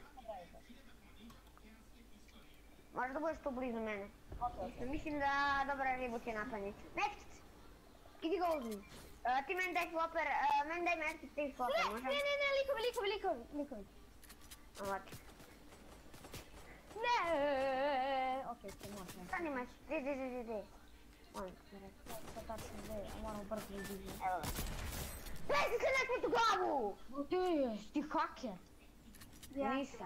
Možda budeš tu blizu mene. Mislim da dobra ribu će napadniti. Next! Idi ga uzmi. Uh, ti meni daj flopper, uh, meni daj meni ti flopper, Ne, može? ne, ne, ne, likovi, likovi, likovi, likovi. Ovako. Ne, okej, okay, može. Stani mač, di, di, di, di, di. Molim, To tačno ide, a moram brzo ići. evo ga. Pet! ti se nekut u glavu! Ti jesi ti haker. Nisam.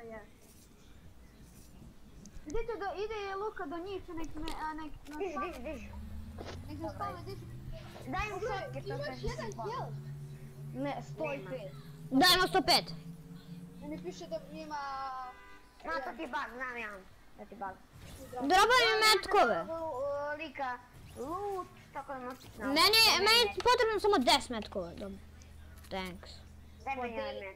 Idite do, ide Luka do njih, nek me, a nek... Diži, diži, diži. Nek se spave, diži. Daj mu šotke, to Imaš kaže jedan se pa. kill. Ne, sto pet. Dajmo sto pet. Meni piše da ima... Ma, to ti je bug, znam ja. To ti je bug. Drobaj mi metkove. U, Lika, loot, tako da možeš naći. Meni, meni je potrebno samo deset metkova. Dobro. Thanks. Daj meni ovaj met.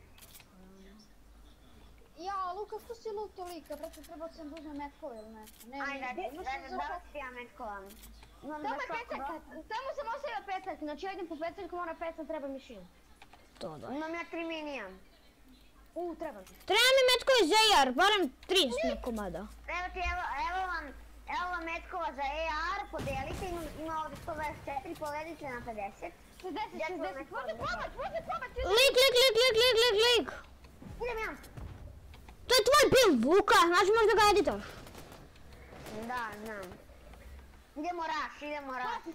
Ja, Luka, što si luto lika? Brate, trebao sam da uzmem metkove ili nešto. Ne, Ajde, daj, imaš daj, za da ti ja metkovam. Imam Tamo za je svaku petaljka, tamo sam ostavio petaljku, znači ja idem po petaljku, mora petaljka, treba mi šil. To da. Imam ja tri minija. U, treba mi. Treba mi metkove za A R, barem trideset komada. Evo ti, evo, evo vam, evo vam metkova za A R, podelite, ima, ima ovdje sto dvadeset četiri, povedite na pedeset. šezdeset, Ja ću vam šezdeset, metkova može za probat, može probat, ljudi. Lik, lik, lik, lik, lik, lik, lik. Idem ja. To je tvoj build, Luka, znači možda ga editaš. Da, znam. Idemo rush, idemo rush.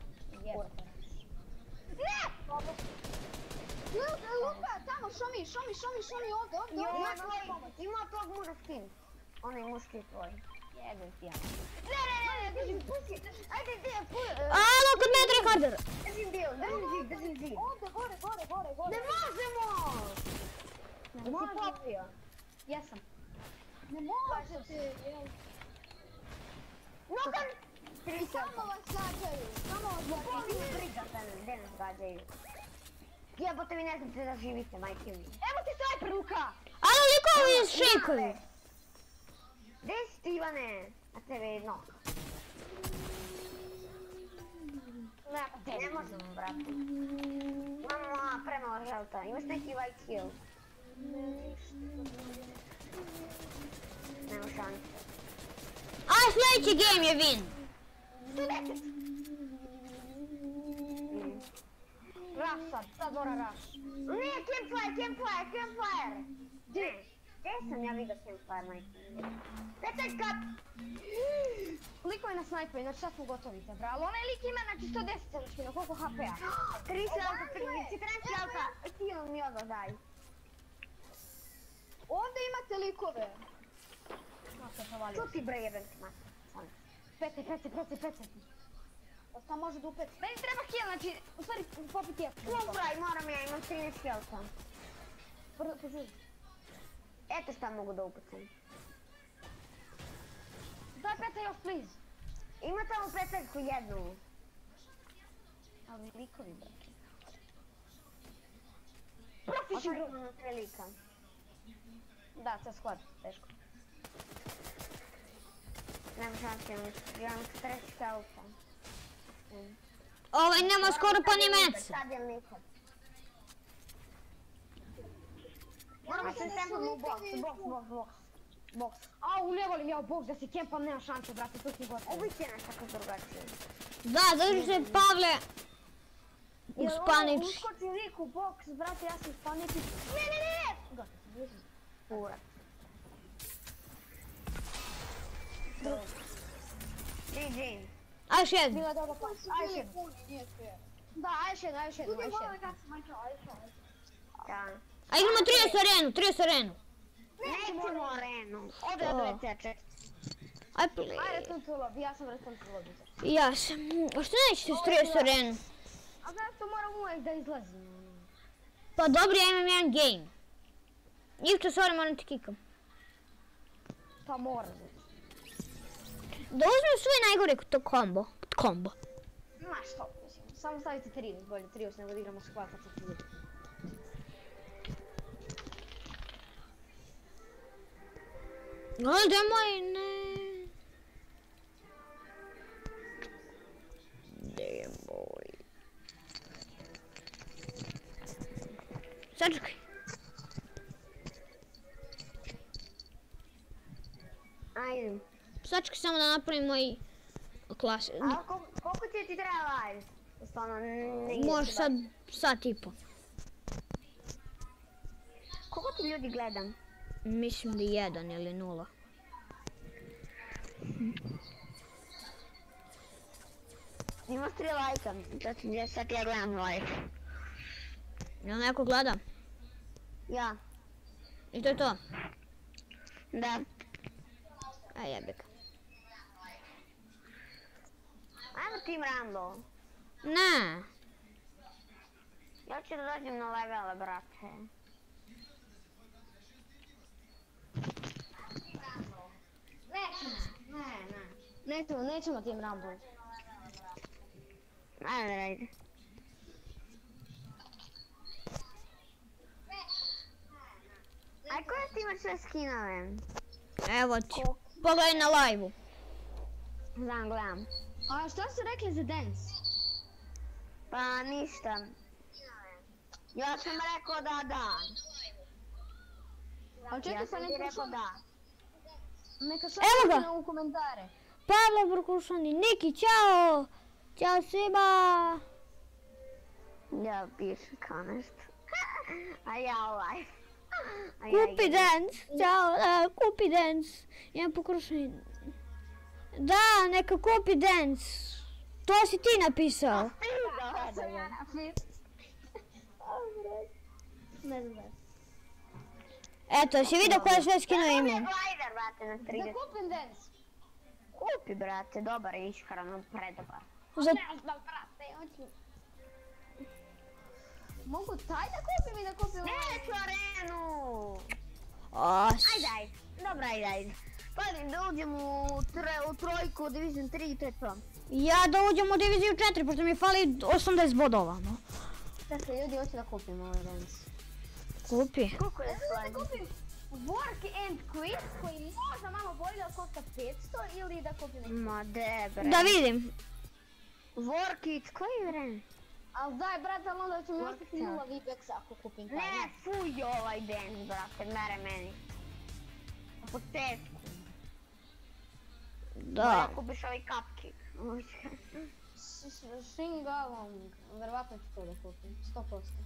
Ne! Luka, Luka, tamo, show me, show me, show me, show me, ovdje, ovdje, Ima ovdje. tvoj, ima tog muža skin. Onaj muški tvoj. Jebem ti ja. Ne, ne, ne, ne, Držim, pusti, ajde, gdje je, pu... Alo, kod me je tryharder. Držim dio, držim zid, držim zid. Ovdje, gore, gore, gore, gore. Ne možemo! ne, si popio. Jesam. Ne možete, jel? Nogan! Tri Samo vas gađaju, samo vas gađaju. Boli me briga tebe, gdje nas gađaju. Jebote, vi ne znate da živite, majke mi. Evo ti sniper, Luka! Alo, likovi iz šejkovi. Gdje si ti, Ivane? A tebe je nog. Ne, pa Ne možemo, brate. Imamo a, premalo želta. Imaš neki white kill? Nema šanse. A sljedeći game je win. Rush sad, sad mora rush. Ne, campfire, campfire, campfire! Gdje? Gdje sam ja vidio campfire, majke? Petaljka! Liko je na snajper, znači sad smo gotovi te, bra. Ali onaj lik ima znači sto deset srčkina, koliko H P-a? Tri želta, četrnaest želta. Kill mi ovo, daj. Ovdje imate likove. Ču ti bre jebem ti mati. Pete, pete, pete, pete. Osta može da upeti. Meni treba heal, znači, u stvari popiti je. Ubraj, moram ja, imam trinaest želta. Prvo, požuri. Eto šta mogu da upucam. Daj pete još, please. Ima tamo petaljku jednu. Ali likovi, brate. Profiši bro. Ostavimo na tre lika. Da, to je squad, teško. Nema šanse, imam četrnaest želta. Ovaj nema skoro pa ni meca. Sad je nikad. Moramo se tempamo u box, box, box, box. Box. Au, ne volim ja u box da se kempam, nema šanse, brate, tu si gotovo. Ubijte nas tako drugačije. Da, zato se Pavle uspaniči. Uskoči lik u box, brate, ja se uspaniči. Ne, ne, ne, ne! Gotovo, blizu. Ura. G G. A još jedno. Bila dobra pas. Aj še puni, nije fair. Da, aj še jedno, aj še jedno, aj še Ljudi, jedno. kako se majka, aj še. Da. A igramo trideset arenu, trideset arenu. Nećemo arenu. Ode od ve ce čet. Aj please. Aj, return to lobby, ja sam return to lobby. Ja sam. A što nećete s trideset arenu? A zato moram uvijek da izlazim. Pa dobro, ja imam jedan game. Ivča, sorry, moram ti kikam. Pa moram. Da uzmem sve najgore to kombo. Kombo. Ma što, mislim, samo stavite trios, bolje trios nego da igramo squad kad se ljudi. Ajde moj, ne. Demoj. Sačekaj. Ajde. Sačekaj samo da napravim moj klase. A koliko, koliko će ti treba live? Stvarno, ne igraš Može baš. sad, sat i po. Koliko ti ljudi gledam? Mislim da jedan ili nula. Imaš tri lajka, sad, sad ja gledam live. Jel neko gleda? Ja. I to je to? Da. A jebik. Ajmo Team Rumble. Ne. Ja ću da dođem na levele, brate. Nećemo, ne, ne. Nećemo, nećemo Team Rumble. Ajde, ajde. A koje ti imaš sve skinove? Evo ti. Pogledaj na live-u. Znam, gledam. A što ste rekli za dance? Pa ništa. Ja sam rekao da da. A čekaj Ja pa sam ti neka rekao da. Neka Evo ga. šaljete u komentare. Pavle Brkušani, Niki, čao! Ćao svima! Ja pišem kao nešto. A ja ovaj. A ja Kupi igram. dance, čao, da, kupi dance. Imam pokrušeni. Da, neka kupi dance. To si ti napisao. Da, da, da. Ne znam da. Eto, si vidio koje sve skinove Kupi imam. glider, brate, na Da trideset. kupim dance. Kupi, brate, dobar je ishrano, predobar. Za... Ne znam, brate, hoću. Mogu taj da kupim i da kupim ovaj? Neću arenu! Os. Ajde, ajde. Dobro, ajde, ajde. Padim da uđem u, tre, u trojku, Division tri i to je to. Ja da uđem u diviziju četiri, pošto mi fali osamdeset bodova, no. Čekaj, ljudi, hoću da kupim ovaj dance. Kupi. Koliko je Da stvari? kupim Work and Quit koji možda malo bolje, ali košta petsto, ili da kupim neki. Ma de, bre. Da vidim. Workit, koji vreme? Ali daj, brate, ali onda će mi ostati Workit. nula V-Bucks ako kupim taj. Ne, fuj ovaj dance, brate, mere meni. Na početku. Da. Ja kupiš ovaj cupcake. Sing along, verovatno ću to da kupim, sto posto.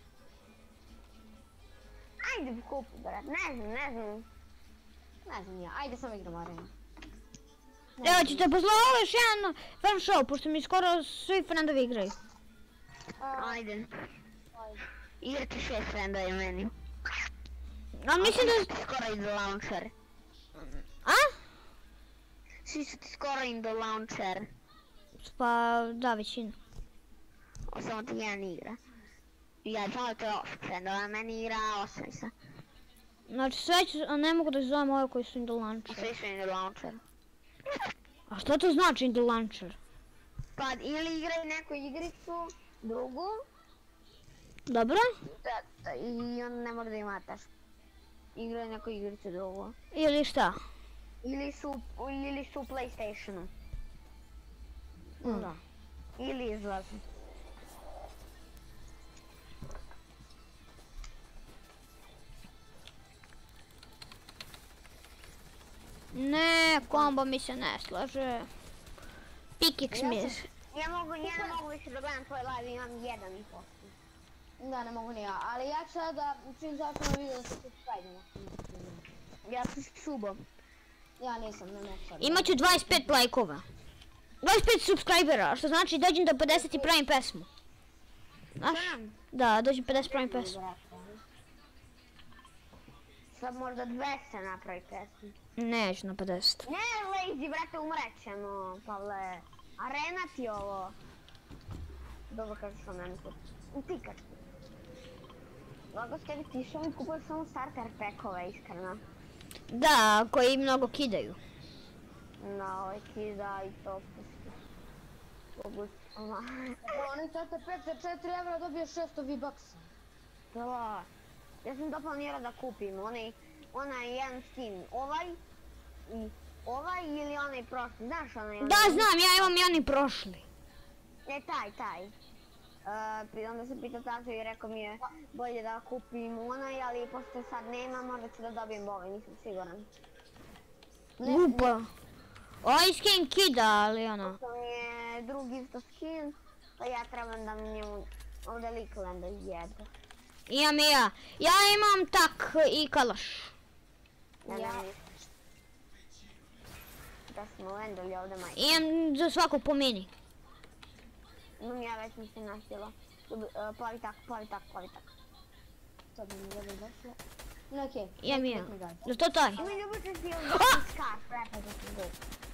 Ajde kupi, brate, ne znam, ne znam. Ne znam ja, ajde sam igram arenu. Evo ćete poslao još jedan fan show, pošto mi skoro svi friendovi igraju. Ajde. Ajde. Igrati šest friendova meni. A mislim da... Ti skoro in the launcher. A? Svi su ti skoro in the launcher. Pa da, većina. O, samo ti jedan igra. Ja znao to je osam friendova, meni igra osam sa. Znači sve ću, a ne mogu da zovem ove koji su in the launcher. Svi su in the launcher. A što to znači in the launcher? Pa ili igraj neku igricu, drugu, Dobro? da, da, i onda ne mora da imataš. Igraj neku igricu drugu. Ili šta? Ili su, ili su u PlayStationu. Mm. Da. Ili izlazu. Ne, kombo mi se ne slaže. Pikix mi je... Ja mogu, ja ne mogu više da gledam tvoj live, imam jedan i posto. Da, ne mogu ni ja, ali ja ću sada, čim završimo video da se subscribe-imo. Ja sam s subom. Ja nisam, ne mogu sad. Imaću dvadeset pet lajkova. dvadeset pet subscribera, što znači dođem do pedeset i pravim pesmu. Znaš? Da, dođem pedeset pravim pesmu. Sad možda dvesta napravi pesmu. Neću na pedeset. Ne, lazy, brate, umrećemo, Pavle. Arena ti ovo. Dobro, kako što meni kupi. Ti kad ti. Mnogo s tebi tišao i kupio samo starter packove, iskreno. Da, koji mnogo kidaju. Na ovaj kida i to pusti. Pogus, ona. Oni tata pet za četiri evra dobije šesto V-Bucks. Da. Ja sam to planirao da kupim, onaj, onaj jedan skin, ovaj i ovaj ili onaj prošli, znaš onaj? Da, znam, ja imam i oni prošli. Ne, taj, taj. Uh, onda sam pitao tatu i rekao mi je bolje da kupim onaj, ali pošto sad nema, možda ću da dobijem ovaj, nisam siguran. Lupa. Ovaj skin kida, ali ono. To mi je drugi isto skin, pa ja trebam da mi njemu ovdje Lickland jede. Imam i ja. Ja imam tak i kalaš. Ja. Ja. Da smo vendali ovdje majke. Imam za svakog po mini. Imam ja već mi se nasjela. Ljubi- uh, plavi tak, plavi tak, plavi tak. To bi mi dobro došlo. No okej. Jem, nek jem. mi daj. Je to taj? Ima ljubitelj ti je zlatni skarf, prepoznat zvuk.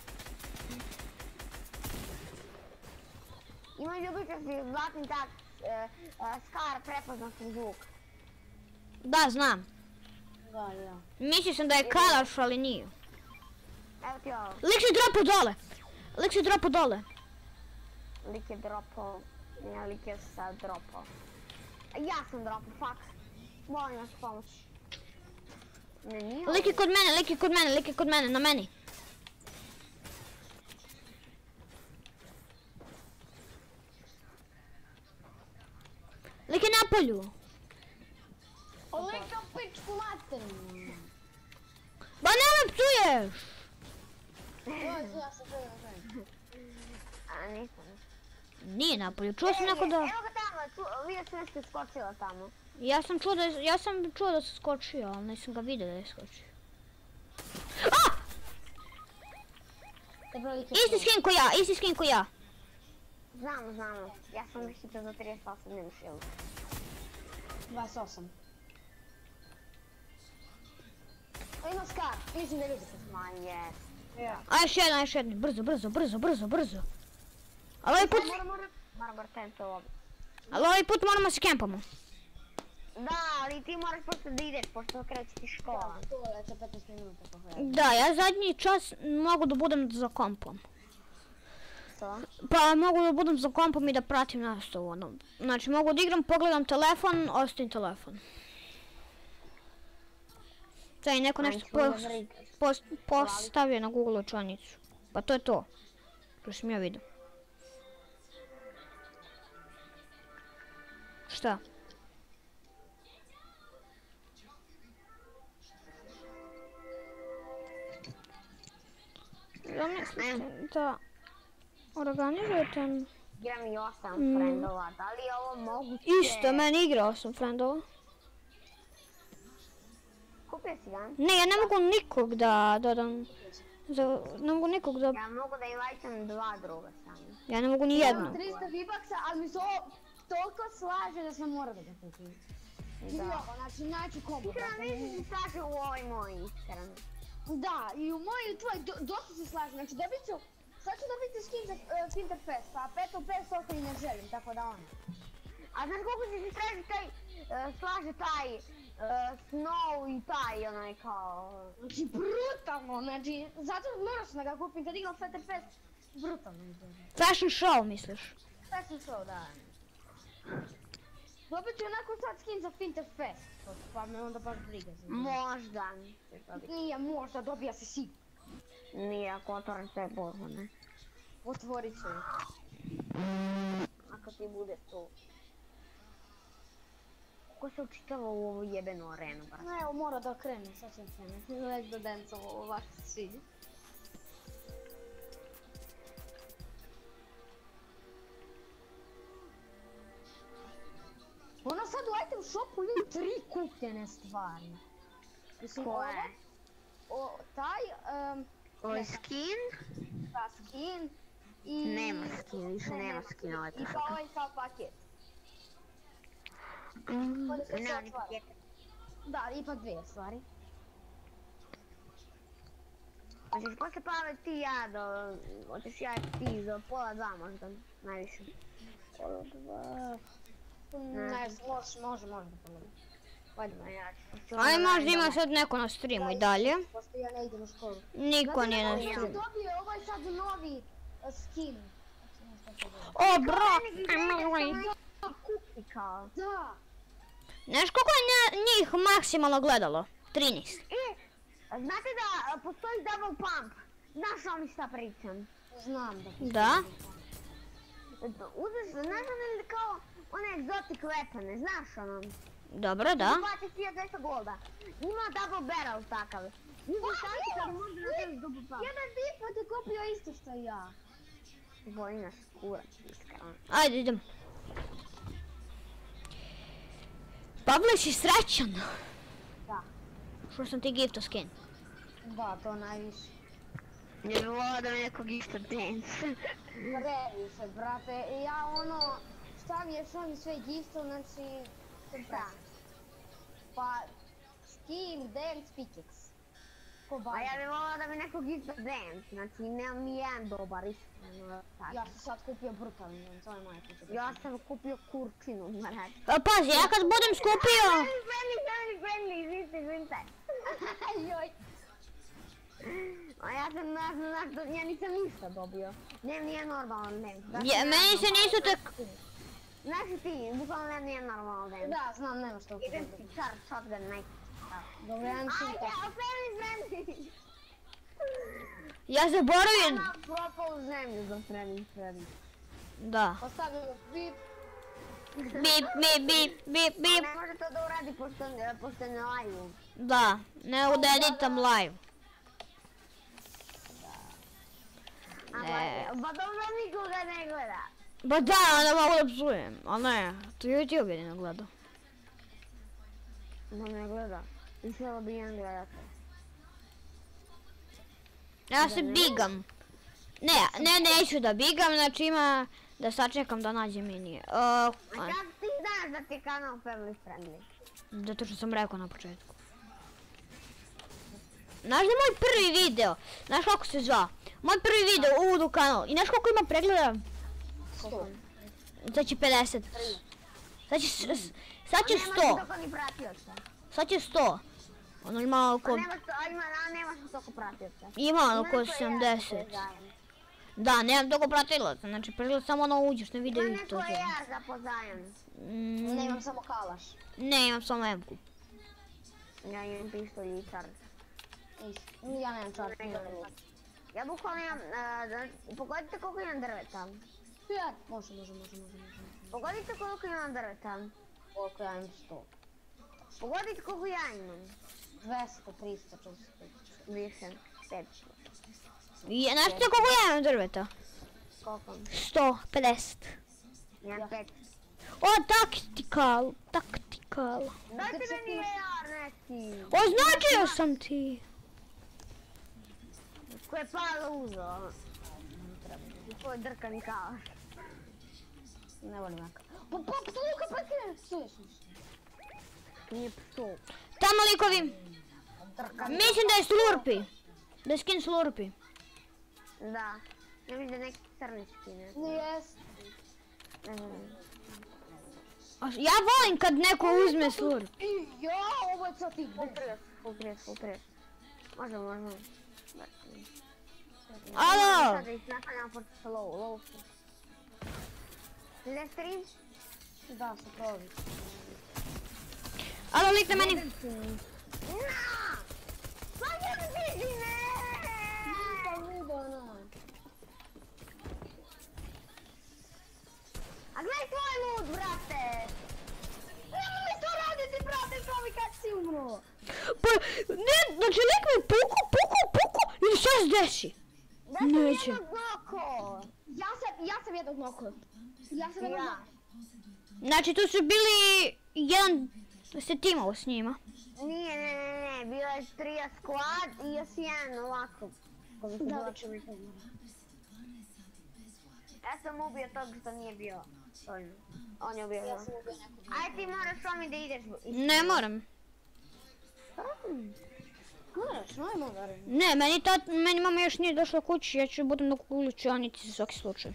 Ima ljubitelj ti je zlatni tak, uh, uh, skarf, prepoznat zvuk. Da, znam. Da, ja. Mislio sam da je kalaš, ali nije. Evo ti ovo, Lik se dropo dole. Lik se dropo dole. lik je dropao, ne, lik je sad dropao. Ja sam dropao, fuck. Molim vas pomoć. Ne, nije Lik je kod mene, lik je kod mene, lik je kod mene, na meni. Lik je na polju. Lika pičku materinu. Ba ne me psuješ! Ja sam to na A, nisam. Nije na polju, čuo sam neko da... Evo ga tamo, tu, vidio sam nešto skočila tamo. Ja sam čuo da, je- ja sam čuo da se skočio, ali nisam ga vidio da je skočio. A! Isti skin ko ja, isti skin ko ja. Znamo, znamo. Ja sam mislite za trideset osam nema shield. dvadeset osam. O, ima skar, mislim da vidite. Ma jes. Ja. A još jedan, još jedan, brzo, brzo, brzo, brzo, brzo. Ali ovaj put, Moram, moram, moram bar tempo ovo. ali ovaj put moramo se kempamo. Da, ali ti moraš pošto da ideš, pošto kreće ti škola. To je za petnaest minuta pogledaj. Da, ja zadnji čas mogu da budem za kompom. Što? Pa mogu da budem za kompom i da pratim nastavu. Ono. Znači mogu da igram, pogledam telefon, ostavim telefon. Taj neko nešto pos- pos- postavio na Google učanicu. Pa to je to. To sam ja vidio. Šta? Ja mislim da organizujete... Igram i osam Mm. friendova, da li je ovo moguće? Isto, meni igrao sam friendova. Kupio si ga? Ne, ja ne mogu nikog da dodam. Za, ne mogu nikog da... Ja mogu da invajtam dva druga samo. Ja ne mogu ni jednog. tristo V-Bucksa, ali mi se ovo toliko slaže da sam mora da ga kupim. Da. Znači, znači kombo. Iskreno nisi se slaže u ovoj moj, iskreno. Da, i u mojoj i tvoj do- dosta se slaže. Znači, dobit ću, sad ću dobiti skin za uh, Pinterfest, a peto pet sto i ne želim, tako da ono. A znaš koliko si se slaže taj, uh, slaže taj uh, Snow i taj onaj kao... Znači, brutalno, znači, zato moram sam da ga kupim kad igram Pinterfest, brutalno mi to je. Fashion show, misliš? Fashion show, da. Dobit ću onako sad skin za Pinterfest, pa me onda baš briga za njega. Možda. Nije, možda dobija se sigurno. Nije ako otvorim sve borbu, ne? Otvorit ću je. Ako ti bude tu. Ko se učitava u ovu jebenu arenu, brate? No evo, mora da krenem, sad ćem krenuti. Već da dancam ovo vaš svi. Ona sad u item shopu ima tri kupljene stvari. Mislim, Koje? ovo, o, taj, um, Ovo skin? ta skin i... Nema skin, više Ne, nema skin ovaj I pa ovaj kao paket. Mm, Pa da se nema sve ni otvara. paketa. Da, ipak dvije stvari. Hoćeš posle Pave ti i ja do... Hoćeš ja i ti do pola dva možda, najviše. Pola dva... Ne, može, može, može da pogledam. Ajde, Ma ja ću... Aj možda ima sad neko na streamu i dalje. pošto ja ne idem u školu. Niko nije na Znate, streamu. dobio je ovaj sad novi uh, skin. O bro, Kupi kao. Da, znaš koliko je nja- njih maksimalno gledalo? trinaest. E, znate da postoji double pump? Znaš oni šta pričam? znam da. Da? Uzeš, znaš ono kao one exotic weapone, znaš ono? Dobro, da. Plati ti dvesta golda. Ima double barrel takav. Uzeš tako kad može da tebi double pump. Jedan tip je kupio isto što i ja. Boli nas kurac, iskreno. Ajde, idem. Pavle, si srećan? Da. Što sam ti gifto skin? Da, to najviše. Ne bi volao da me nekog isto dance. Previše, brate. Ja ono, stavlješ oni sve isto, znači... Šta? Pa, skin, dance, pickaxe. Ko A baza. ja bi volila da mi nekog isto dance, znači nemam ni jedan dobar iskreno. tako. Ja sam sad kupio brutalni, to je moja kuća. Ja sam kupio kurčinu, mrak. Pa pazi, ja kad budem skupio... Friendly, friendly, friendly, izvinite, izvinite. Joj. A ja sam, ja sam, ja, ja nisam ništa dobio. Ne, nije normalan dance. Je, meni se nisu tak... Znaš i ti, bukvalno ne, nije normalan dance. Da, znam, nema što Idem kupiti. ti čar, shotgun, neki. Dobro, ja nisam Ajde, tako. a friendly, friendly. Ja zaboravim... Ona propao u zemlju za friendly, friendly. Da. Ostavljamo bip. Bip, bip, bip, bip, bip. Ne može to da uradi pošto, pošto ne live. Da, ne da editam live. Ne. Pa dobro nikoga ne gleda. Ba da, onda mogu da psujem, ali ne, to YouTube jedino gleda. Da ne gleda. I sve bi jedan gledate. Ja se bigam. Ne, ne, neću da bigam, znači ima da sačekam da nađem mini. Uh, A kako ti znaš da ti je kanal family friendly? zato što sam rekao na početku. Znaš da je moj prvi video, znaš kako se zva? Moj prvi video, uvod u kanal. I znaš koliko ima pregleda? Sto. Sad će pedeset. Sad će, s- s- sad će Nema sto. toliko ni pratioca. Sad će sto. Ono ima A oko... nema, a ima, a nemaš toliko pratioca. Ima ono oko Ima neko sedamdeset. ja zapozajem. Da, nemam toliko pratilaca, znači pregled samo ono uđeš na video Ima i to neko je. ja zapozajem. Mm, Ne imam samo kalaš. ne, imam samo emku. Ja imam pištolj i čar. Isto. Ja nemam čar. Ja bukvalno imam, a, da- pogodite koliko imam drveta. Ja, može, može, može, može, može. Pogodite koliko imam drveta. Koliko ja imam sto. Pogodite koliko ja imam. dvesta, trista, četiristo. Više, petsto. I, znaš ti koliko ja imam drveta? Koliko? sto pedeset. Imam pet. O, taktikal, taktikal. Dajte meni A R neki. Označio sam ti. Ko je Pavle uzeo. Ko je drkani kalaš. Ne volim jaka. Pa, pa, pa, Luka, pa ti ne Nije pso. Tamo likovi. Mislim da je slurpi. Da je skin slurpi. Da. Ja mislim da neki crni skine. Jes. Ne znam. A Ja volim kad neko uzme slurpi. I ja, ovo je sad ti. Full trios, full trios, full trios. Možemo, možemo. Alo. Sada ih napadam pod low, low su. trideset tri? Da, se provi. Alo, lik na meni. Na! Pa ne vidi me! Nisam vidio, no. A gledaj tvoj loot, brate! Nemoj to raditi, brate, što mi kad si umro. Pa, ne, znači lik me puku, puku, puku i šta se desi? Da sam Neće. jednog noko! Ja sam, ja sam jednog noko. Ja sam jednog Ja. noko. Znači tu su bili jedan, ste timao s njima. Nije, ne, ne, ne, bilo je trija squad i još jedan ovako. Ko bi se Da. dočeo mi to. Ja sam ubio tog što nije bio. Solno. On je ubio Ja ga. sam ubio nekog. Ajde ti moraš Romi da ideš. Ne moram. Moraš, najmo verujem. Ne, meni, tat, meni mama još nije došla kući, ja ću budem na kuličanici za svaki slučaj.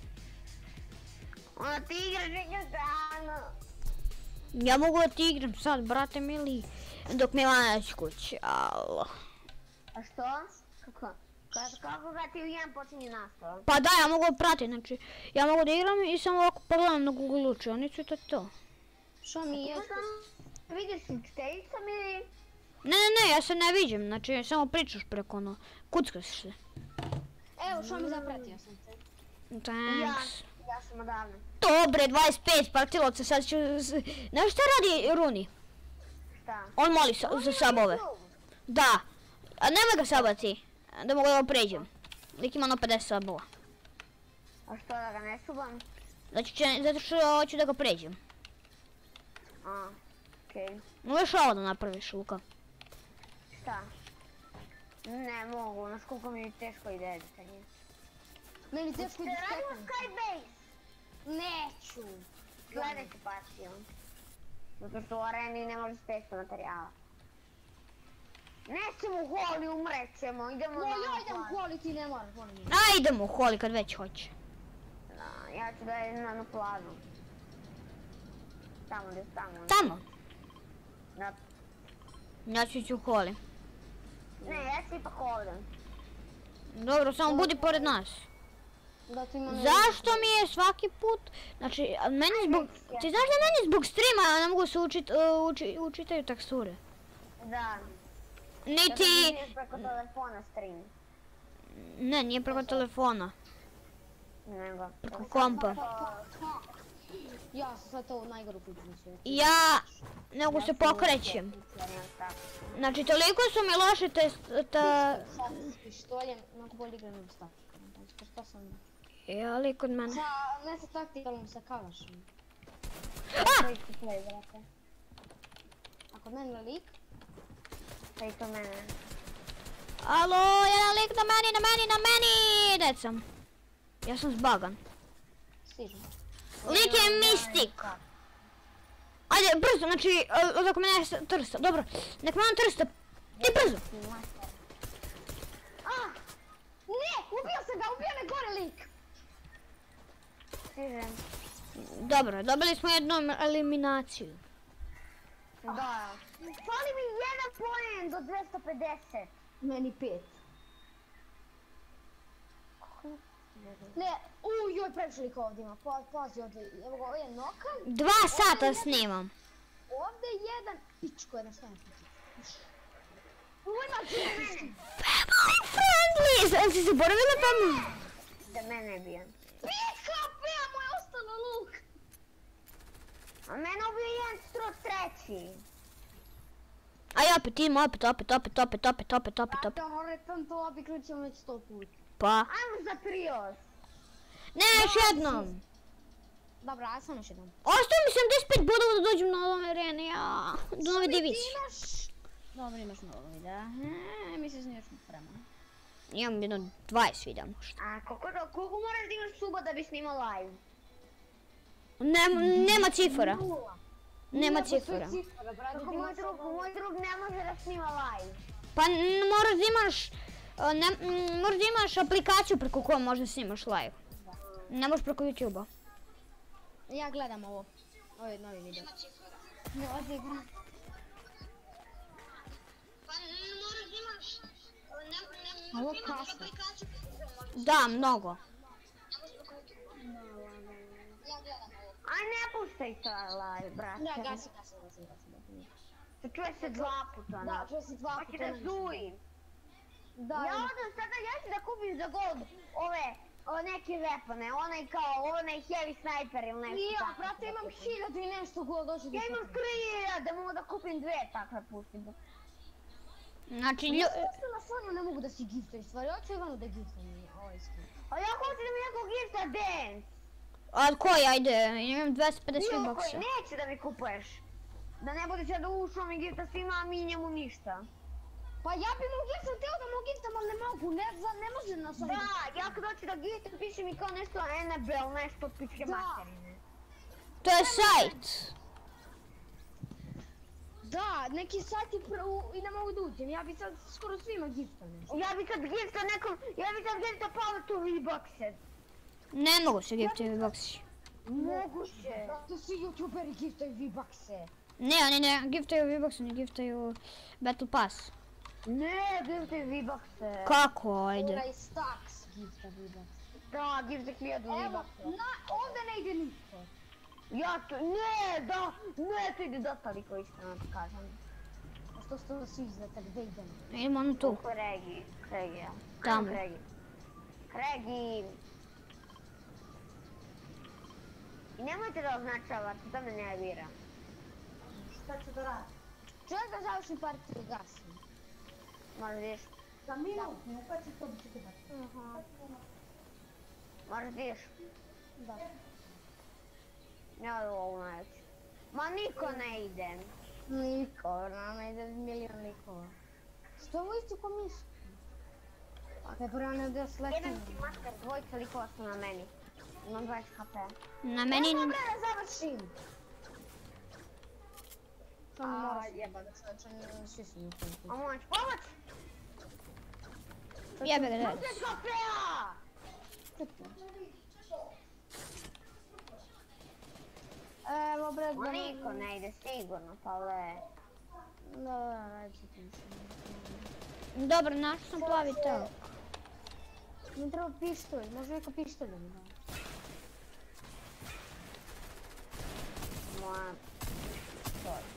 Ono ti igraš neka strano. Ja mogu da ti igram sad, brate mili, dok mi je Vanač kući, alo. A što? Kako? Kad, kako ga ti u jedan počinje nastava? Pa da, ja mogu pratiti, znači, ja mogu da igram i samo ovako pogledam na Google učionicu i to je to. Što mi je? Vidiš s učiteljicom ili? Ne, ne, ne, ja se ne viđem, znači samo pričaš preko ono, kuckaš se. Evo, što mi zapratio sam te. Thanks. Ja sam odavno. Dobre, dvadeset pet partilaca, sad ću... s- Znaš šta radi Runi? Šta? On moli sa, za sabove. Da, a nemoj ga sabati, da mogu da ga pređem. Lik ima ono pedeset sabova. A što da ga ne subam? Znači, će, zato što hoću da ga pređem. A, okej. Možeš ovo da napraviš, Luka. Šta? Ne mogu, znaš koliko mi je teško ide editanje. Meni teško ide Radimo stepen. Skybase! Neću. Sljedeću partiju. Zato što u areni ne može s petsto materijala. Nećemo u holi, umrećemo, idemo No, na... ja idem u holi, ti ne moraš, volim je. A idemo u holi kad već hoće. Da, ja ću da idem na onu plažu. Tamo gdje tamo. Tamo. Da. Ja ću ići u holi. Ne, ja ću ipak ovdje. Dobro, samo budi pored nas. Da ti ima ne... Zašto mi je svaki put, znači, a meni zbog, ti znaš da meni zbog streama ne mogu se učit, uh, uči, učitaju teksture. Da. Niti, Zato preko telefona stream. ne, nije preko telefona, Nego. preko kompa. Ja sam sad to u najgoru priču na svijetu. Ja ne mogu se pokrećem. Znači, toliko su mi loše test, ta, Sad s pištoljem, mnogo bolje igram nego s taktikalom. Što sam... je ali kod mene. Sa, ne sa taktikalom, sa kalašom. A! A kod mene lik? Pa i to mene. Alo, jedan lik na meni, na meni, na meni, gdje sam? Ja sam zbagan. Stižem. Lik je mistik. Ajde, brzo, znači, uh, dok me ne trsta, dobro, nek me on trsta, ti brzo. Ah! Ne! Ubio sam ga, ubio me gore lik! Stižem. Dobro, dobili smo jednu eliminaciju. Da. Fali mi jedan poen do dvjesto pedeset. Meni pet. Ne, uj, joj, previše lik ovdje ima, pa, pazi ovdje, evo ga, ovo je nokan. Dva sata snimam. Ovdje je jedan, pičko je na šta je pičko. Ovo ima džinski. Family friendly! Jel si zaboravila family? Da mene bijem. pet H P-a mu je ostalo luk. A mene ubio jedan strot treći. Aj opet, idemo opet, opet, opet, opet, opet, opet, opet, opet. Da, moram to obiknućemo već sto puta. Pa, Ajmo za trios. ne, još jednom. Dobra, aj samo još jednom. Ostao mi sedamdeset pet bodova da dođem na ove arene, ja, do nove divizije. Imaš... Dobro, imaš mnogo videa. E, mi se sniješ prema. Imam jedno dvadeset videa možda. A koliko, koliko moraš da imaš suba da bi snimao live? Ne, nema cifara. Nema Nego sve cifara. cifra, brate, Kako ti moj imaš drug, ono- moj drug ne može da snima live. Pa n- moraš da imaš, a, ne, m, moraš da imaš aplikaciju preko koje možda snimaš live. Ne možeš preko YouTube-a. Ja gledam ovo. Ovo je novi video. Ne odigram. Pa ne moraš da imaš... Ne, ne, Ovo ne imaš kasno. aplikaciju. Da, mnogo. Ja gledam ovo. Aj ne puštaj to live, brate. Da, gasi, gasi, gasi, gasi. Se čuje se dva puta. Da, ono. čuje se dva Hoće puta. da zuji. Da, Ja ima- odem sada, ja ću da kupim za gold ove, o, neke weapone, onaj kao, onaj heavy sniper ili nešto I ja, tako. brate, imam hiljadu i nešto god došli. Ja imam tri hiljade, mogu da kupim dve takve pustim. Znači, Ja lju... sam mislila stvarno ne mogu da si giftaju stvari, hoću Ivanu da giftujem ovaj skin. A ja hoću da mi neko gifta dance. A koji, ajde, imam dvesta pedeset Bilo koji, boksa. neće da mi kupuješ. Da ne bude sad ušao mi gifta svima, a mi njemu ništa. Pa ja bi mu giftam, teo da mu giftam, ali ne mogu, ne, za, ne može na sam. Da, ja kad hoću da giftam, piše mi kao nešto Annabelle, nešto od pičke Da. materine. To je sajt. Da, neki sati prvo i ne mogu da uđem, ja bi sad skoro svima giftam nešto. Ja bi sad gifta nekom, ja bi sad gifta Pavletu V-Boxe. Ne mogu se giftati boksi. Moguće. Brate, svi youtuberi giftaju V-Buckse. Ne, oni ne giftaju V-Box, oni giftaju Battle Pass. Ne, gifta V-Boxe. Kako, ajde? Onaj Stax gifta V-Buckse. Da, gifta hiljadu Evo, V-Boxe. na, ovdje ne ide niko. Ja to, ne, da, ne, to ide dosta liko iskreno ti kažem. A što ste svi izleta, gdje idemo? Idemo ono tu. U Kregi, Kregija. Tamo. Kregi. Kregi. I nemojte da označavate, to me nervira. Šta ću da radim? Čovjek da završim partiju i gasim. Moraš vidiš, Za minut, ne pa će to biti da. Aha. moraš vidiš. Da. Ja do ovu najveću. Ma niko ne ide. Niko, nama ide milion likova. Što ovo isti ko miška? Pepperoni da sletim. Jedan si master, dvojica likova su na meni. Imam dvadeset HP. Na meni... Evo bre, da završim. Samo moraš. A jebate, znači svi su mi tu. A moć pomoć? Jebe ga da. dvadeset HP-a! Evo bre, Ma niko ne ide sigurno, Pavle. Da, da, radi se ti. Dobro, našao sam plavi teo. Mi treba pištolj, može neko pištolj da mi da. Moja... Sorry.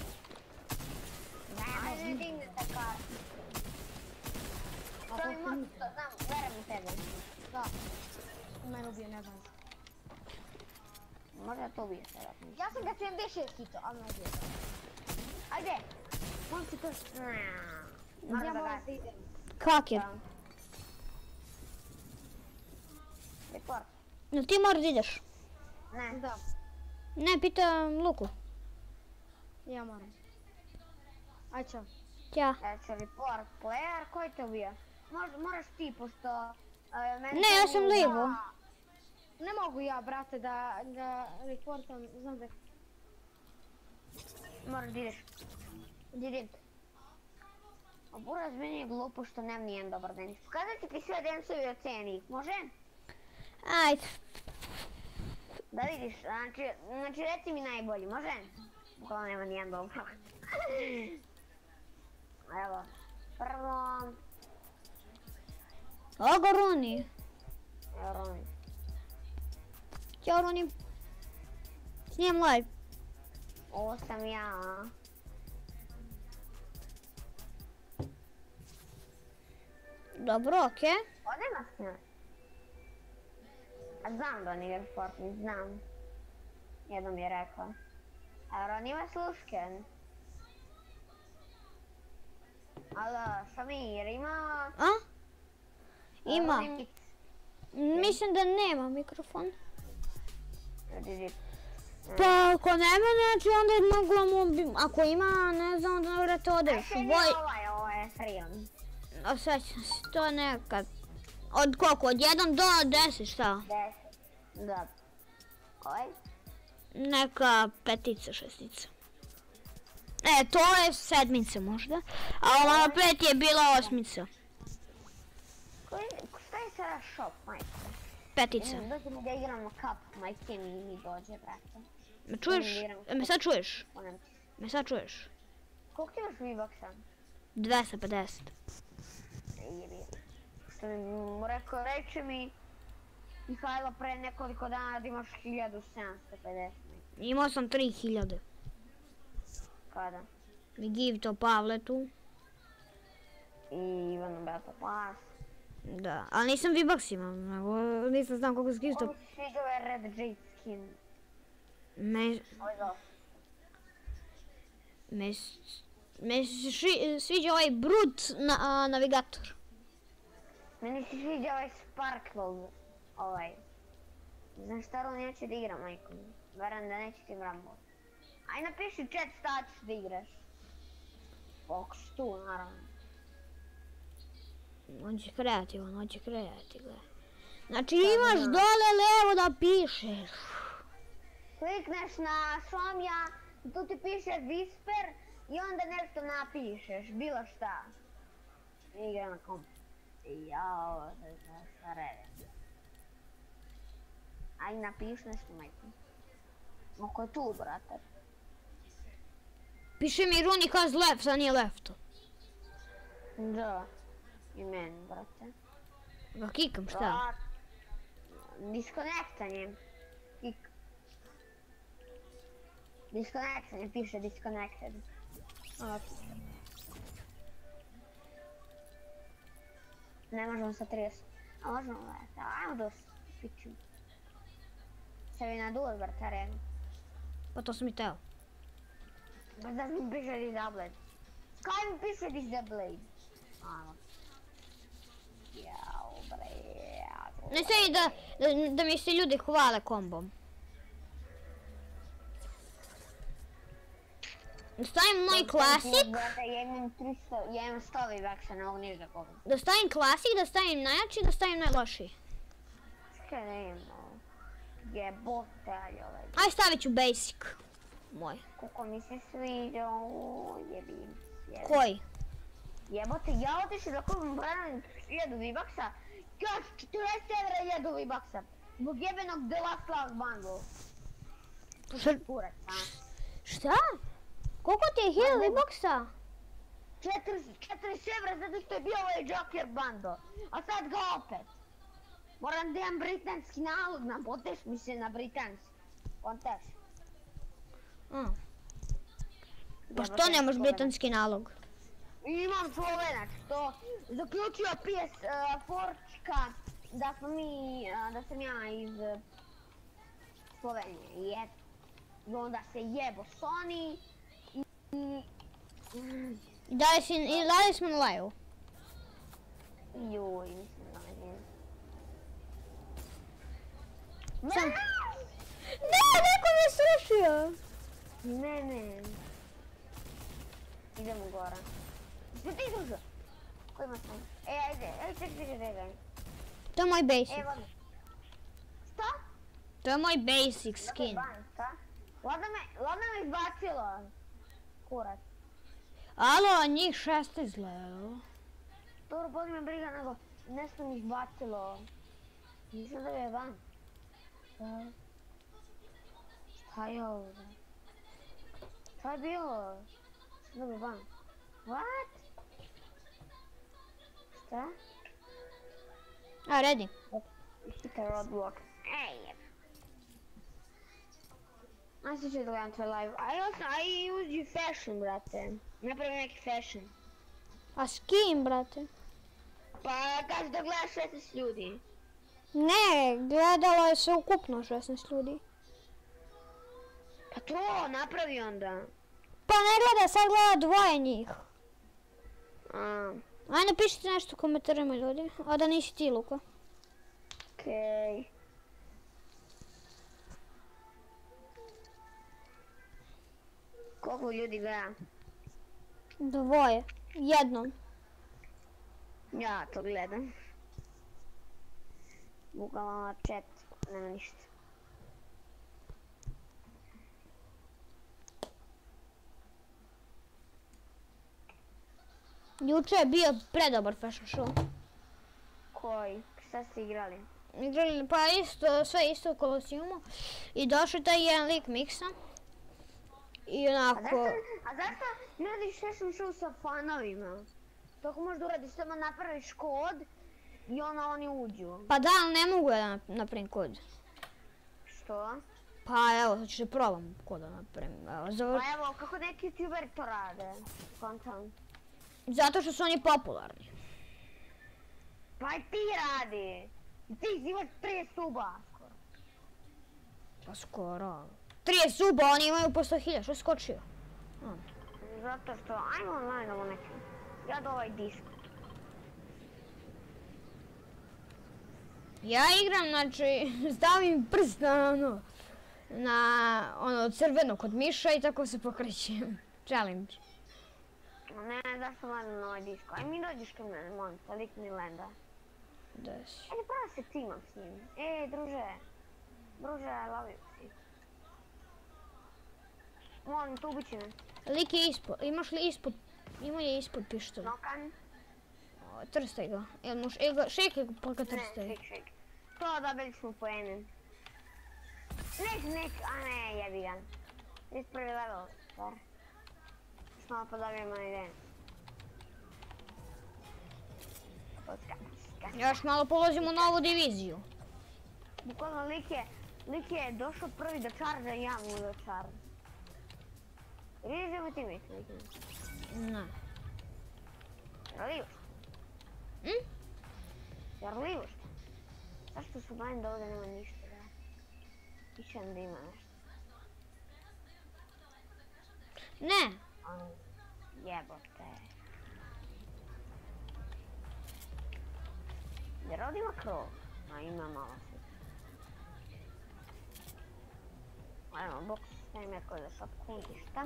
Ne, ne dignete kartu. To mi moći, to znam, verujem u tebe. Da. Mene ubije, ne znam. Možda to ubije sada. Ja sam ga C M D šest hito, ali ne ubije. Ajde! Moram ti to... Možda Ja da moram ga... da idem. Kak je? Report. No ti moraš da ideš. Ne. Da, Ne, pitam Luku. ja moram. Aj čao. Ćao. Eto, report player, koji te ubija? Mož, moraš ti, pošto... Ne, ja sam livo. Ne mogu ja, brate, da ga reportam, znam da... Moraš da ideš. Didim. A buraz meni je glupo što nemam nijedan dobar denis. Pokazat ću ti sve densovi i oceni ih, može? Ajde. Da vidiš, znači, znači reci mi najbolji, može? Bukvalno nema nijedan dobar. Evo, prvo... Ogo Runi. Evo Roni. Ćao Runi. Snijem live. Ovo sam ja, a? Dobro, okej. Ode nas snimati. A znam da on igra Fortnite, znam. Jednom je rekao. A on ima sluške. Alo, Šamir, ima... A? Ima. Limit. Mislim da nema mikrofon. Vidi. Pa ako nema, znači onda je mogla mu... bi- Ako ima, ne znam, onda vrate odeš. Še nije Voj... ovaj, ovo je Freon. Osjećam se, to je nekad... Od koliko? Od jedan do deset, šta? Deset. Da. Ovaj? Neka petica, šestica. E, to je sedmica možda. A ova pet je bila osmica. Koji, šta je sada shop, majke? Petica. Dođemo da igramo cup, majke mi mi dođe, brate. Me čuješ? E, me sad čuješ? Onem. Me sad čuješ? Koliko ti imaš V-Bucks-a? dvesta pedeset. Jebi. Što mi mu rekao, reče mi Mihajlo pre nekoliko dana da imaš hiljadu sedamsto pedeset. Imao sam tri hiljade. Kada? Mi give to Pavletu. I Ivanu Beto Pas. Da, ali nisam V-Bucks imao, nego nisam znam koliko se give to. Ovo ti sviđa ovaj Red Jade skin. Me, Ovo je dobro. me, s- me se ši- sviđa ovaj Brut na, a, navigator. Meni se sviđa ovaj Sparkle. Ovaj. Znaš šta on neće da igra, majko mi. Verujem da neće ti Rambo. Aj napiši chat šta ćeš da igraš. Fox tu, naravno. On će kreativan, on će kreativan. Znači imaš dole levo da pišeš. Klikneš na Šomja, tu ti piše Whisper i onda nešto napišeš, bilo šta. Igra na kompu. Jao, da je šta redim. Aj napiš nešto, majko. Oko je tu, brate. Piše mi Runi has left, a nije lefto. Da. I meni, brate. Ga kikam, šta? Da. Disconnectanje. Kik. Disconnectanje, piše disconnected. A, Ne možemo sa trideset. A možemo leta, ajmo da piću. Se vi na duel, brate, arenu. Pa to sam i teo. Pa da mi piše disable. Kaj mi piše disable? Ano. Jao, bre, jao. Ne sedi da, da, da mi se ljudi hvale kombom. Da stavim moj klasik, Brate, ja imam tristo, ja imam sto V-Bucks-a, ne mogu niš da kupim. da stavim klasik, da stavim najjači, da stavim najlošiji. Čekaj da imam ovo. Jebote, ovaj. Aj stavit ću basic. Moj. Kako mi se sviđa, o, jebim. Koji? Jebote, ja otišao da kupim branan hiljadu V-Bucksa, još četrdeset evra hiljadu V-Bucksa. Zbog jebenog The Last Last Bundle. Kurac, a? Šta? Koliko ti je hiljadu V-Bucksa? četrdeset evra zato što je bio ovaj Joker bundle, a sad ga opet. Moram da imam britanski nalog, napoteš mi se na britanski. Kontaš. Pa što nemaš britanski nalog? Imam Slovenac, to zaključio P S četiri da smo mi, da sam ja iz Slovenije i eto. I onda se jebo Sony i... I dalje si, i dalje smo na live. Juj, mislim da ne vidim. Sam... Ne, neko me srušio! Ne, ne. Idemo gora. Sve ti srušio? Ko ima sam? E, ajde, ajde, čekaj, čekaj, čekaj. To je moj basic. E, vodno. Šta? To je moj basic skin. Šta? Ladno me, ladno me izbacilo. Kurac. Alo, njih šest izgledalo. Dobro, boli me briga, nego nešto mi izbacilo. Mislim da je van. Šta? Šta je ovo? Šta je bilo? Da je van. What? Šta? A, redi. Ispita roadblock. Ej, jeb. Aj se ću da gledam tvoj live. Aj, osno, aj uđi fashion, brate. Napravi neki fashion. A s kim, brate? Pa kaži da gledaš šesnaest ljudi. Ne, gledalo je se ukupno šesnaest ljudi. Pa to, napravi onda. Pa ne gleda, sad gleda dvoje njih. A, Aj, napišite nešto u komentarima, ljudi. A da nisi ti, Luka. okej. Koliko ljudi gleda? Dvoje. Jednom. Ja to gledam. Bukvalno na chat, nema ništa. Juče je bio predobar fashion show. Koji? Šta ste igrali? Igrali, pa isto, sve isto u Kolosijumu. I došao taj jedan lik miksa. I A onako... zašto, a zašto ne radiš fashion show sa fanovima? Tako možda uradiš, samo napraviš kod i onda oni uđu. Pa da, ali ne mogu ja da napravim kod. Što? Pa evo, sad ću da probam kod da napravim. Evo, zavr... Pa evo, kako neki youtuberi to rade? Kontam. Zato što su oni popularni. Pa i ti radi! I ti imaš trideset suba skoro. Pa skoro. trideset suba, oni imaju po sto hiljada, što je skočio? A. Zato što, ajmo online ovo neki. Ja do ovaj disk. Ja igram, znači, stavim prst na ono, na ono crveno kod miša i tako se pokrećem. Challenge. Ne, zašto gledam na ovaj disk? Aj mi dođeš kod mene, molim, pa lik mi lenda. Da si. Ajde, pravo se timam s njim. E, druže. Druže, I love you ti. Molim, tu ubit će me. Lik je ispod, imaš li ispod, ima je ispod pištolja. Nokan? O, Trstaj ga, jel moš, e ga, šekaj ga pa ga Ne, trstaj. šek, šek. To dobili smo poene. Nek, nek, a ne, jebi ga. trideset prvi level, stvar. Samo pa dobijemo ideju. Još malo polazimo u novu diviziju. Bukvalno lik je, lik je došao prvi do čarža i ja mu do čarža. Vidiš da mu ti misli lik? Ne. Jer li još? Hm? Jer li još? Zašto su blind da ovdje nema ništa da? Pišem da ima nešto. Ne. Jebote. Jer ovdje ima krov. A ima malo se. Ajmo, box stavim jako za šapku, ništa.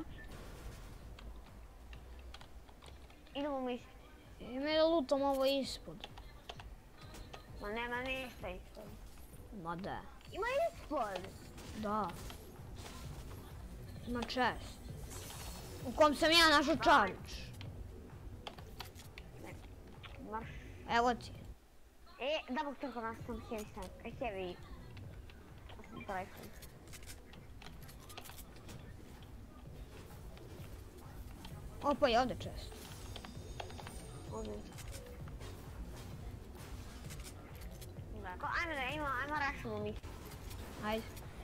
Idemo mi ispod. Ime da lutam ovo ispod. Ma nema ništa ispod. Ma da. Ima ispod. Da. Ima chest. U kom sam ja našao charge. Marš. Evo ti. E, da bog tako nas sam heavy sam. Heavy. Sam trajfun. Opa, i ovdje chest. Ovdje. Ko, ajme da ima, ajmo rašimo mi. Ajde.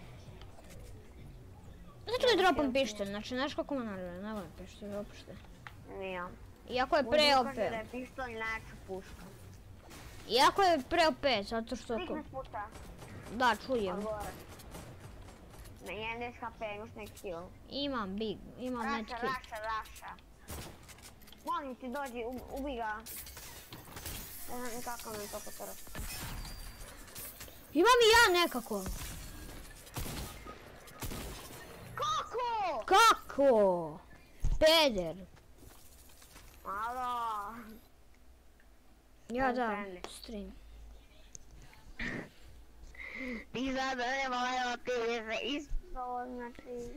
Znači da dropam pištolj, znači znaš kako me naravno, ne volim pištolj uopšte. Nijam. Iako je pre Kaže O da P. je pištolj najjača puška. Iako je pre O P, zato što... Slikne puta. Da, čujem. Odgovore. Na jedan H P imaš neki kill. Imam big, imam Raša, medkit. raša, raša. Molim ti dođi, ub- ubi ga. Ne znam ni kako nam to potrati. Imam i ja nekako. Kako? Kako? Peder. Alo. Ja da, Friendly. stream. Ti sad ne voleo ti se isto, znači...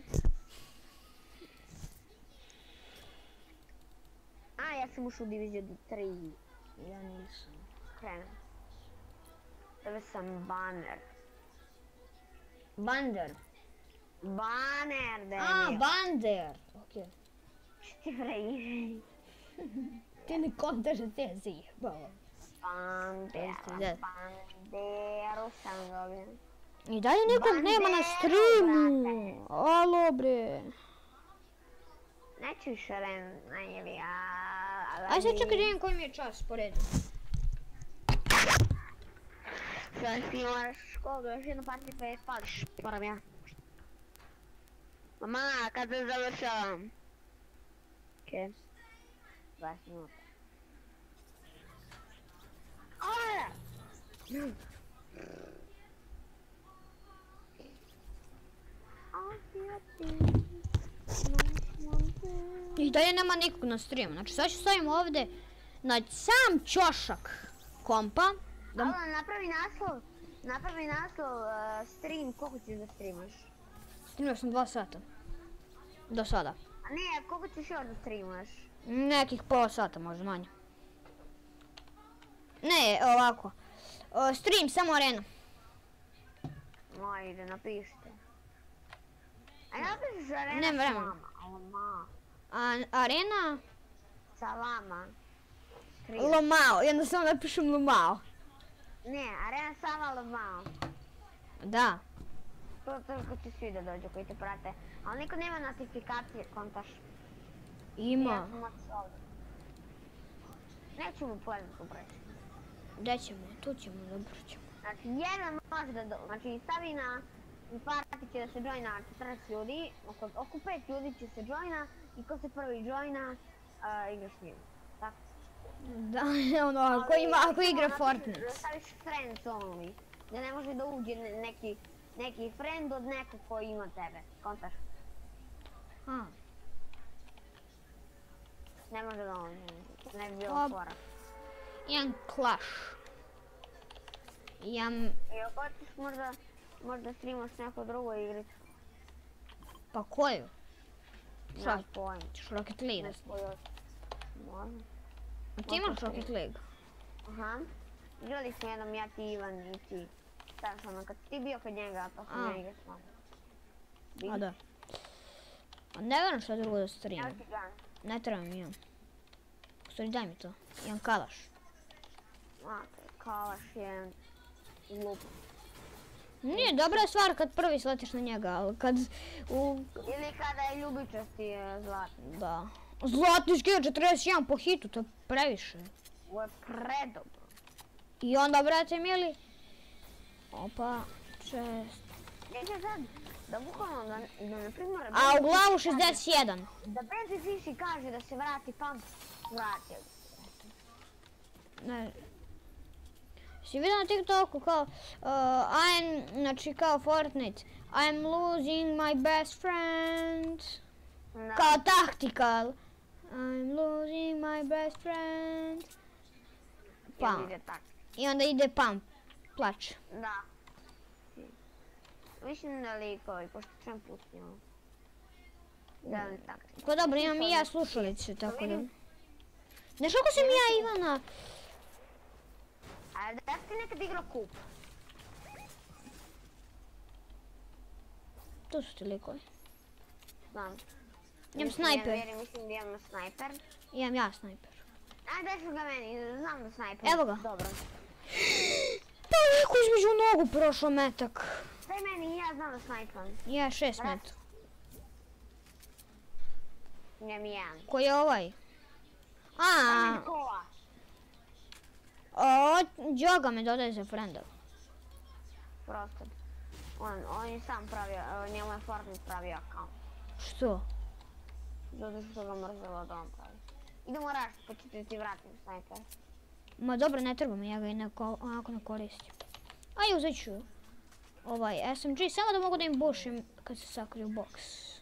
A, ja sam ušao u diviziju do tri. Ja nisam. Krenem. Tebe sam baner. Bander. Baner, A, Daniel. bander. Okej. Što ti vreji? Ti ne kontaš da te zjebao. Bandera, Jeste, banderu sam dobio. I dalje nikog nema na Banderu, streamu. Alo bre. Neću više ren, najjevi, a... Aj sad čekaj da vidim koji mi je čas po redu. Sad ti moraš koga, još jednu partiju pa je spališ. Moram ja. Mama, kad se završavam? Okej. dvadeset minuta. Ora! I dalje nema nikog na streamu. Znači sad ću stavim ovdje na sam ćošak kompa. Da... Alo, napravi naslov, napravi naslov uh, stream, koliko ćeš da streamaš? Streamao sam dva sata. Do sada. A ne, koliko ćeš još da streamaš? Nekih pola sata, možda manje. Ne, ovako. O, stream, samo arena. Ajde, napišite. A napišiš arena Nemam s vremena. vama, alo ma. A, arena Sa vama. Tri. Lomao, jednostavno napišem Lomao. Ne, arena sama Lomao. Da. To toliko će svi da dođu koji te prate. Ali niko nema notifikacije, kontaš. Ima. Ja sam otiš ovdje. Neću mu plenutu breći. Gdje ćemo? Tu ćemo, dobro ćemo. Znači, jedan može da do... Znači, stavi na... Parati će da se joina četrnaest ljudi, oko, oko pet ljudi će se joina i ko se prvi joina, uh, igraš s njim. Tako? Da, ono, ako, ima, ako igra Fortnite. Da staviš friends only, da ne može da uđe ne- neki, neki friend od nekog koji ima tebe, kontaš? A, Ne može da on, ne bi bilo Op. fora. imam Clash. Imam, I ako hoćeš možda, možda streamaš neku drugu igricu, pa koju? Šta? nemaš pojma. Ćeš Rocket League? Ne spojio. Može. A ti imaš Rocket League? Aha. Igrali smo jednom ja, ti, Ivan i ti. Tako sam, kad si ti bio kod njega, pa sam A. ja igrao s vama. A da. A ne vjerujem što drugo da streamam. Evo ti gun. Ne trebam, imam. U stvari daj mi to. Imam kalaš. Znate, kalaš je glup. Nije dobra je stvar kad prvi sletiš na njega, ali kad u... Ili kada je ljubičasti je zlatni. Da. Zlatni skill četrdeset jedan po hitu, to je previše. Ovo je predobro. I onda, brate mili... Opa, šest... Neće sad, da bukvalno, da, da na primjer... A u glavu šezdeset jedan. Da Benzi Fiši kaže da se vrati pump, vrati. Ne. Si vidio na TikToku kao, uh, I'm, znači kao Fortnite, I'm losing my best friend. Da. Kao tactical. I'm losing my best friend. Ili Pump. ide tak. I onda ide pump. Plač. Da. Mislim da likovi, pošto čujem putnju. Da li tako? Pa dobro, imam i ja slušalice, tako da... Znaš kako sam ja Ivana? A da si ti nekad igrao kup? Tu su ti likovi. Znam. Imam snajper. Ja mislim da imamo snajper. Imam ja snajper. Ajde, daj ga meni, znam da snajper. Evo ga. Dobro. Pa neko između nogu prošao metak. Daj meni, ja znam da snajper. Ja šest metra. Imam jedan. Ko je ovaj? Daj A, meni kola. o, Đoga me dodaje za frenda. Prosto. On, on je sam pravio, njemu je Fortnite pravio account. Što? Zato što ga mrzelo da on pravi. Idemo rašt, pa ću ti vratim snajper. Ma dobro, ne treba mi, ja ga i neko, onako ne koristim. Aj, uzet ću ovaj S M G, samo da mogu da im bušim kad se sakriju boks.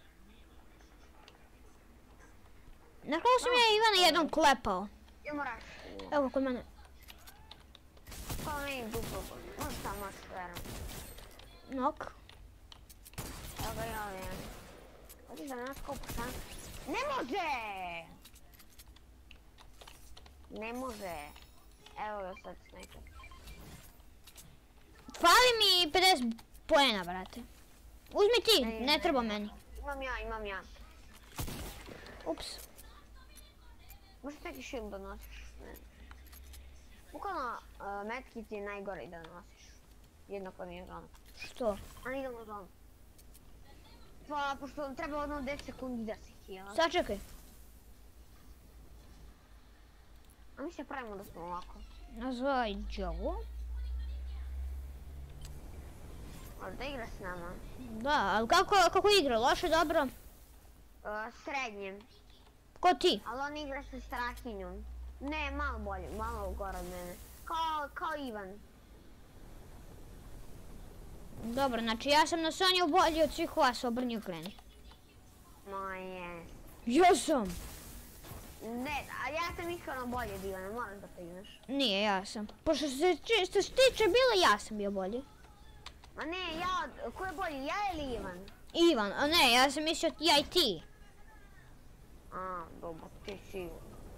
Na kako sam ja Ivana jednom klepao. Idemo rašt. Evo kod mene. Kao meni duplo, možda samo verujem. Nok. Evo ga i ovdje. Hoćeš da nas kopu šta? Ne može! Ne može. Evo ga sad snajper. Fali mi pedeset poena, brate. Uzmi ti, ne treba meni. Imam ja, imam ja. Ups. Možeš neki shield da nosiš? Ne. Bukvalno, uh, medkit je najgore da nosiš. Jednako nije zonu. Što? A ne idemo u zonu. Pa, pošto treba odmah deset sekundi da se heala. Sačekaj. A mi se pravimo da smo ovako. Nazvaj Đogu. Ali da igra s nama. Da, ali kako, kako igra? Loše, dobro? Uh, srednje. Ko ti? Ali on igra sa Strahinjom. Ne, malo bolje, malo gore od mene. Kao, kao Ivan. Dobro, znači ja sam na Sonju bolji od svih vas, obrni okreni. Ma jes. Ja sam. Ne, a ja sam iskreno bolje od Ivana, moraš da priznaš. Nije, ja sam. Pošto se či- što se tiče bilo, ja sam bio bolji. Ma ne, ja, od- ko je bolji, ja ili Ivan? Ivan, a ne, ja sam mislio ja i ti. A, dobro, ti sigurno.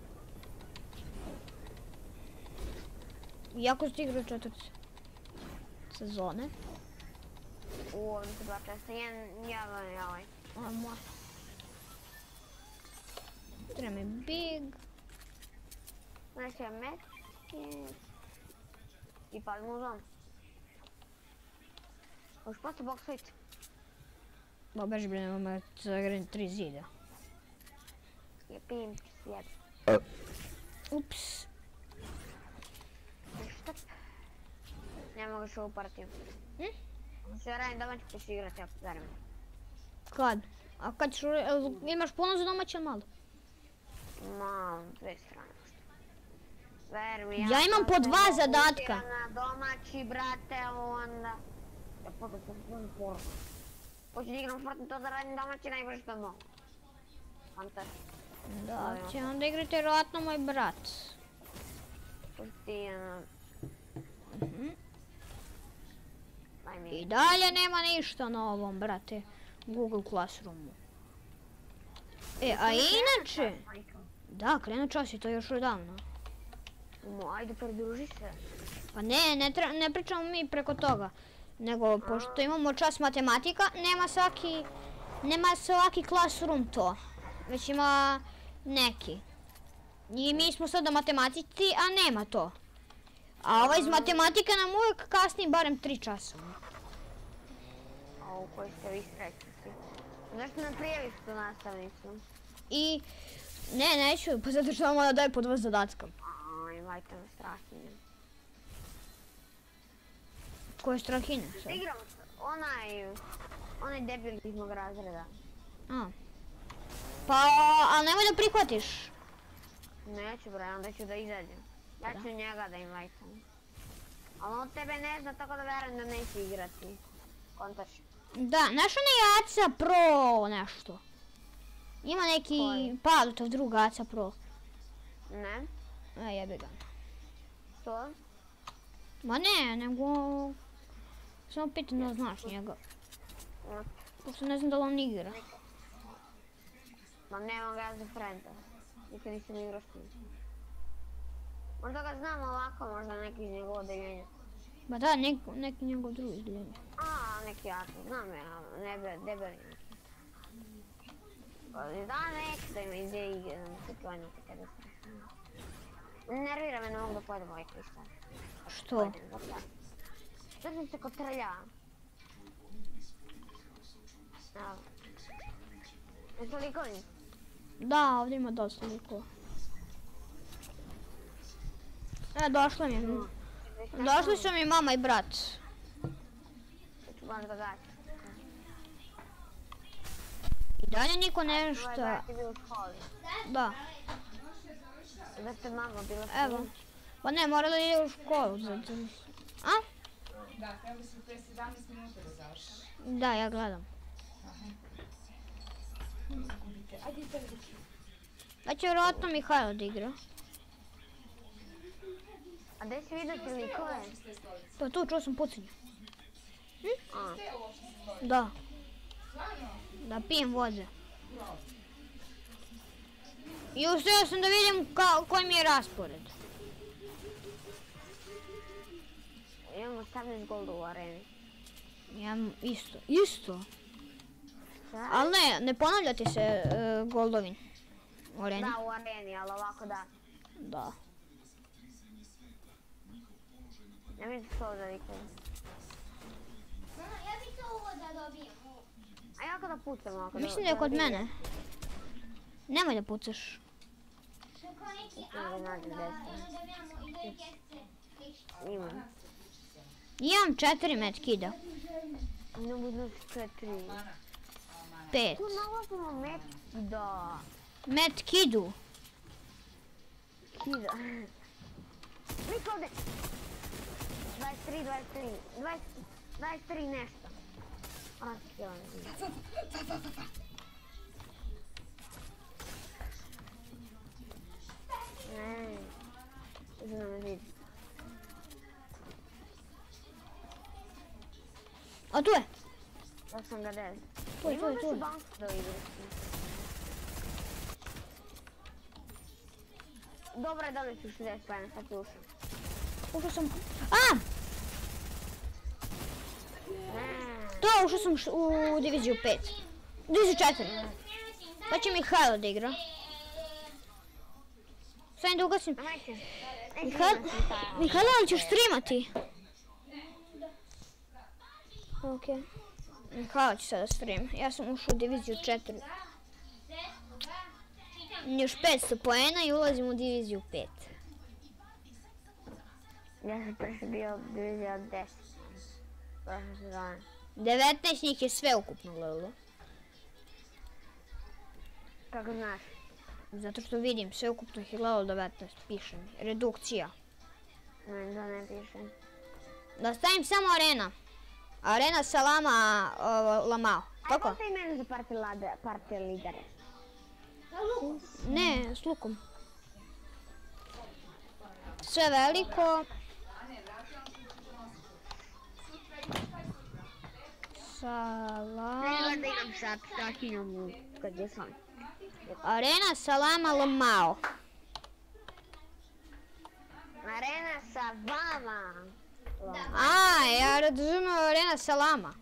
Iako si igrao četvrt sezone. U, ovdje se dva česta, jedan, jedan i ovaj. A moj. Treba mi big. Znači je metke. I palimo u zonu. Možeš posto box fight. Ba beži bre, nemamo zagren tri zida. Je pim, sjed. Ups. Štop. Ne mogu što u partiju. Hm? Sve radim domaći pa ću igrati ako zarim. Kad? A kad ćeš, jel imaš puno za domaće ili malo? Malo, dve strane. Verujem, Ja imam po dva zadatka. Na domaći, brate, onda... Ja potom sam puno porno. Hoću da igram Fortnite, to da radim domaći najbolje što mogu. Fantastično. Da, će onda igrati vjerojatno moj brat. Hoću ti, ono... Daj mi. I dalje nema ništa na ovom, brate, Google Classroomu. E, a inače... Da, krenu čas i to još odavno. Mo, ajde pridruži se. Pa ne, ne, tra- ne pričamo mi preko toga. Nego, pošto imamo čas matematika, nema svaki... Nema svaki classroom to. Već ima neki. I mi smo sad na matematici, a nema to. A ovaj iz matematike nam uvijek kasni barem tri časa. A u kojoj ste vi srećni. Zašto ne prijaviš tu nastavnicu? I... Ne, neću, pa zato što vam ona daje po dva zadatka. Aj, majte me Strahinje. Koje strahine? sad? Igramo onaj... Onaj debil iz mog razreda. A. Pa, ali nemoj da prihvatiš. Neću bre, onda ću da izađem. Ja ću njega da invajtam. Ali on tebe ne zna, tako da verujem da neće igrati. Kontaš. Da, znaš onaj Aca Pro nešto? Ima neki Koji? Palutov drug Aca Pro. Ne? A jebi ga. Što? Ma ne, nego... Samo pitam da znaš njega. Pošto ne znam da li on igra. Ma nemam ga za frenda. Nikad nisam igrao s njim. Možda ga znam ovako, možda neki iz njegov odeljenja. Ba da, nek, neki njegov drugi izdeljenje. A, neki jako, znam ja, nebe, debeli neki. Da, neću da ima ide igre, se planjati kada se. Nervira me, ne mogu da pojedem ovaj kristal. Što? Zato se kotrlja. Evo. Jesu likovi? Da, ovdje ima dosta likova. E, došla mi je. Došli su mi mama i brat. Ću baš da gaći. I dalje niko Tvoj nešto. brat je bio u školi. Da, Da ste mama bila evo. Pa ne, mora da ide u školu. Zato. A? Da, treba se pre sedamnaest minuta da završi. Da, ja gledam. Ajde i tebi da Da će vjerojatno Mihajlo da igra. A gdje si vidio ti likove? Pa tu čuo sam pucanje. A, Da. Da pijem vode. I uspio sam da vidim ka, koji mi je raspored. imamo osamnaest golda u areni. Imam isto. Isto? Šta? Ali ne, ne ponavlja ti se uh, goldovi u areni. Da, u areni, ali ovako da. Da. Ne vidim što da likove. Ja bi to ovo da dobijem. A ja kada pucam ovako. Mislim da je kod mene. Nemoj da pucaš. To je kao neki Ne album nađem da desno. dobijamo i da jeste ništa. Imam. Imam četiri medkida. Ne budu četiri. Pet. Tu nalazimo met. Da. Medkidu. Kida. Lik ovdje. dvadeset tri, dvadeset tri. dvadeset tri nešto. Raskilan. Ne. Idu na me vidi. A tu je. Ja sam ga devet. Tu je, tu je, tu je. Imam da igram. Dobro je da li ću šezdeset pojena, sad ću ušao. Ušao sam... A! Ne. To, ušao sam š- u diviziju pet. Diviziju četiri. Pa će Mihajlo da igra. Sad da ugasim. Nemojte. Mihajlo, Mihajlo, ali ćeš streamati? Okej. Mihajlo će sada stream. Ja sam ušao u diviziju četiri. Još petsto poena i ulazim u diviziju pet. Ja sam prešao bio divizija deset. Prošle sezone. devetnaest njih je sve ukupno gledalo. Kako znaš? Zato što vidim, sve ukupno ih je gledalo devetnaest, piše mi. Redukcija. Meni da ne piše. Da stavim samo arena. Arena Salama uh, Lamao. A Tako? kako je imeno za parti, lade, parti lidere? Ne, s lukom. Sve veliko. Salam. Ne da imam sa ptakinjom kad je sam. Arena Salama Lamao. Arena sa vama. A, ja razumem Arena Salama.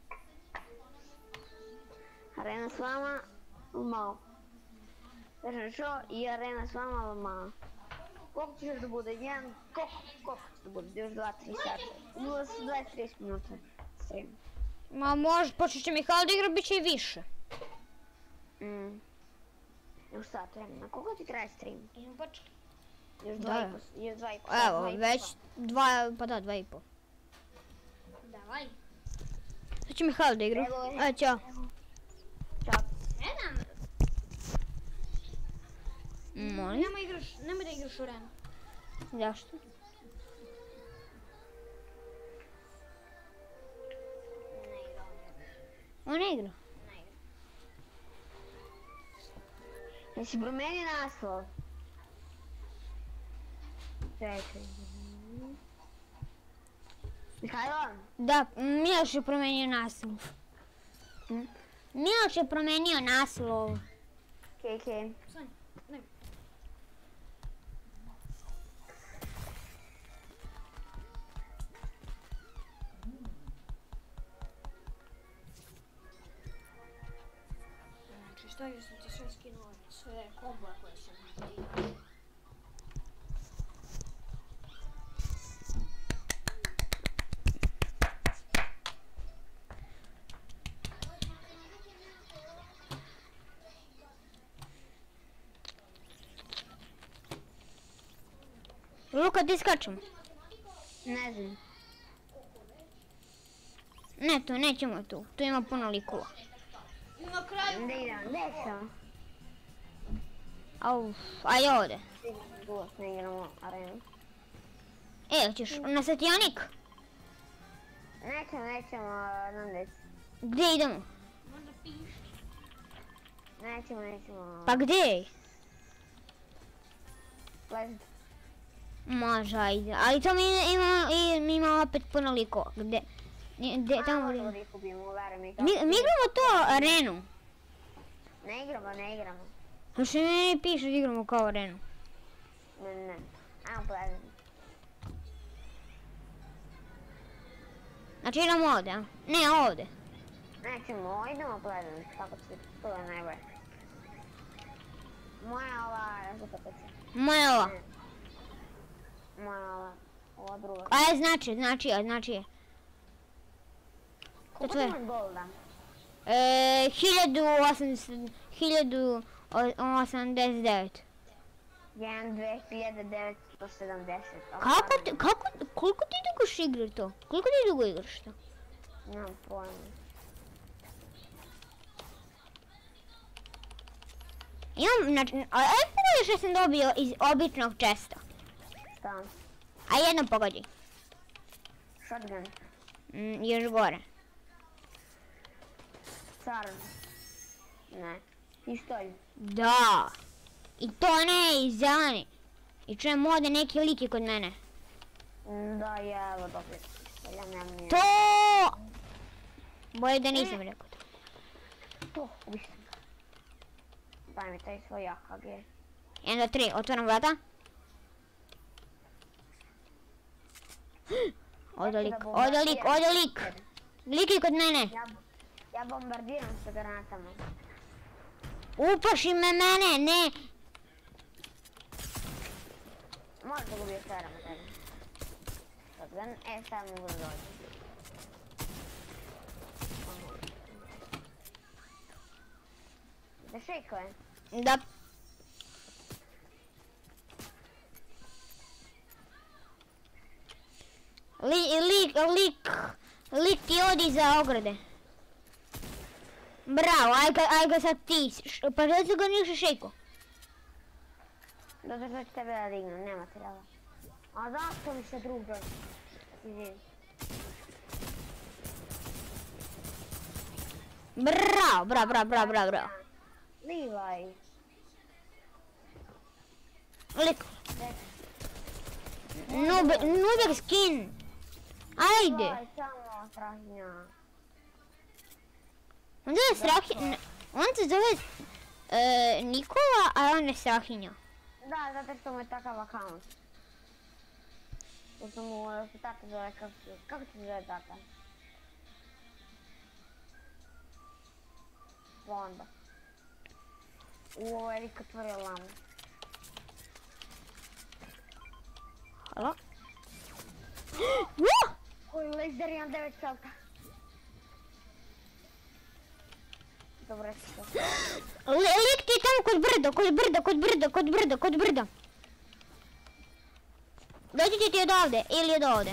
Arena s vama, malo. Kažem što i arena s vama, malo. Koliko ćeš da bude? Jedan, koliko, koliko će da bude? Još dva, tri sata. Bilo se dvadeset trideset minuta. Stream. Ma može, počet će Mihajlo da igra, bit će i više. Mm. Još sat vremena. Koliko ti traje stream? Još Da. dva i po, još dva i po. Evo, dva i po već sata. dva, pa da, dva i po. Давай. Sad će Mihajlo da igra. Evo. E, ćao. Čao. Sedam. Molim. Nemoj igraš, nemoj da igraš u Renu. Zašto? On ne igra. Jesi promenio naslov? Čekaj. Mihajlo, Da, Miloš je promenio naslov. Miloš je promenio naslov. Okej, okej. Znači stavio sam ti sve skinula, sve kombo koje sam napravio. Luka, ti skačemo? Ne znam. Ne, tu nećemo tu. Tu ima puno likova. Na kraju. Gde idem? Gde sam? Auf, aj ovdje. Gos, ne igramo arenu. E, hoćeš na svjetionik? Nećemo, nećemo, Nandec. Gdje idemo? Nećemo, nećemo. Pa gdje? Lez. Može, ajde. Ali to mi ima, i- mi ima opet puno likova. Gdje? Gdje, tamo gdje? Možemo da ih ubijemo, veruj mi. Mi, mi igramo to arenu. Ne igramo, ne igramo. Znači ne piše da igramo kao arenu. Ne, ne. Ajmo plezati. Znači idemo ovdje, a? Ne, ovdje. Nećemo, idemo plezati. Tako će, to je najbolje. Moja ova, zapapaća. Moja ova. Moja ova, ova druga. Aj, znači, znači, a znači je. Koliko to je. imaš golda? E, hiljadu osamdeset, hiljadu osamdeset devet. jedan, dve hiljade devetsto sedamdeset. Kako ti, kako, koliko ti dugo igraš to? Koliko ti dugo igraš to? Nemam pojma. Imam, znači, a aj pogledaj što sam dobio iz običnog česta. Šta? A jedno pogodi. Shotgun. Mm, još gore. Car. Ne. Pištolj. Da. I to ne, i zeleni. I čujem ovdje neki lik je kod mene. Mm, Da, je, evo dobio. pištolj, Ja nemam nije. To! Bolje da nisam rekao to. To, ubi sam ga. Daj mi taj svoj A K G. jedan, dva, tri, otvaram vrata. Ovdje lik, ovdje lik, ovdje lik. Lik je kod mene. Ja, ja bombardiram sa granatama. Upaši me mene, ne. Možeš da gubio sferama tebi. Shotgun, e sad mogu da dođem. Da šejkuje. Da. Li, lik, lik, lik ti odi za ograde. Bravo, aj ga, aj ga sad ti, š- pa što se ga niše šejko? Zato što ću tebe da dignem, nema treba. A zašto mi se drug dođe? Izvini. Bravo, bravo, bravo, bravo, bravo, bravo. Levi. Lik. Nube, nubek skin. Ajde. Aj, samo strahnja. Onda je strahinja, on se zove e, Nikola, a on je strahinja. Da, zato što mu je takav account. Zato mu se tata zove, kako se, kako se zove tata? Onda. U, ovo je Rik otvorio lamu. Halo? Wow! Koji laser imam devet salta. Dobro si to. Lik ti je tamo kod brda, kod brda, kod brda, kod brda, kod brda. Doći će ti od ovdje, ili od ovdje.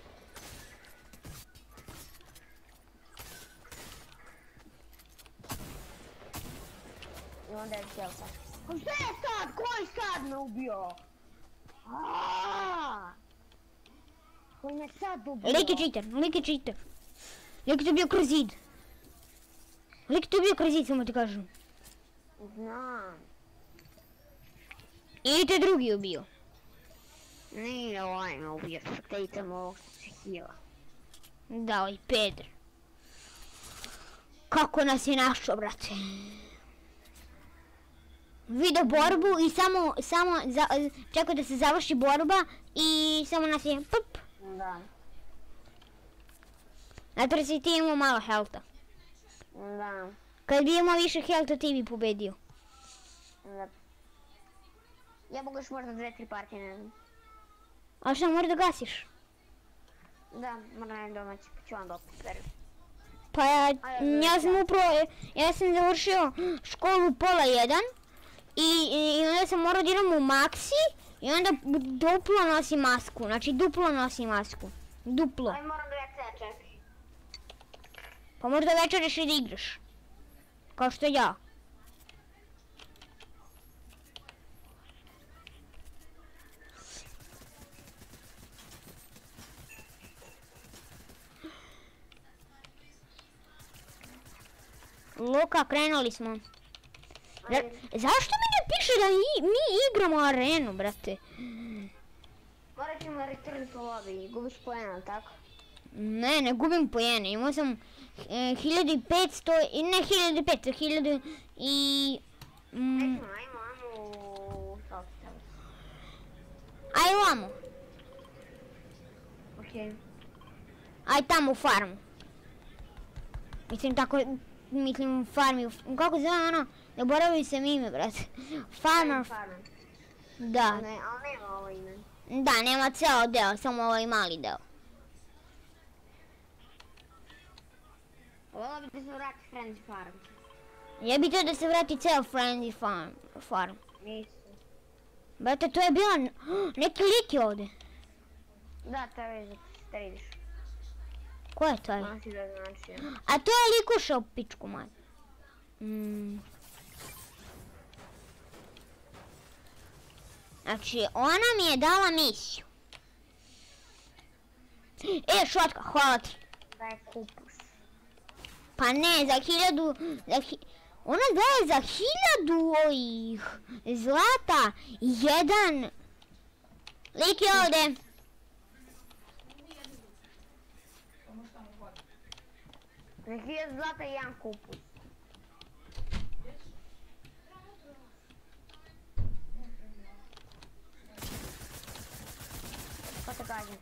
I onda je salta. Ko šta je sad? Koji sad me ubio? Aaaa! Koji me sad ubio? Lik je cheater, lik je cheater. Lik je bio kroz zid. Lik je bio kroz zid, samo ti kažem. Znam. Ili te drugi ubio. Nije ovaj me ubio, spektator ovog što se hila. Da, ovaj Pedro. Kako nas je našao, brate. Vidio borbu i samo, samo za, čekao da se završi borba i samo nas je pup. Da. Zato si ti imao malo helta. Da. Kad bi imao više helta ti bi pobedio. Da. Ja mogu još možda dve, tri partije, ne znam. A šta, mora da gasiš? Da, moram domaći, pa ću vam da opet verujem. Pa ja, ja sam upravo, ja sam završio školu pola jedan i, i onda sam morao da idem u Maxi i onda duplo nosim masku, znači duplo nosim masku, duplo. Aj moram da večer, čekaj. Pa možda večeraš i da igraš, kao što ja. Luka, krenuli smo. Za, zašto mi ne piše da i, mi igramo arenu, brate? Morat ćemo return to lobby, gubiš poena, tako? Ne, ne gubim pojene, imao sam e, hiljadu petsto, i ne hiljadu petsto, hiljadu i... Mm, Ajmo, ajmo, ajmo u software. aj vamo, Okej. aj tamo u farmu. Mislim tako, mislim u farmi, u- kako se zove ono, zaboravio sam ime, brate. Farmer, Farmer. da, Ne, ali nema ovo ime. da, nema ceo deo, samo ovaj mali deo. Volila bi da se vrati Friends Farm. Ja bi to da se vrati ceo Friendly farm, farm. Nisu. Brate, to je bilo, neki lik je ovdje. Da, to je za da vidiš. Ko je taj? Ono si da znači. A to je likuša u pičku maj. Mm. Znači, ona mi je dala misiju. E, šotka, hvala ti. Daj kupus. Pa ne, za hiljadu... Za hi... Ona daje za hiljadu ovih zlata jedan... Lik je ovdje. Za hiljadu zlata i jedan kupus. Ko te kaže?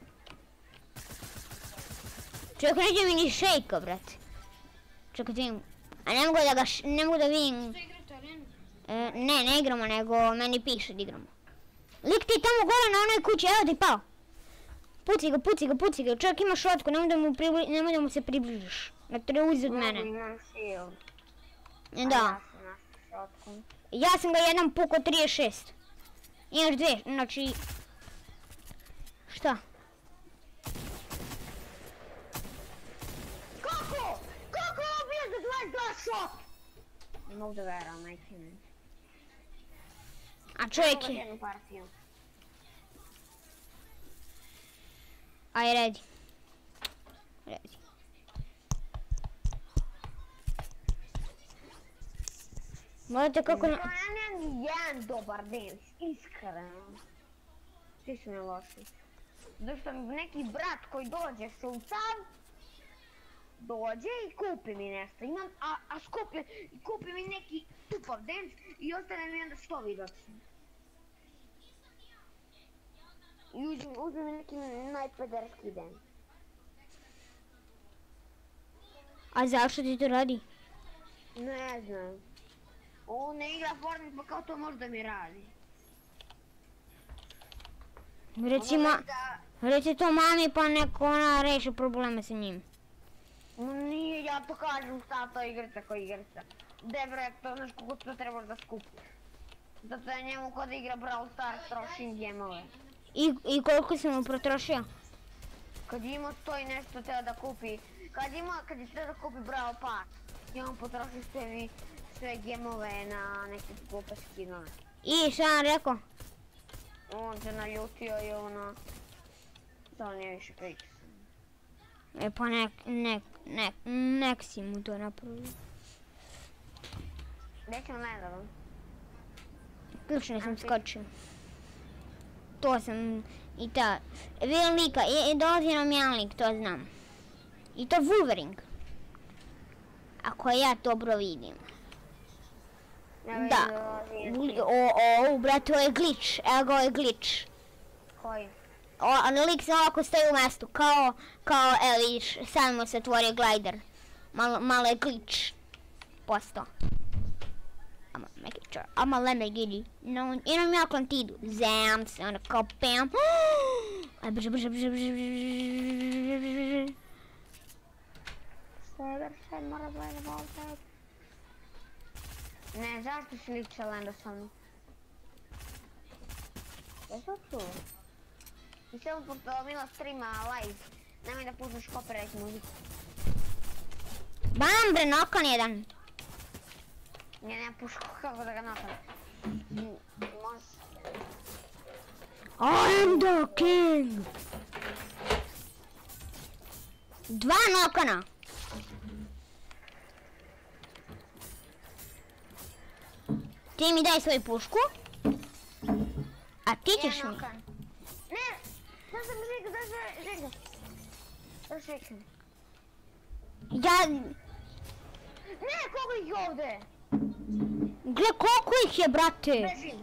Čovjek neće mi ni šejka, brate. Čekaj da vidim. A ne mogu da ga, š... ne mogu da vidim. E, ne, ne igramo, nego meni piše da igramo. Lik ti tamo gore na onoj kući, evo ti pao. Puci ga, puci ga, puci ga. Čovjek ima šotku, nemoj da mu, pribli... nemoj da mu se približiš. Da te uzi od mene. Imam shield. E, A da. ja sam našao šotku. Ja sam ga jedan pukao trideset šest. Imaš dve, znači... Šta? Kako? Kako je ovo bio za dvadeset dva šot? Ne mogu da veram, majke mi. A čovjek Mogu je... jednu partiju. Aj, redi. Redi. Morate kako... Ja Na... nemam ni jedan dobar dance, iskreno. Svi su mi loši. Zato što mi neki brat koji dođe šucav, dođe i kupi mi nešto. Imam, a, a skupi, kupi mi neki tupav dance i ostane mi onda sto vidoci. I uzme, uzme mi neki najpederski dance. A zašto ti to radi? Ne znam. On ne igra Fortnite pa kao to možda mi radi. Recimo, Ono da- reci to mami pa neko ona reši probleme sa njim. Ma nije, ja to kažem šta to igrica ko igrica. Debre, to znaš koliko to trebaš da skupiš. Zato je njemu kod igra Brawl Stars trošim gemove. I, i koliko sam mu protrošio? Kad je imao sto i nešto teo da kupi, kad je imao, kad je teo da kupi Brawl Pass, i on potroši sve mi, sve gemove na neke glupe skinove. I šta on rekao? On se naljutio i ono, to nije više priča. E pa nek, nek, nek, nek si mu to napravio. Gdje ćemo nedavno? Ključno sam skočio. To sam i ta. Vidim lika, i, i dolazi nam jedan lik, to znam. I to Wolverine. Ako ja dobro vidim. Ne vidim Da. dolazi. Gli- O, o, brate, ovo je glitch. Evo ga, ovo je glitch. Koji? O, ono lik se ovako stoji u mestu, kao, kao, evo vidiš, sad mu se otvorio glider. Malo, malo je glitch. Posto. Ama make it sure. Ama Lamborghini. No, imam ja Atlantidu. Zam se, ono kao pam. Aj, brže, brže, brže, brže, brže, brže. Sever, sad mora gleda voltaj. Ne, zašto si liče Lando sa mnom? Gdje sam tu? I samo pošto Milo streama live, nemoj da puštaš copyright muziku. Bam, bre, nokan jedan. Ja nemam pušku, kako da ga nokam. Može. I am the king. Dva nokana. Ti mi daj svoju pušku. A ti ćeš mi. Ne, da sam žiga, da sam žiga. Da sam žiga. Ja, Ne, koliko ih je ovdje? gle koliko ih je, brate. Bežim.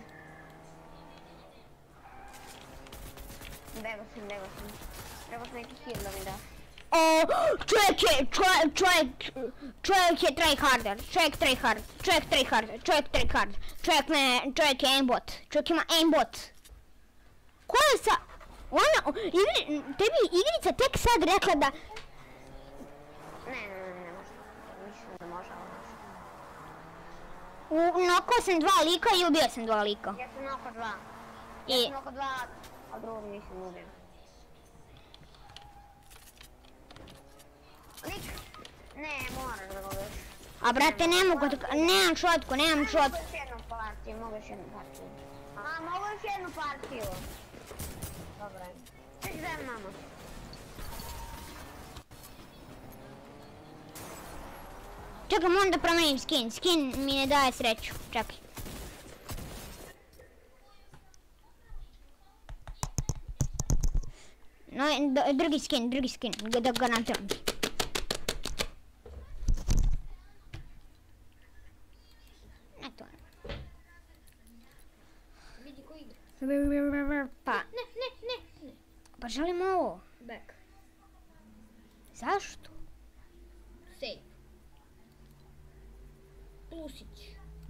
Bego sam, bego sam. Treba sam neki heal da mi daš. O, čovjek je, čovjek, čovjek, čovjek je tryharder, čovjek tryhard, čovjek tryhard, čovjek tryhard, čovjek ne, čovjek je aimbot, čovjek ima aimbot. Ko je sa, ona, igri, tebi igrica tek sad rekla da, Ne, ne, ne, ne može. Mislim da može, ali može. u, nokao sam dva lika i ubio sam dva lika. Ja sam oko dva. Ja I, sam oko dva, a drugog nisam ubio. Lik? Ne, moraš da ga ubiš. a brate ne mogu, da- nemam šotku, nemam šotku. Mogu još jednu partiju, mogu još jednu partiju. A, mogu još jednu partiju. Dobro. Ček za mama. Čekaj, moram da promenim skin, skin mi ne daje sreću, čekaj. No, d- drugi skin, drugi skin, da da ga natram. Ne to ne. Vidi ko igra. Pa, Ne, ne, ne, ne. pa želim ovo. Back. Zašto? Save. Plusić.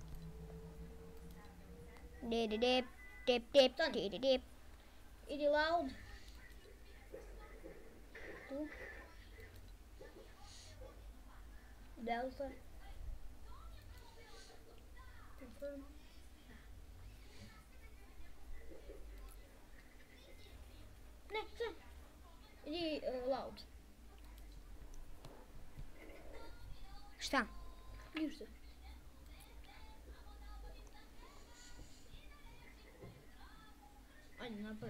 Dip, dip, dip, dip, dip, dip. Idi loud. Tu. Delta. Confirm. Ne, ne. Idi uh, loud. Šta? Ništa. Ajde, napravi.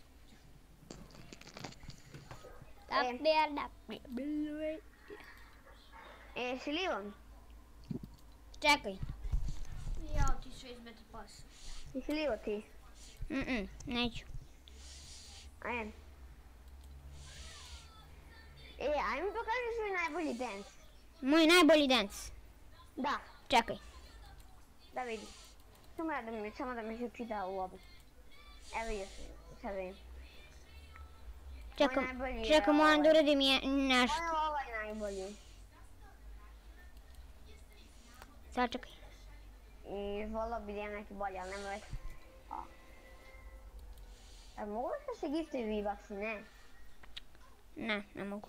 E, si livom? Čekaj. Ja, ti sve izmeti pas. Jesi livo ti? Mm-mm, neću. Ajde. E, ajme pokaži svoj najbolji dance. Moj najbolji dance. Da, Čekaj. da vidi. Samo ja da mi, samo da mi se čita u obu. Evo vidio sam, sad vidim. Čekam, najbolji je čekam, moram da ovaj. uradim je nešto. Ovo je ovaj najbolji. Sad čekaj. I volao bi da imam neki bolji, ali nema već. A mogu da se giftuju V-Bucks? Ne. Ne, ne mogu.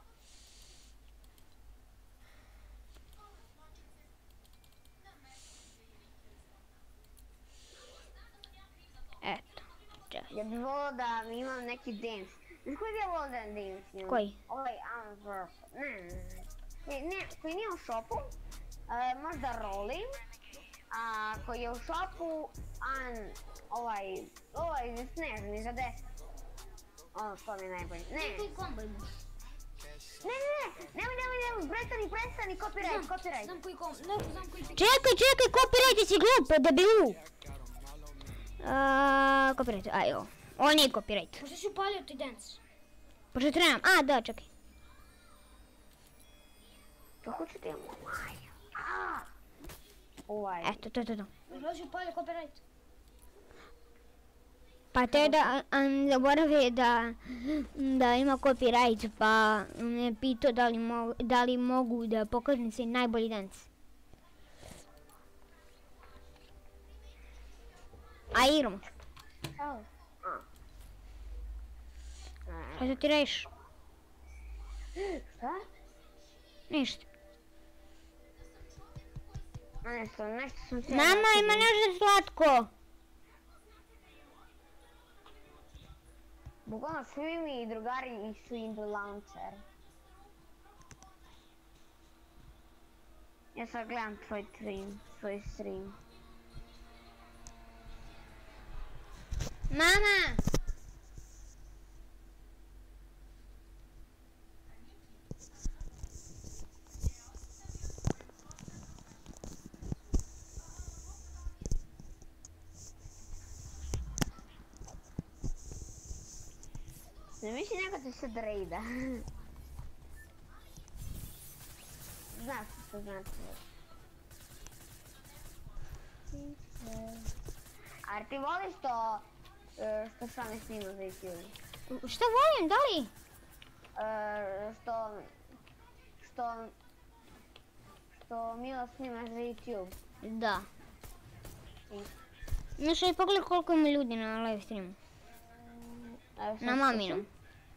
Eto, čekaj. Ja bih volao da imam neki dance. Znaš koji bi ja volao da dance imam? Koji? Ovaj Unverf. Ne, ne, ne. Koji, ne, koji nije u shopu. E, možda Rolling. A koji je u shopu, an, ovaj, ovaj za snežni, za deset. Ono, to mi je najbolji. Ne, Koji kombo imaš? ne, ne, ne, nemoj, nemoj, nemoj, prestani, prestani, copyright, copyright. Znam koji kombo, ne znam koji ti... Čekaj, čekaj, copyright si glup, debilu. Uh, copyright, aj ovo. Ovo nije copyright. Možda si upalio ti dance. Pošto trebam, a da, čekaj. Kako ću ti imamo Maja? A! Ovaj. Eto, to je to. Izloži polje copyright. Pa te da um, zaboravi da, da ima copyright, pa me pitao da li, mo, da li mogu da pokažem se najbolji dance. A igramo. Šta ti radiš? Šta? Ništa. Nešto, nešto sam se... Mama, ima nešto slatko. Bukvalno svi mi drugari su in the launcher. Ja sad gledam tvoj stream, svoj stream. Mama! Ne misli neko te sad rejda. Znaš što znači. A ti voliš to što Šane snima za YouTube? Šta volim, da li? E, što... Što... Što Milo snima za YouTube. Da. Znaš, aj pogledaj koliko ima ljudi na live streamu. Na maminom.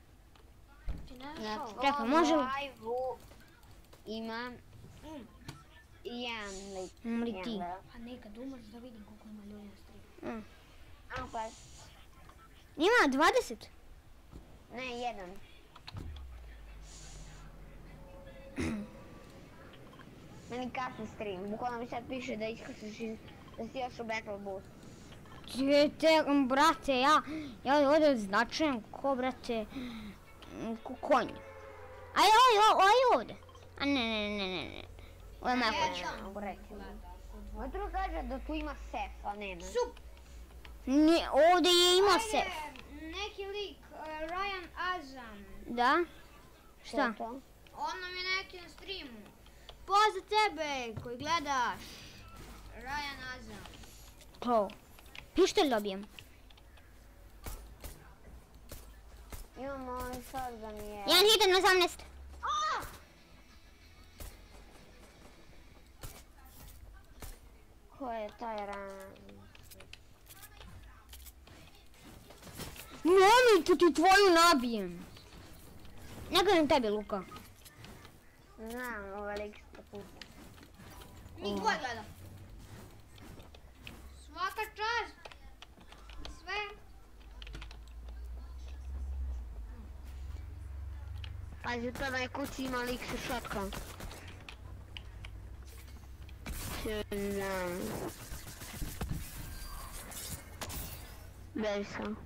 Na Čekaj, može li? live-u ima jedan lik. Imam li ti? Pa nekad umrš da vidim koliko ima ljudi na streamu. Mm. A pa, Ima dvadeset. ne, jedan. Meni kasni stream, bukvalno mi sad piše da iskačeš iz, da si još u Battle Boost. Te, brate, ja, ja ovdje označujem ko, brate, ko konj. Aj, aj, aj, aj ovdje. A ne, ne, ne, ne, ne. Ovo je moja kuća. Ovo tu kaže da tu ima sef, a nema. Sup! Ne, ovdje je imao se. Neki lik, uh, Ryan Azam. Da? Šta? To? On nam je neki na streamu. Pozdrav tebe koji gledaš. Ryan Azam. To. Pištolj dobijem. Imamo ovaj shotgun je... Jedan hitan na osamnaest. Ko je taj ran? Mamicu ti tvoju nabijem. Ne gledam tebi, Luka. Znam, ovaj lik sto puta. Njih dvoje gleda. Svaka čast. Sve. Pazi, u toj kući ima lik sa shotgun. Znam. Beži sam.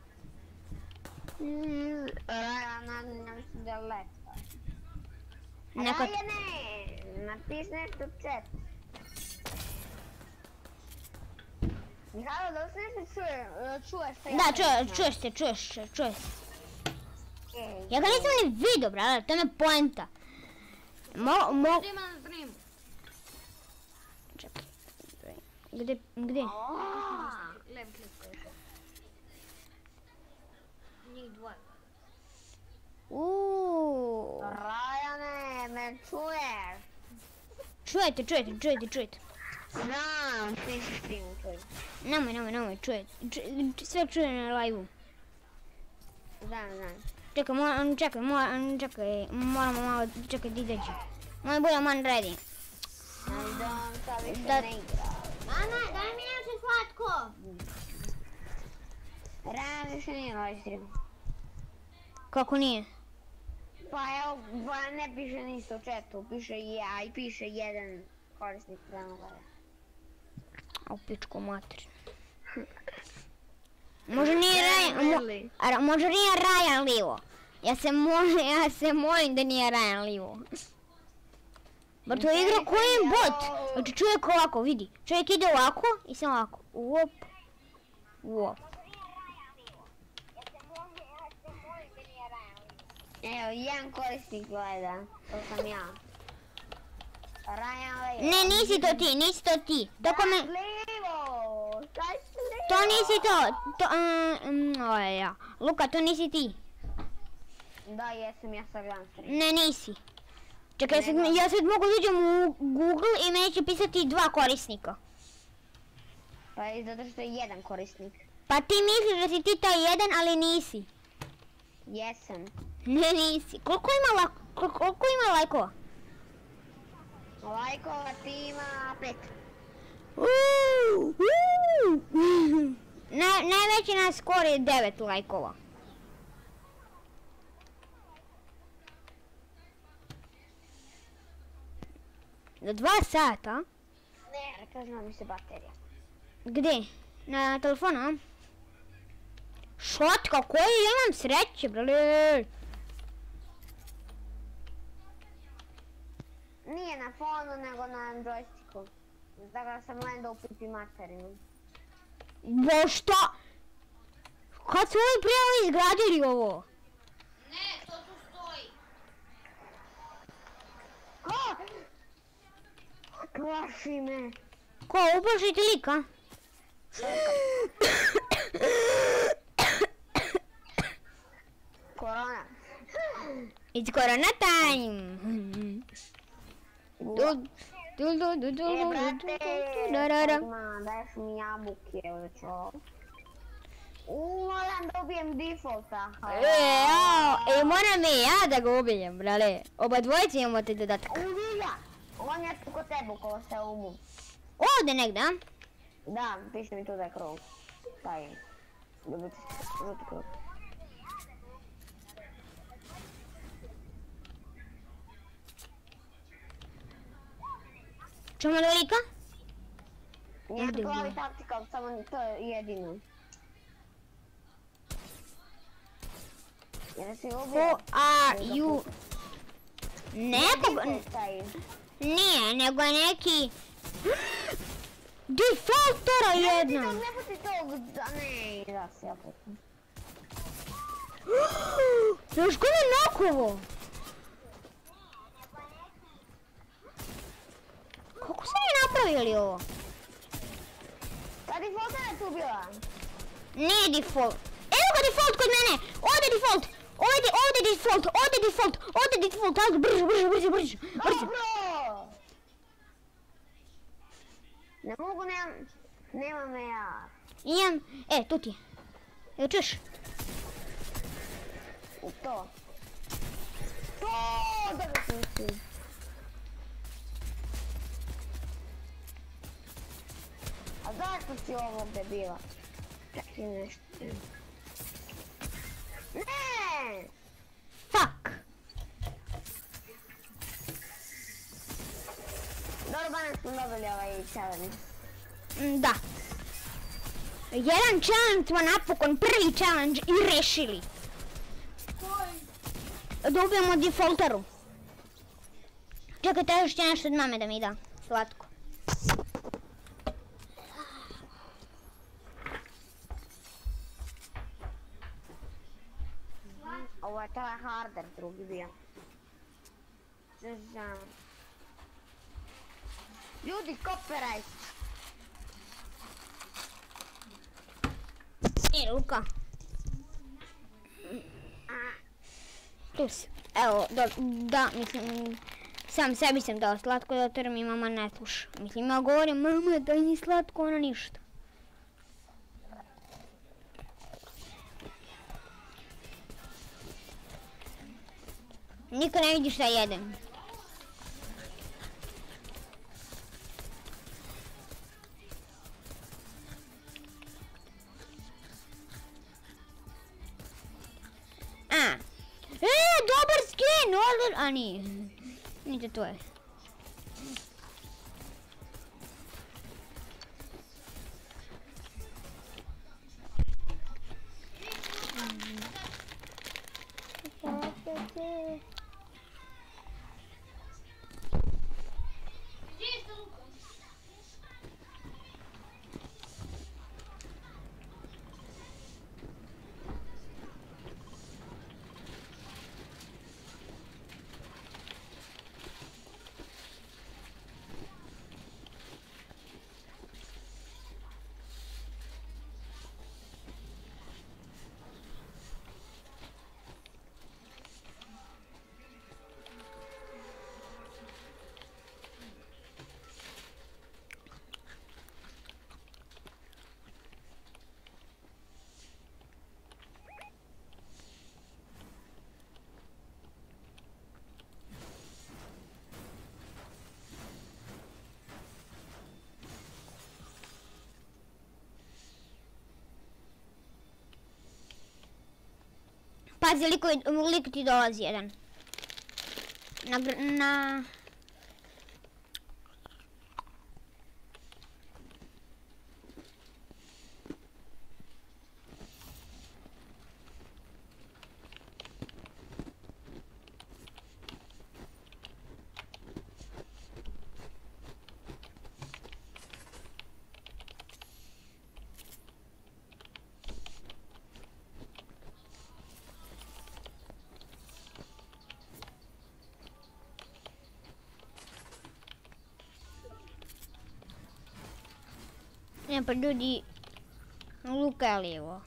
Rajan, ja mislim da je lepa. Neka... Rajane, napis nešto u chat. Mihajlo, da li se nešto čuje, čuješ šta ja Da, čuje, pričam? čuješ se, čuješ se, čuješ se. Ej, Ja ga nisam ni vidio, brate, to je poenta. Mo, mo... Gdje ima na streamu? Čekaj. Gdje, gdje? Lev klik. Njih dvoje. Uuuu. Rajane, me čuješ? Čujete, čujete, čujete, čujete. Znam, svi si streamu čuju. Nemoj, nemoj, nemoj, čujete. Ču- Sve čuje na live-u. Znam, znam. Čekaj, moram, čekaj, moram, čekaj, moramo malo, čekaj, di izađi. Moj bude man ready. Ali da on sad više Da- ne igra. Mama, daj mi nešto slatko. Rajan više nije na ovaj streamu. Kako nije? Pa evo, ba ne piše ništa u chatu, piše ja i piše jedan korisnik prema gore. A u pičku mater. Može nije Rajan, mo, a, može nije Rajan Livo. Ja se molim, ja se molim da nije Rajan Livo. Bar to je igra koji je bot. Znači čovjek ovako, vidi. Čovjek ide ovako i samo ovako. Uop. Uop. Evo, jedan korisnik gleda, to sam ja. Ryan Levo. Ne, nisi to ti, nisi to ti. To kome... Levo! Kaj si Levo? To nisi to. To... Um, ovo je ja. Luka, to nisi ti. Da, jesam, ja sad gledam stream. Ne, nisi. Čekaj, ja sad, ja sad mogu uđem u Google i meni će pisati dva korisnika. Pa je zato što je jedan korisnik. Pa ti misliš da si ti taj jedan, ali nisi. Jesam. Ne, nisi. Koliko ima, la, koliko, koliko ima lajkova? Lajkova ti ima pet. Uuu, uuu. Naj, najveći naš skor je devet lajkova. Za dva sata? Ne, kažem mi se baterija. Gdje? Na telefonu, a? Šotka, koji ja imam sreće, brale. Nije na fonu, nego na joysticku. Zato sam lendao u pipi materinu. Bo šta? Kad su ovi prije ovi izgradili ovo? Ne, to tu stoji. Ko? Plaši me. Ko, uplašiti lika? Korona. It's corona time. Du, du, du, du, du, E, du, brate, du, da, da, da. ma, daješ mi jabuke, već ovo. Uuu, moram da ubijem defaulta. E, jao, e, moram i ja da ga ubijem, brale. Oba dvojice imamo te dodatak. Ubi ga! On je tu kod tebu, ko se umu. Ovdje negdje, a? Da, piše mi tu da je krov. Taj je. Dobiti žuti krov. Čemo do lika? Njen Ovdje glavi je. taktikal, samo to je jedino. Jer si ubio? Who are you? Nekog... Default taj. Nije, nego neki... Defaultora jedna. Ne pusti tog, da ne, da se ja putim. Znaš ko me nakovo? Kako su mi napravili ovo? Ta defaulta je tu bila. Nije default. Evo ga default kod mene! Ovdje default! Ovdje, ovdje default! Ovdje default! Ovdje default! Ajde, brže, brže, brže, brže! Brže! Dobro! Ne mogu, nemam, nemam me ja. Imam... E, tu ti je. Evo čuješ? U to. To! Dobro sam si. A zašto si ovog debila? Čekaj nešto. Ne! Fuck! Dobro, danas smo dobili ovaj challenge. Mm, Da. Jedan challenge smo napokon, prvi challenge i rešili. Da ubijemo defaulteru. Čekaj, taj još će nešto od mame da mi da. Slatko. Ovo je try harder drugi bio. Znam. Ljudi, copyright. E, Luka. Tu si. Evo, da, da, mislim, sam sebi sam dao slatko zato jer mi mama ne sluša. Mislim, ja govorim, mama daj mi slatko, ona ništa. Niko ne vidi šta jedem. A. E, dobar skin, odlič... A nije. Nije to je. Pazi, liko, lik ti dolazi jedan. Na... na... Ne, pa ljudi, Luka je lijevo.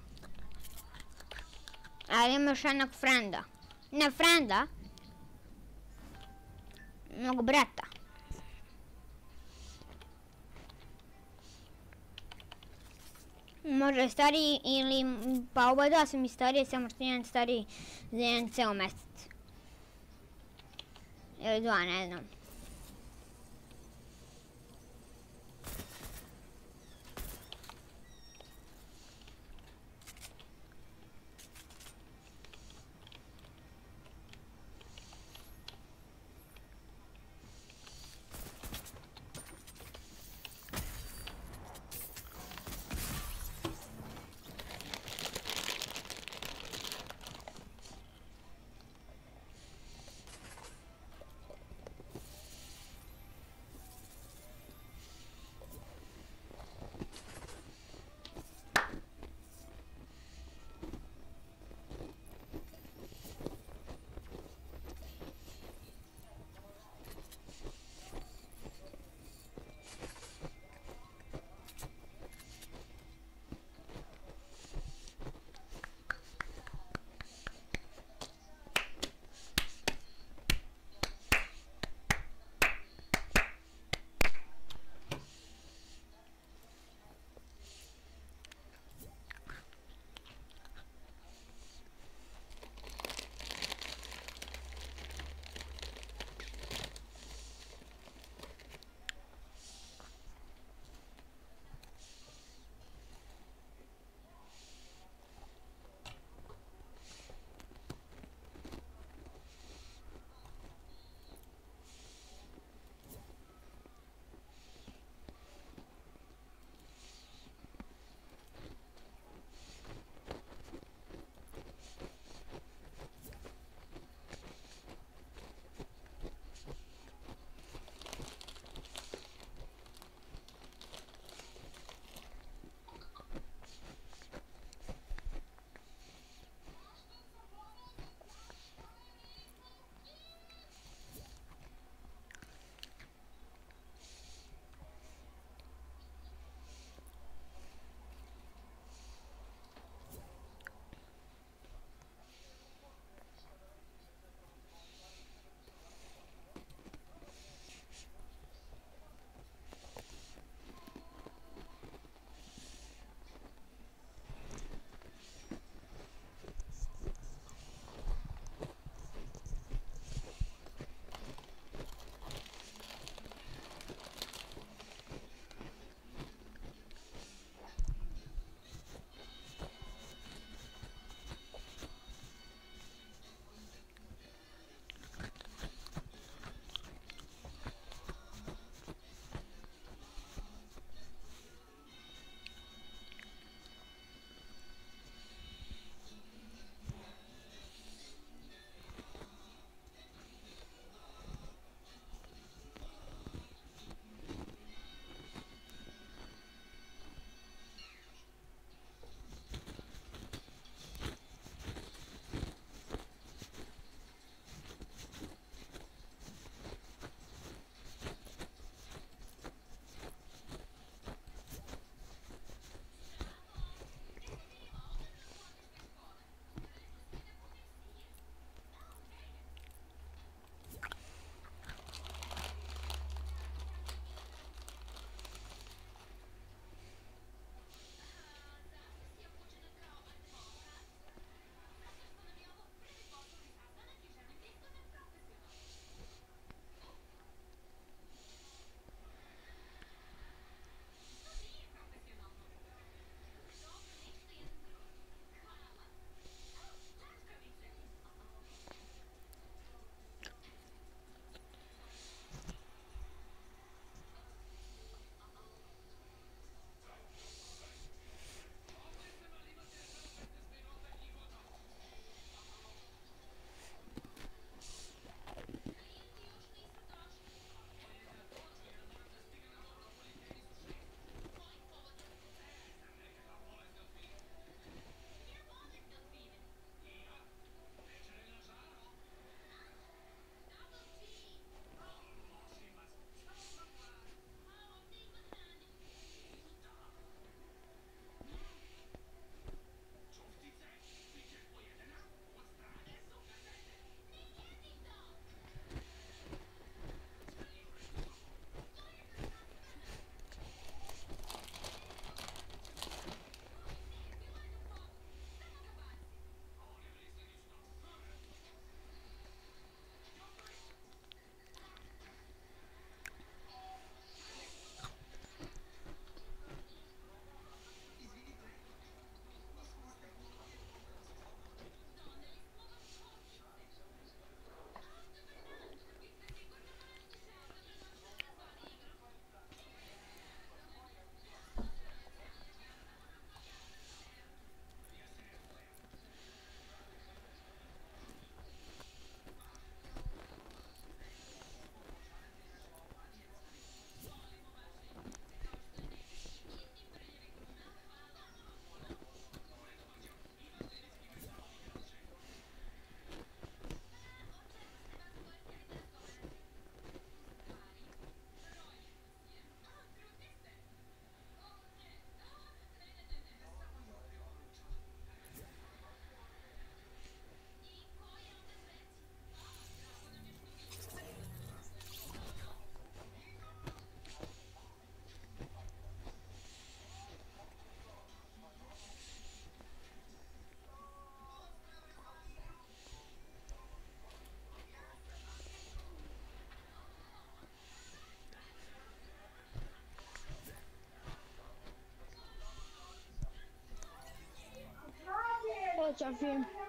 Ali imaš jednog frenda. Ne frenda, nego brata. Možda stariji ili, pa oba dva su mi stariji, samo što jedan stariji za jedan ceo mjesec. Ili dva, ne znam. E, Čafi.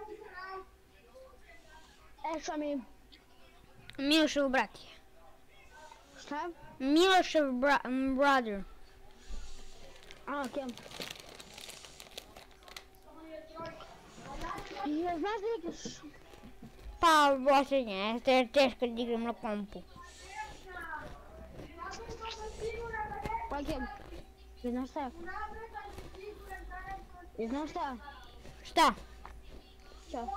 E, šta mi? Milošev brat je. Šta? Milošev bra brother. A, okej. Ja, znaš da igraš? Pa, posljednje, to je teško da igram na kompu. Okej. I znaš šta? I znaš šta? Šta? Šta?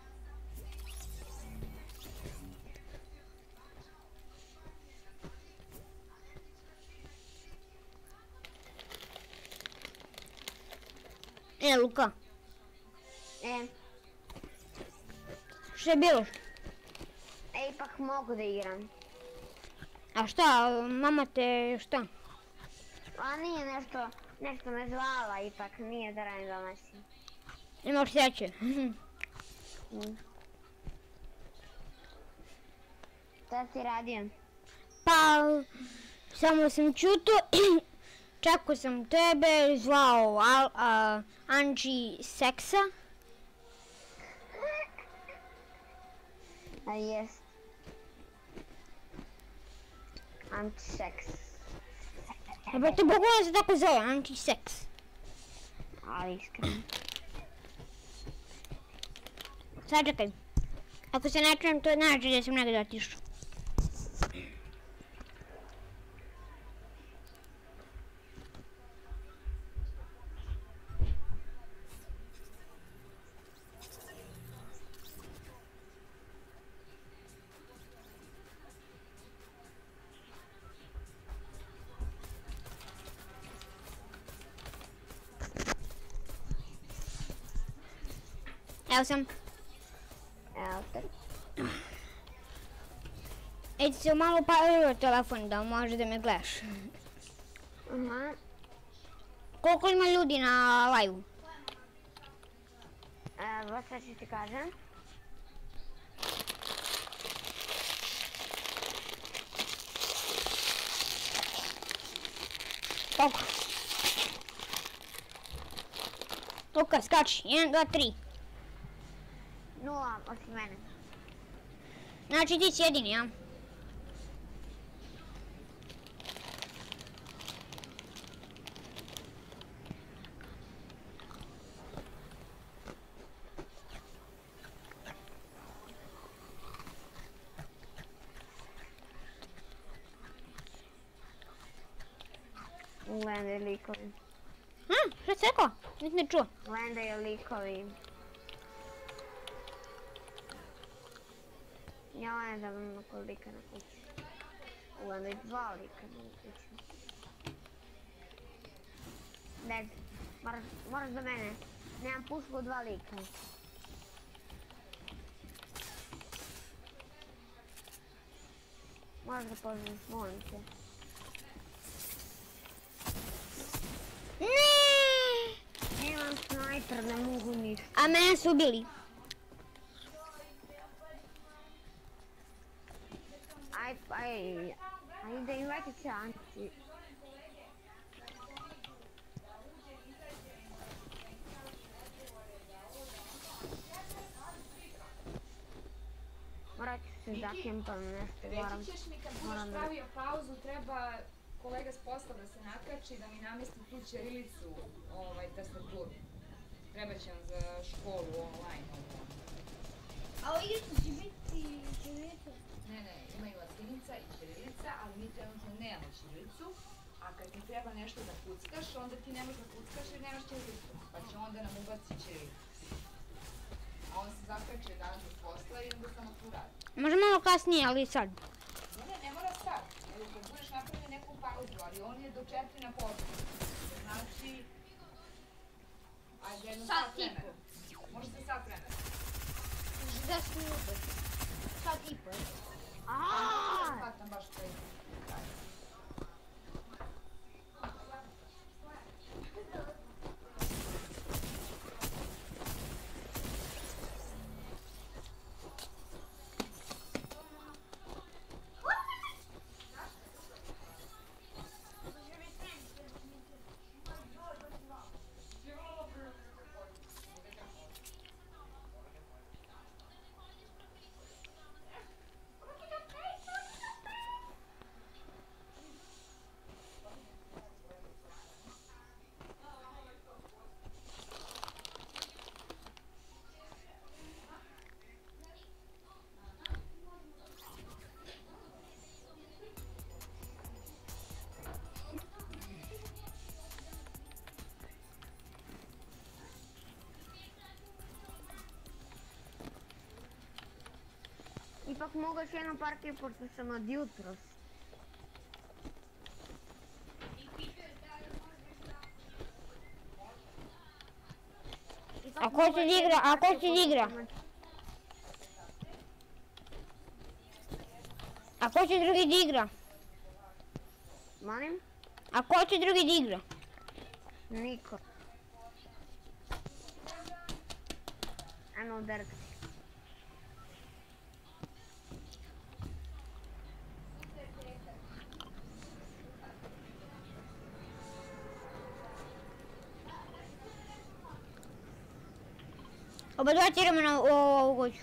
E, Luka, E, šta je bilo? e, ipak mogu da igram. A šta, mama te šta? A nije nešto, nešto me zvala ipak, nije da radim domaći. Imaš sreće. Šta si radio? Pa, samo sam čuto, čekao sam tebe, zvao Al, a, Anđi Seksa. A jest. Anti-seks. E pa te bogove se tako zove, Anđi Seks. Ali iskreno. Sad čekaj. Ako se ne čujem, to znači da sam negdje otišao. Evo sam. Evo te. Ej, se malo pario telefon da može da me gledaš. Aha. Koliko ima ljudi na live-u? Evo sad ću ti kažem. Koliko? Luka, skači. Jedan, dva, tri. Nula, osim mene. Znači ti si jedini, ja? Gledaj likovi. Hm, šta si rekao? Nisam ne čuo. Gledaj likovi. Ja ne znam ima koliko lika na kući. Gledaj dva lika na kući. Ded, moraš, moraš do mene. Nemam pušku dva lika. Moraš da pozvaš, molim te. Ne! Nemam snajper, ne mogu ništa. A mene su ubili. Aj, aj, aj da invite će Anci. Morat ću se zakempam nešto, moram. Reći ćeš mi kad budeš pravio pauzu, treba kolega s posla da se nakači, da mi namesti tu ćirilicu, ovaj, tastaturu. Treba će vam za školu online. A u igricu će biti ćirilica? Ne, ne, imaju latinica i ćirilica, ali mi trenutno nemamo ćirilicu. A kad ti treba nešto da kuckaš, onda ti ne možeš da kuckaš jer nemaš ćirilicu. Pa će onda nam ubaci ćirilicu. A on se zakače danas od posla i onda samo tu radi. Može malo kasnije, ali sad. Ne, ne, ne mora sad. Evo, kad budeš napravio neku pauzu, ali on je do četiri na poslu. Znači, ajde jedno sat vremena. Može se sat vremena. deset minuta. Sad i po. Aaaa! Sad tam baš pre. Ipak mogu još jednu partiju, pošto sam od jutros. A ko će da igra? A ko će da igra? A ko će drugi da igra? Molim? A ko će drugi da igra? Niko. Ajmo udarati. Oba dva tiramo na ovu goću.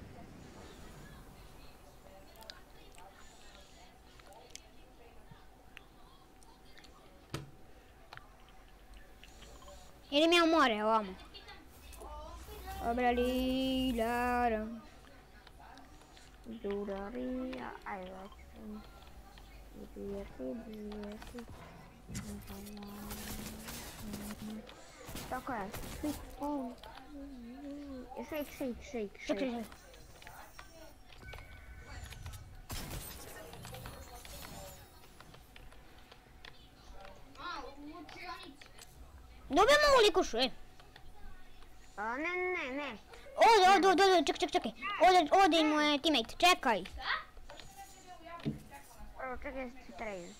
Idem ja u more, ovamo. Obrali, laram. Durarija, ajde. Idijeti, idijeti. Tako je. Shake, shake, shake, Čekaj, shake. čekaj. Dobijemo ovu likušu, e. A, ne, ne, ne. Ode, ode, ode, ode, čekaj, čekaj, čekaj. Ode, ode i moj teammate, čekaj. Prvo, čekaj, se treći.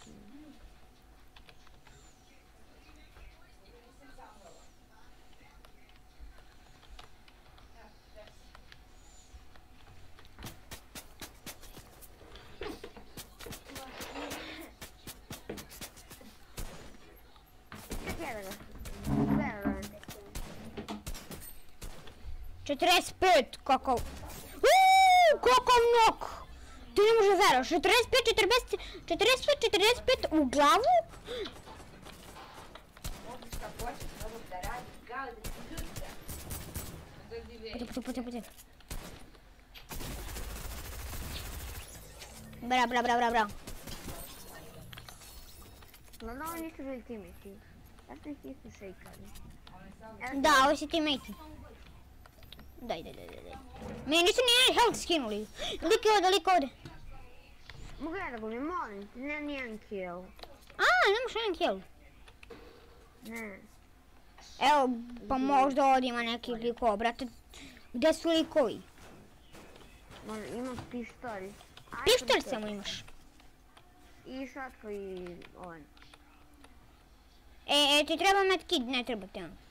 četrdeset pet, kakav... Uuu, kakav nok! Ti ne može veraš, četrdeset pet, četrdeset, četrdeset pet, četrdeset pet u glavu? Mogu šta početi, mogu da radi, gale da ti ljudca. Dođi već. Puti, puti, puti. Bra, bra, bra, bra, bra. No, no, nisu bili teammates. Ja sam ih isto šejkali. Da, ovo si teammate. Daj, daj, daj, daj. Meni nisu ni health skinuli. Lik je ovdje, lik ovdje. Mogu ja da gubim, molim ti, ne nijedan kill. A, nemaš jedan kill. Ne. Evo, pa možda ovdje ima neki likova, brate. Gdje su likovi? Možda imam pištolj. Pištolj samo imaš. I šatko i ovaj. E, e, ti treba medkit, ne treba te on.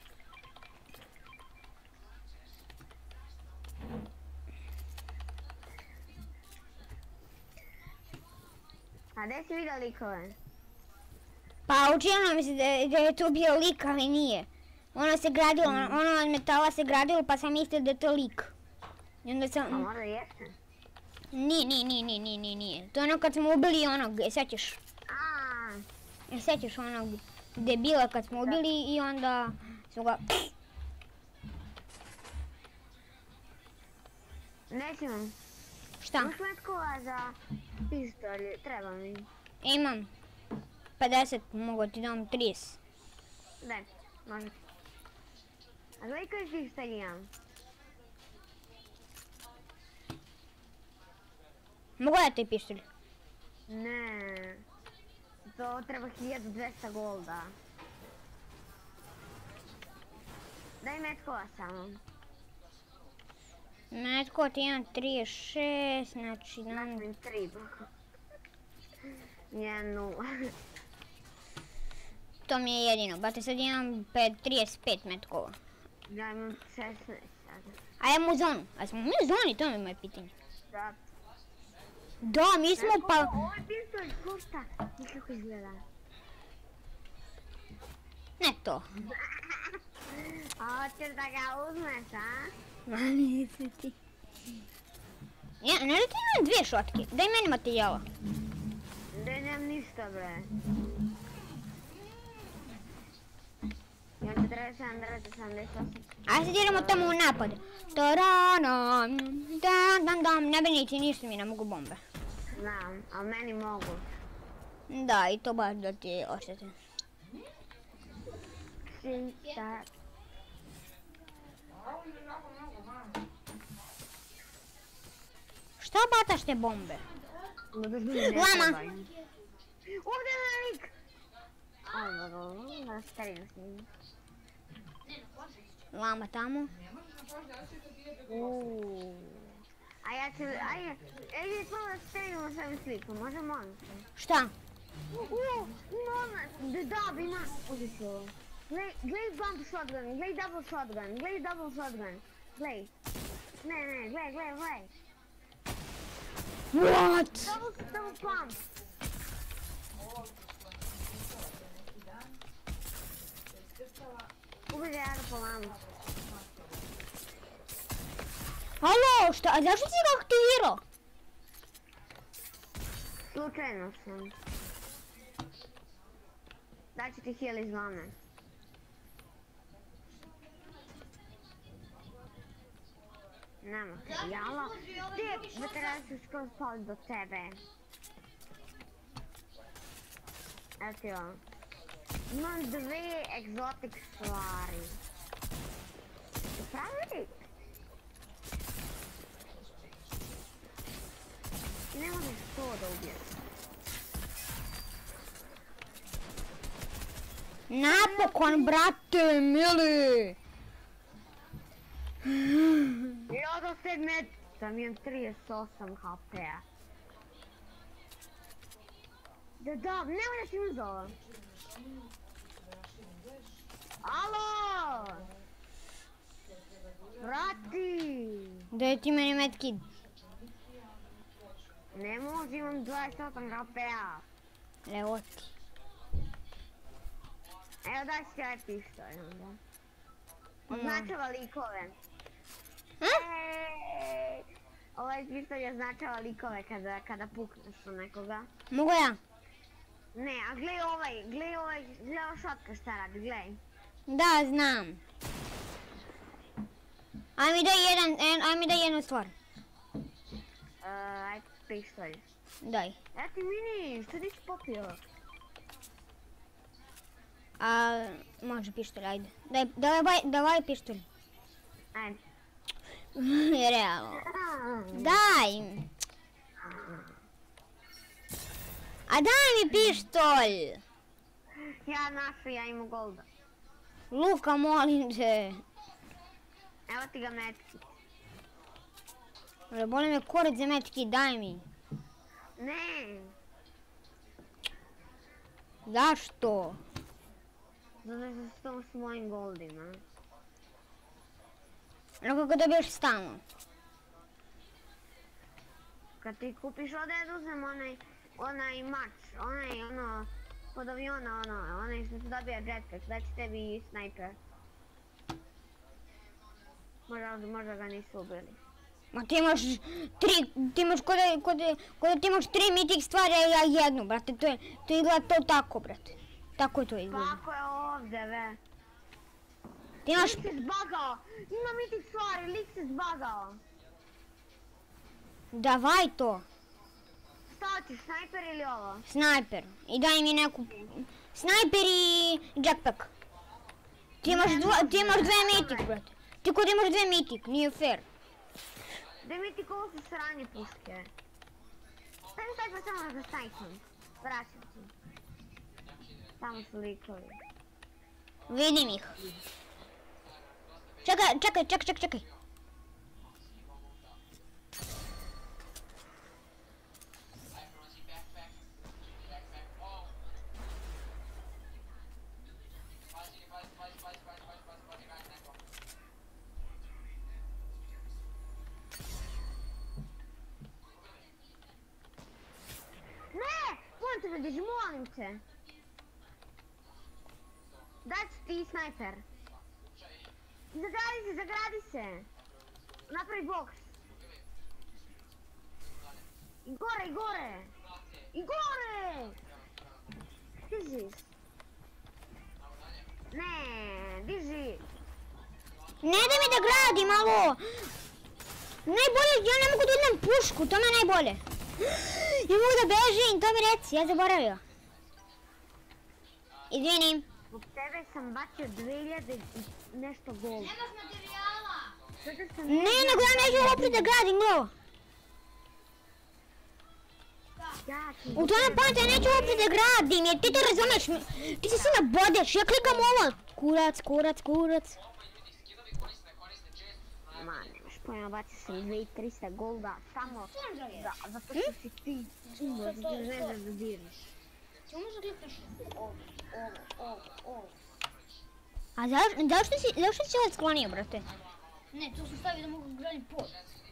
A gdje si vidio likove? Pa učinilo mi se da, da je to bio lik, ali nije. Ono se gradilo, mm. ono od metala se gradilo pa sam mislila da je to lik. I onda sam... A možda jeste? Nije, nije, nije, nije, nije, nije, nije. To je ono kad smo ubili onog, e, sećaš? Aaaa. E, sećaš onog debila kad smo ubili i onda smo ga... Nećemo. Šta? Imaš metkova za pištolj, treba mi. Imam pedeset, mogu ti dam trideset. Daj, može. A gledaj koji pištolj imam. Mogu ja taj pištolj? Ne. To treba hiljadu dvesta golda. Daj metkova samo. Metko ti imam trideset šest, znači dam... Imam tri. Jedan nula. To mi je jedino, bate sad imam trideset pet metkova. Ja imam šesnaest sada. A idemo u zonu, a smo mi u zoni, to mi je moje pitanje. Da. Da, mi smo pa... Ovaj pištolj košta. Znaš kako izgleda? Ne to. A hoćeš da ga uzmeš, a? Ma nisi ti. Ja, ne da ti imam dvije šotke, daj meni materijala. Da nemam ništa, bre. Imam četrdeset sedam, devedeset, sedamdeset osam. Ajde sad idemo tamo u napad. Tarana, dam, dam, dam, ne brinite, ništa mi ne mogu bombe. Znam, ali meni mogu. Da, i to baš da ti oštete. Sinta. Šta bataš te bombe? Lama! Ovdje je lik! Ovo, starinu s njim. Lama tamo. A ja ću, ajde, ajde prvo da stavimo svoju sliku, može molim se? Šta? Uuu, moment, da, da, ima, uzeti ću ovo. Glej bump shotgun, glej double shotgun, glej double shotgun, glej. Ne, ne, glej, glej, glej. What? Double, double pump. Ubiti ja da pomamu. Alo, šta, a zašto si ga aktivirao? Slučajno sam. Daću ti heal iz lame. Nema jala. Ti, veterani su skroz pali do tebe. Evo ti ovo. Imam dve egzotik stvari. Pravi? I ne možeš to da ubiješ. Napokon, brate, mili! Ja do sedmet sam imam trideset osam H P-a. Da, da, nemoj da si uzela. Alo! Vrati! Daj ti meni medkit. Ne može, imam dvadeset osam H P-a. Evo ti. Evo daj si ovaj pištolj onda. Označava likove. Ej, ovaj pištolj označava likove kada, kada pukneš u nekoga. Mogu ja? Ne, a glej ovaj, glej ovaj, glej ova šotka šta radi, glej. Da, znam. Aj mi daj jedan, en, aj mi daj jednu stvar. Uh, ajde pištolj. Daj. E ti mini, što nisi popio? A, može pištolj, ajde. Daj, davaj, davaj pištolj. Ajde. Realno. Daj. A daj mi pištolj. Ja našu, ja imam golda. Luka, molim te. Evo ti ga metki. Boli me kurac za metki, daj mi. Ne. Zašto? Zato što s tom s mojim goldima. No kako dobiješ stalno? Kad ti kupiš ovdje ja uzmem onaj, onaj mač, onaj ono, kod aviona ono, onaj što se dobija jetpack, da će tebi i snajper. Možda, možda ga nisu ubili. Ma ti imaš tri, ti imaš kod da, kod da, kod da ti imaš tri mitik stvari, a ja jednu, brate, to je, to izgleda to tako, brate. Tako je to izgleda. Pa ako je ovdje, ve. Ti imaš... Lik se zbagao, ima mitik stvari, lik se zbagao. Davaj to. Šta hoćeš, snajper ili ovo? Snajper. I daj mi neku... Snajper i jetpack. Ti imaš, dva, ti imaš dve mitik, brate. Ti kod imaš dve mitik, nije fair. Daj mitik, ovo su sranje puške. Stavi snajper samo da snajpam. Vraćam ti. Tamo su likovi. Vidim ih. Čekaj, čekaj, čekaj, čekaj, čekaj. Ne! Molim te da diži, molim te. Daj ti snajper. Zagradi se, zagradi se. Napravi boks. I gore, i gore. I gore! Diži. Ne, diži. Ne da mi da gradim, alo. Najbolje, ja ne mogu da udnem pušku, to me je najbolje. Ja mogu da bežim, to mi reci, ja zaboravio. Izvinim. Zbog tebe sam bacio dve hiljade i nešto golda. Nemaš materijala! Zato sam... Ne, nego ja neću opet da gradim, gledao. Ja ću... U to ne pamte, ja neću uopće da gradim, jer ti to razumeš, ti se svima bodeš, ja klikam ovo, kurac, kurac, kurac. Ma, nemaš pojma, bacio sam dvije hiljade trista golda, samo... Da, zato što si ti umro, da ti ne znaš da diraš. Samo možda klikneš ovo, ovo, ovo, ovo. A zašto, zašto si, zašto si ovo sklonio, brate? Ne, to sam stavio da mogu gradim pod.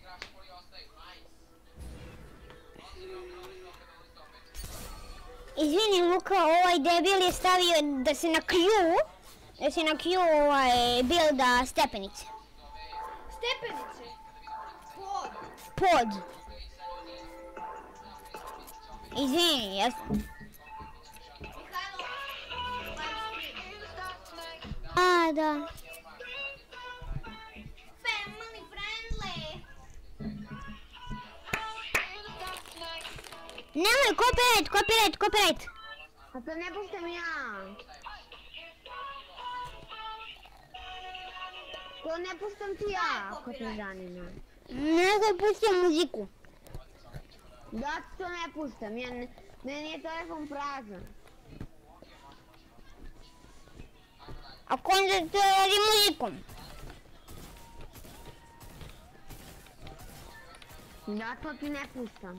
Izvini Luka, ovaj debil je stavio da se na Q, da se na Q ovaj builda stepenice. Stepenice! Pod! Pod. Izvini, ja sam... A, da. Family friendly! Nemoj, copyright, copyright, copyright. A to ne puštam ja. To ne puštam ti ja, ako te zanima. Nemoj pustiti muziku. Da, to ne puštam, ja ne, meni je telefon prazan. Ako onda to radi muzikom. Da, to ti ne puštam.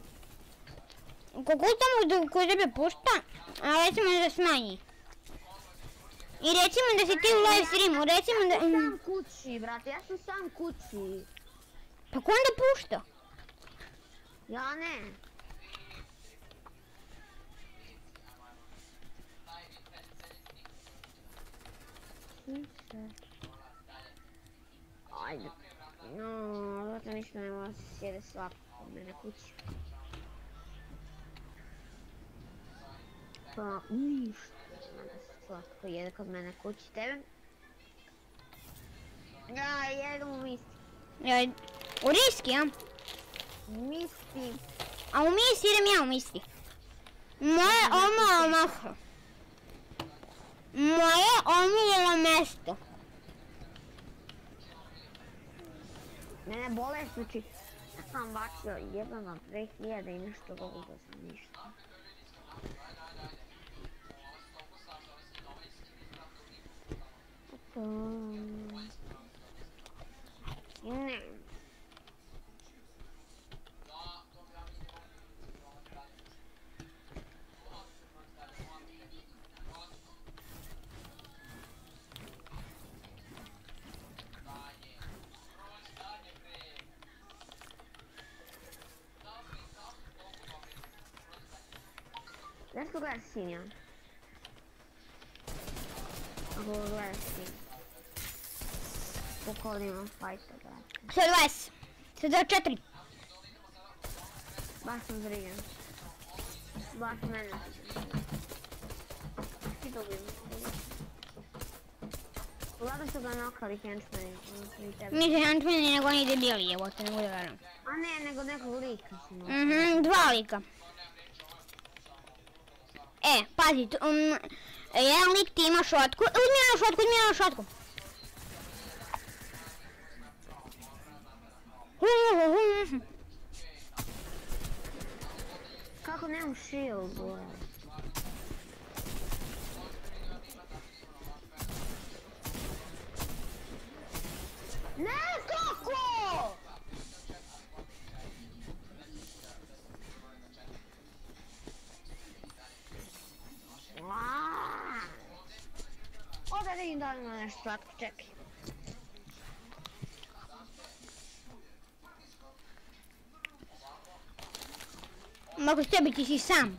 Kako tamo ko tebe pušta, a recimo da smanji. I recimo da si ti u live streamu, recimo da... Ja sam sam kući, brate, ja sam sam kući. Pa ko onda pušta? Ja ne. Ajde. No, zato ništa ne mora se sjede svako kod mene kući. Pa ništa, nema da se slatko jede kod mene kući. Tebe? Ja jedem u misti. Ja, u riski, a? Misti. A u misti idem ja u misti. Moje omiljeno mesto. Moje omiljeno mesto. Mene bole, znači, ja sam bacio jebano dve hiljade i nešto golda za ništa. Ne. Znaš ko gledaš Sinja? Ako ga gledaš Sinja. Koliko ovdje imam fajta, brate. sto dvadeset. sto dvadeset četiri. Baš sam zrigan. Baš mene. Ti dobijem. Pogledam su ga nokali henchmeni. Nisu henchmeni nego oni debili, evo te ne bude verujem. A ne, nego nekog lika su nokali. Mhm, dva lika. E, pazi, tu, um, jedan lik ti ima šotku, uzmi jednu šotku, uzmi jednu šotku. Kako nemam shield, boja? Ne, kako? O, da vidim da li ima nešto slatko, čekaj. Mogu s tebi, ti si sam.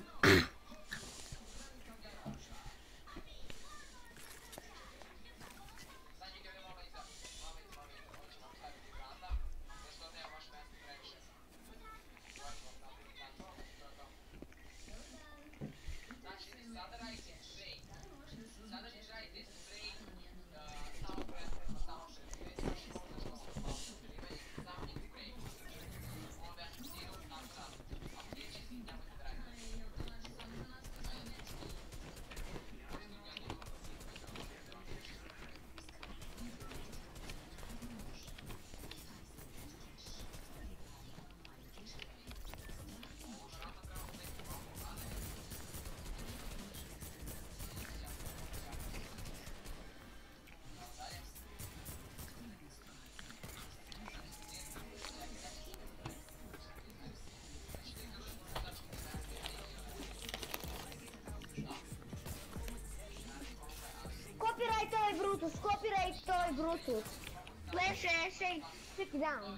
Bluetooth. Flash, shake, stick down.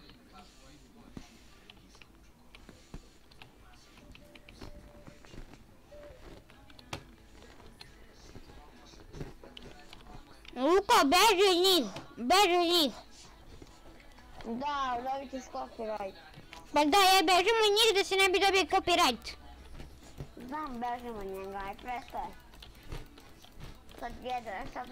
Luka, beži iz njih, beži iz njih. Da, dobit ćeš copyright. Pa da, ja bežimo iz njih da se ne bi dobio copyright. Znam, bežimo njega, aj prestaje. Sad jede, sad...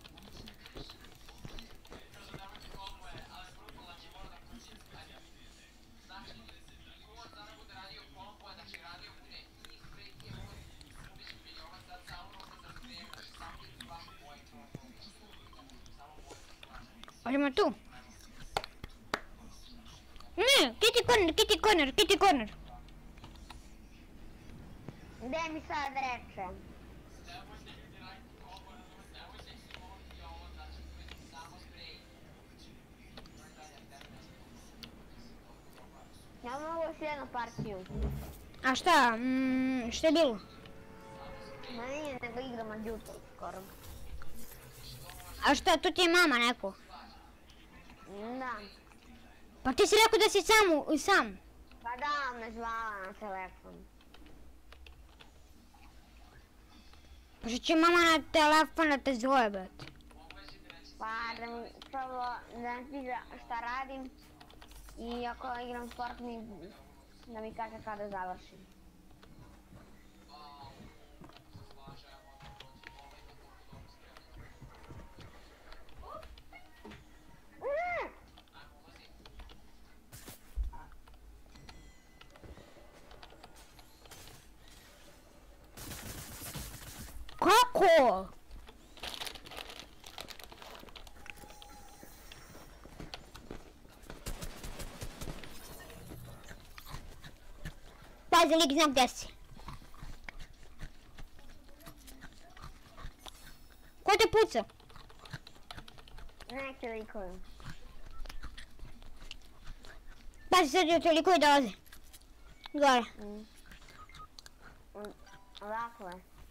Hoćemo tu. Ne, kitty corner, kitty corner, kitty corner. Gde mi sad reče? Ja mogu još jednu partiju. A šta, mm, šta je bilo? Ma nije, nego igramo od jutra skoro. A šta, tu ti je mama neko? Da. Pa ti si rekao da si sam, sam. Pa da, me zvala na telefon. Pa što će mama na telefon da te zove, brate? Pa da mi prvo da mi pita šta radim i ako igram sportni da mi kaže kada završim. Kako? Pazi, lik zna gdje si. Ko te puca? Neki likovi. Pazi, sad je toliko i dolaze. Gore. Mm. Odakle?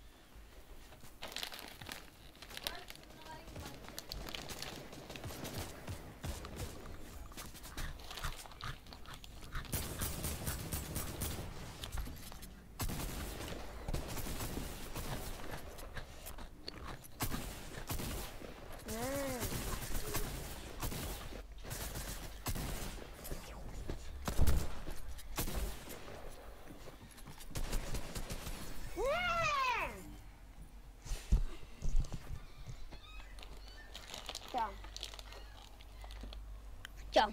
Ćao. Ćao.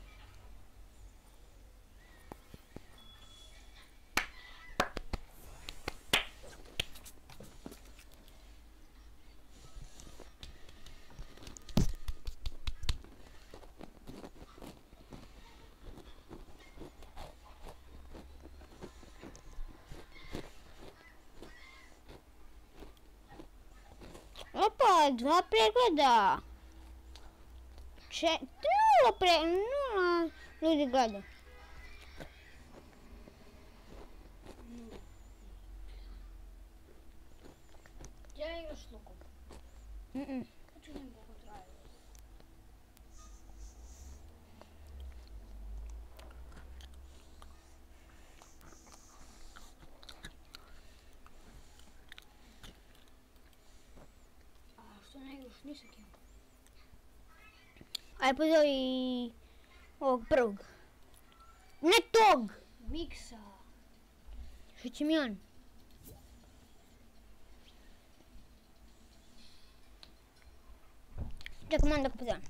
Opa, dva pregleda. Če, treba pre... nula ljudi gleda. Ja igraš s lukom. Mm-mm. Hoću da mi kako traje. A što ne igraš ni sa kim? Aj pozovi ovog prvog. Ne tog! Miksa. Što će mi on? Čekaj, moram da ga pozovem.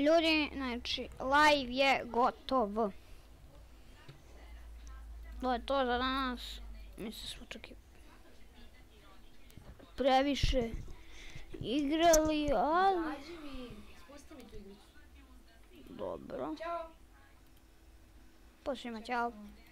Ljudi, znači, live je gotov. To je to za danas. Mislim smo čak i previše igrali, ali... Dađi mi, spusti mi tu igricu. Dobro. Ćao. Pozdrav, ćao.